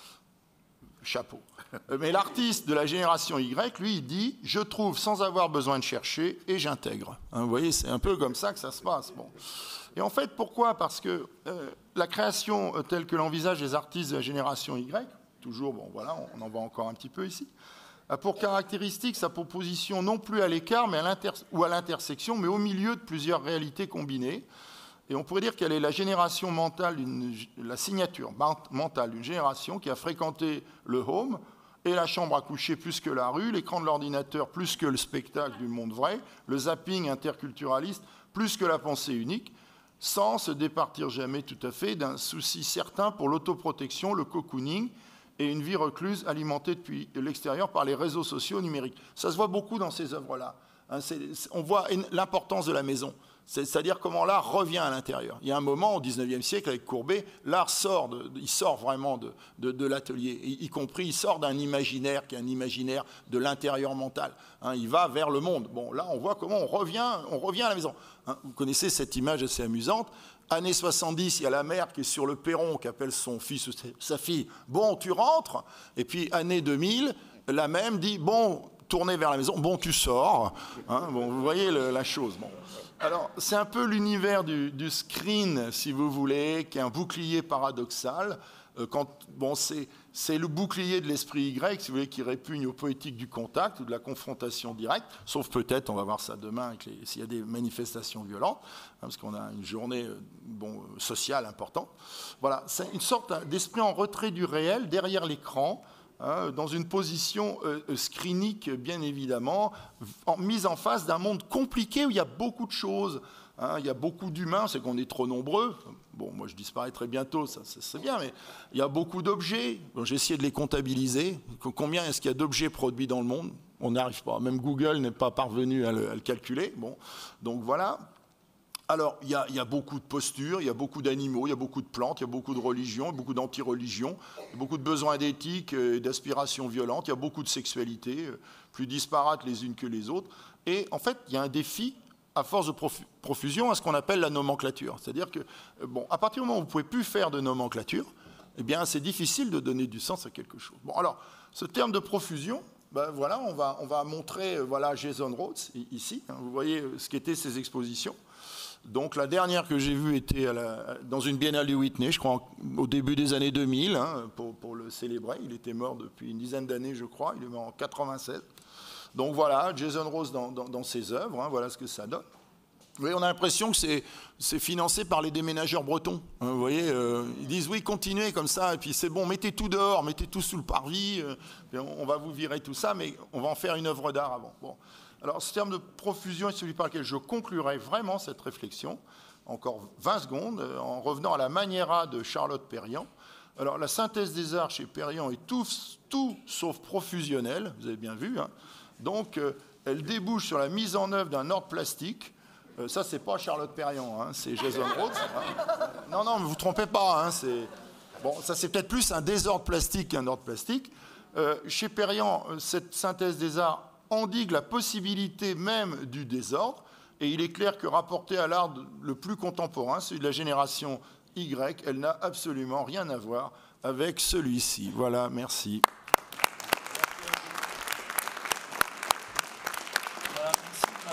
chapeau. Mais l'artiste de la génération Y, lui, il dit, je trouve sans avoir besoin de chercher et j'intègre. Hein, vous voyez, c'est un peu comme ça que ça se passe. Bon. Et en fait, pourquoi? Parce que euh, la création euh, telle que l'envisagent les artistes de la génération Y, toujours, bon voilà, on en voit encore un petit peu ici, a pour caractéristique sa proposition non plus à l'écart mais à l'inter ou à l'intersection, mais au milieu de plusieurs réalités combinées. Et on pourrait dire qu'elle est la génération mentale, une, la signature mentale d'une génération qui a fréquenté le home et la chambre à coucher plus que la rue, l'écran de l'ordinateur plus que le spectacle du monde vrai, le zapping interculturaliste plus que la pensée unique, sans se départir jamais tout à fait d'un souci certain pour l'autoprotection, le cocooning, et une vie recluse alimentée depuis l'extérieur par les réseaux sociaux numériques. Ça se voit beaucoup dans ces œuvres-là. Hein, on voit l'importance de la maison, c'est-à-dire comment l'art revient à l'intérieur. Il y a un moment, au dix-neuvième siècle, avec Courbet, l'art sort, de, il sort vraiment de, de, de l'atelier, y, y compris, il sort d'un imaginaire qui est un imaginaire de l'intérieur mental. Hein, il va vers le monde. Bon, là, on voit comment on revient, on revient à la maison. Hein, vous connaissez cette image assez amusante. Années soixante-dix, il y a la mère qui est sur le perron, qui appelle son fils ou sa fille, « Bon, tu rentres ?» Et puis, année deux mille, la même dit « Bon, tournez vers la maison, bon, tu sors. Hein » Bon, vous voyez le, la chose. Bon. Alors, c'est un peu l'univers du, du screen, si vous voulez, qui est un bouclier paradoxal. Euh, quand, bon, c'est, c'est le bouclier de l'esprit Y, si vous voulez, qui répugne aux poétiques du contact ou de la confrontation directe, sauf peut-être, on va voir ça demain, s'il y a des manifestations violentes, hein, parce qu'on a une journée bon, sociale importante. Voilà, c'est une sorte d'esprit en retrait du réel, derrière l'écran, hein, dans une position euh, scrénique, bien évidemment, en, mise en face d'un monde compliqué où il y a beaucoup de choses. Hein, il y a beaucoup d'humains, c'est qu'on est trop nombreux. Bon, moi je disparaîtrai bientôt, ça, ça c'est bien, mais il y a beaucoup d'objets. Bon, j'ai essayé de les comptabiliser. Combien est-ce qu'il y a d'objets produits dans le monde? On n'arrive pas. Même Google n'est pas parvenu à le, à le calculer. Bon, donc voilà. Alors, il y, a, il y a beaucoup de postures, il y a beaucoup d'animaux, il y a beaucoup de plantes, il y a beaucoup de religions, beaucoup d'anti-religions, beaucoup de besoins d'éthique et d'aspirations violentes, il y a beaucoup de sexualités, plus disparates les unes que les autres. Et en fait, il y a un défi à force de profusion à ce qu'on appelle la nomenclature. C'est-à-dire que, bon, à partir du moment où vous ne pouvez plus faire de nomenclature, eh bien, c'est difficile de donner du sens à quelque chose. Bon, alors, ce terme de profusion, ben voilà, on va, on va montrer, voilà, Jason Rhodes, ici. Hein, vous voyez ce qu'étaient ses expositions. Donc, la dernière que j'ai vue était à la, dans une biennale du Whitney, je crois, en, au début des années deux mille, hein, pour, pour le célébrer. Il était mort depuis une dizaine d'années, je crois. Il est mort en quatre-vingt-seize. Donc voilà, Jason Rhodes dans, dans, dans ses œuvres, hein, voilà ce que ça donne. Vous voyez, on a l'impression que c'est, c'est financé par les déménageurs bretons. Hein, vous voyez, euh, ils disent oui, continuez comme ça, et puis c'est bon, mettez tout dehors, mettez tout sous le parvis, euh, et on, on va vous virer tout ça, mais on va en faire une œuvre d'art avant. Bon. Alors, ce terme de profusion est celui par lequel je conclurai vraiment cette réflexion, encore vingt secondes, euh, en revenant à la Maniera de Charlotte Perriand. Alors, la synthèse des arts chez Perriand est tout, tout sauf profusionnelle, vous avez bien vu, hein. Donc, euh, elle débouche sur la mise en œuvre d'un ordre plastique. Euh, ça, c'est pas Charlotte Perriand, hein, c'est Jason Rhodes. Hein. Non, non, ne vous trompez pas. Hein, c'est... Bon, ça, c'est peut-être plus un désordre plastique qu'un ordre plastique. Euh, chez Perriand, cette synthèse des arts endigue la possibilité même du désordre. Et il est clair que, rapporté à l'art le plus contemporain, celui de la génération Y, elle n'a absolument rien à voir avec celui-ci. Voilà, merci.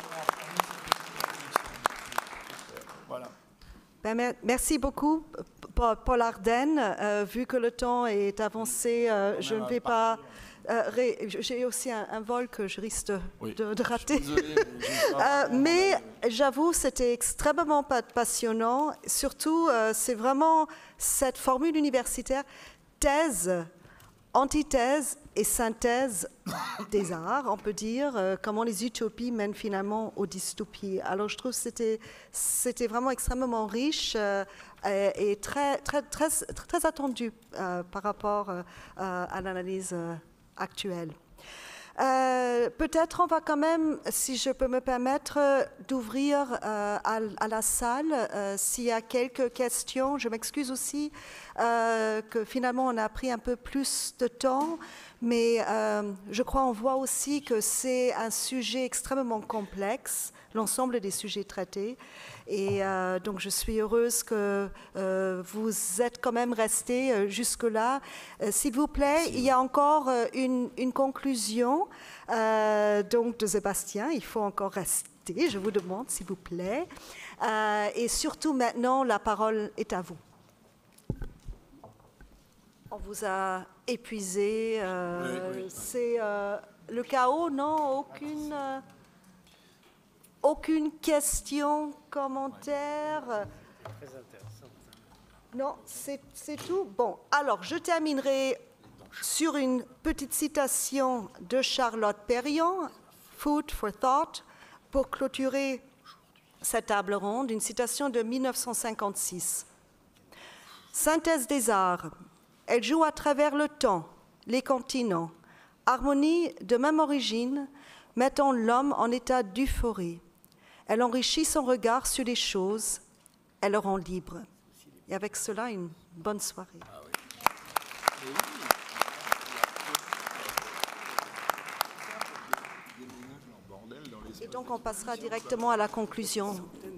Ben, merci beaucoup Paul Ardenne. Euh, vu que le temps est avancé, euh, je ne vais pas... Euh, J'ai aussi un, un vol que je risque de, Oui. de, de rater. Désolé, mais, euh, mais j'avoue, c'était extrêmement passionnant. Surtout, euh, c'est vraiment cette formule universitaire, thèse, antithèse et synthèse des arts, on peut dire, euh, comment les utopies mènent finalement aux dystopies. Alors je trouve que c'était c'était vraiment extrêmement riche euh, et, et très, très, très, très attendu euh, par rapport euh, à l'analyse euh, actuelle. Euh, Peut-être on va quand même, si je peux me permettre, d'ouvrir euh, à, à la salle euh, s'il y a quelques questions. Je m'excuse aussi euh, que finalement on a pris un peu plus de temps, mais euh, je crois on voit aussi que c'est un sujet extrêmement complexe, l'ensemble des sujets traités. Et euh, donc je suis heureuse que euh, vous êtes quand même restés euh, jusque-là. Euh, S'il vous plaît, il y a encore euh, une, une conclusion euh, donc de Sébastien. Il faut encore rester, je vous demande, s'il vous plaît. Euh, et surtout maintenant, la parole est à vous. On vous a épuisé. Euh, oui, oui. C'est euh, le chaos, non? Aucune... Euh, Aucune question, commentaire? Très intéressant. Non, c'est tout. Bon, alors je terminerai sur une petite citation de Charlotte Perriand, Food for Thought, pour clôturer cette table ronde, une citation de mille neuf cent cinquante-six. Synthèse des arts. Elle joue à travers le temps, les continents, harmonie de même origine, mettant l'homme en état d'euphorie. Elle enrichit son regard sur les choses, elle le rend libre. Et avec cela, une bonne soirée. Ah oui. Et donc, on passera directement à la conclusion.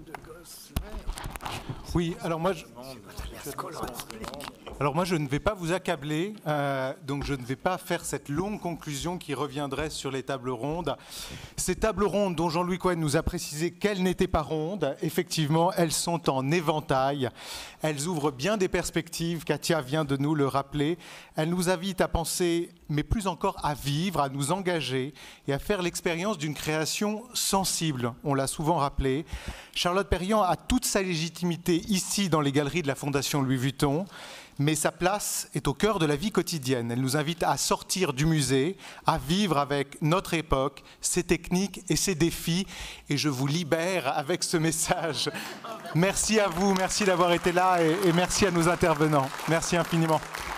Oui, alors moi, je, alors moi, je ne vais pas vous accabler, euh, donc je ne vais pas faire cette longue conclusion qui reviendrait sur les tables rondes. Ces tables rondes dont Jean-Louis Cohen nous a précisé qu'elles n'étaient pas rondes, effectivement, elles sont en éventail. Elles ouvrent bien des perspectives, Katia vient de nous le rappeler. Elles nous invitent à penser, mais plus encore à vivre, à nous engager et à faire l'expérience d'une création sensible. On l'a souvent rappelé. Charlotte Perriand a toute sa légitimité ici dans les galeries de la Fondation Louis Vuitton, mais sa place est au cœur de la vie quotidienne. Elle nous invite à sortir du musée, à vivre avec notre époque, ses techniques et ses défis. Et je vous libère avec ce message. Merci à vous, merci d'avoir été là et, et merci à nos intervenants. Merci infiniment.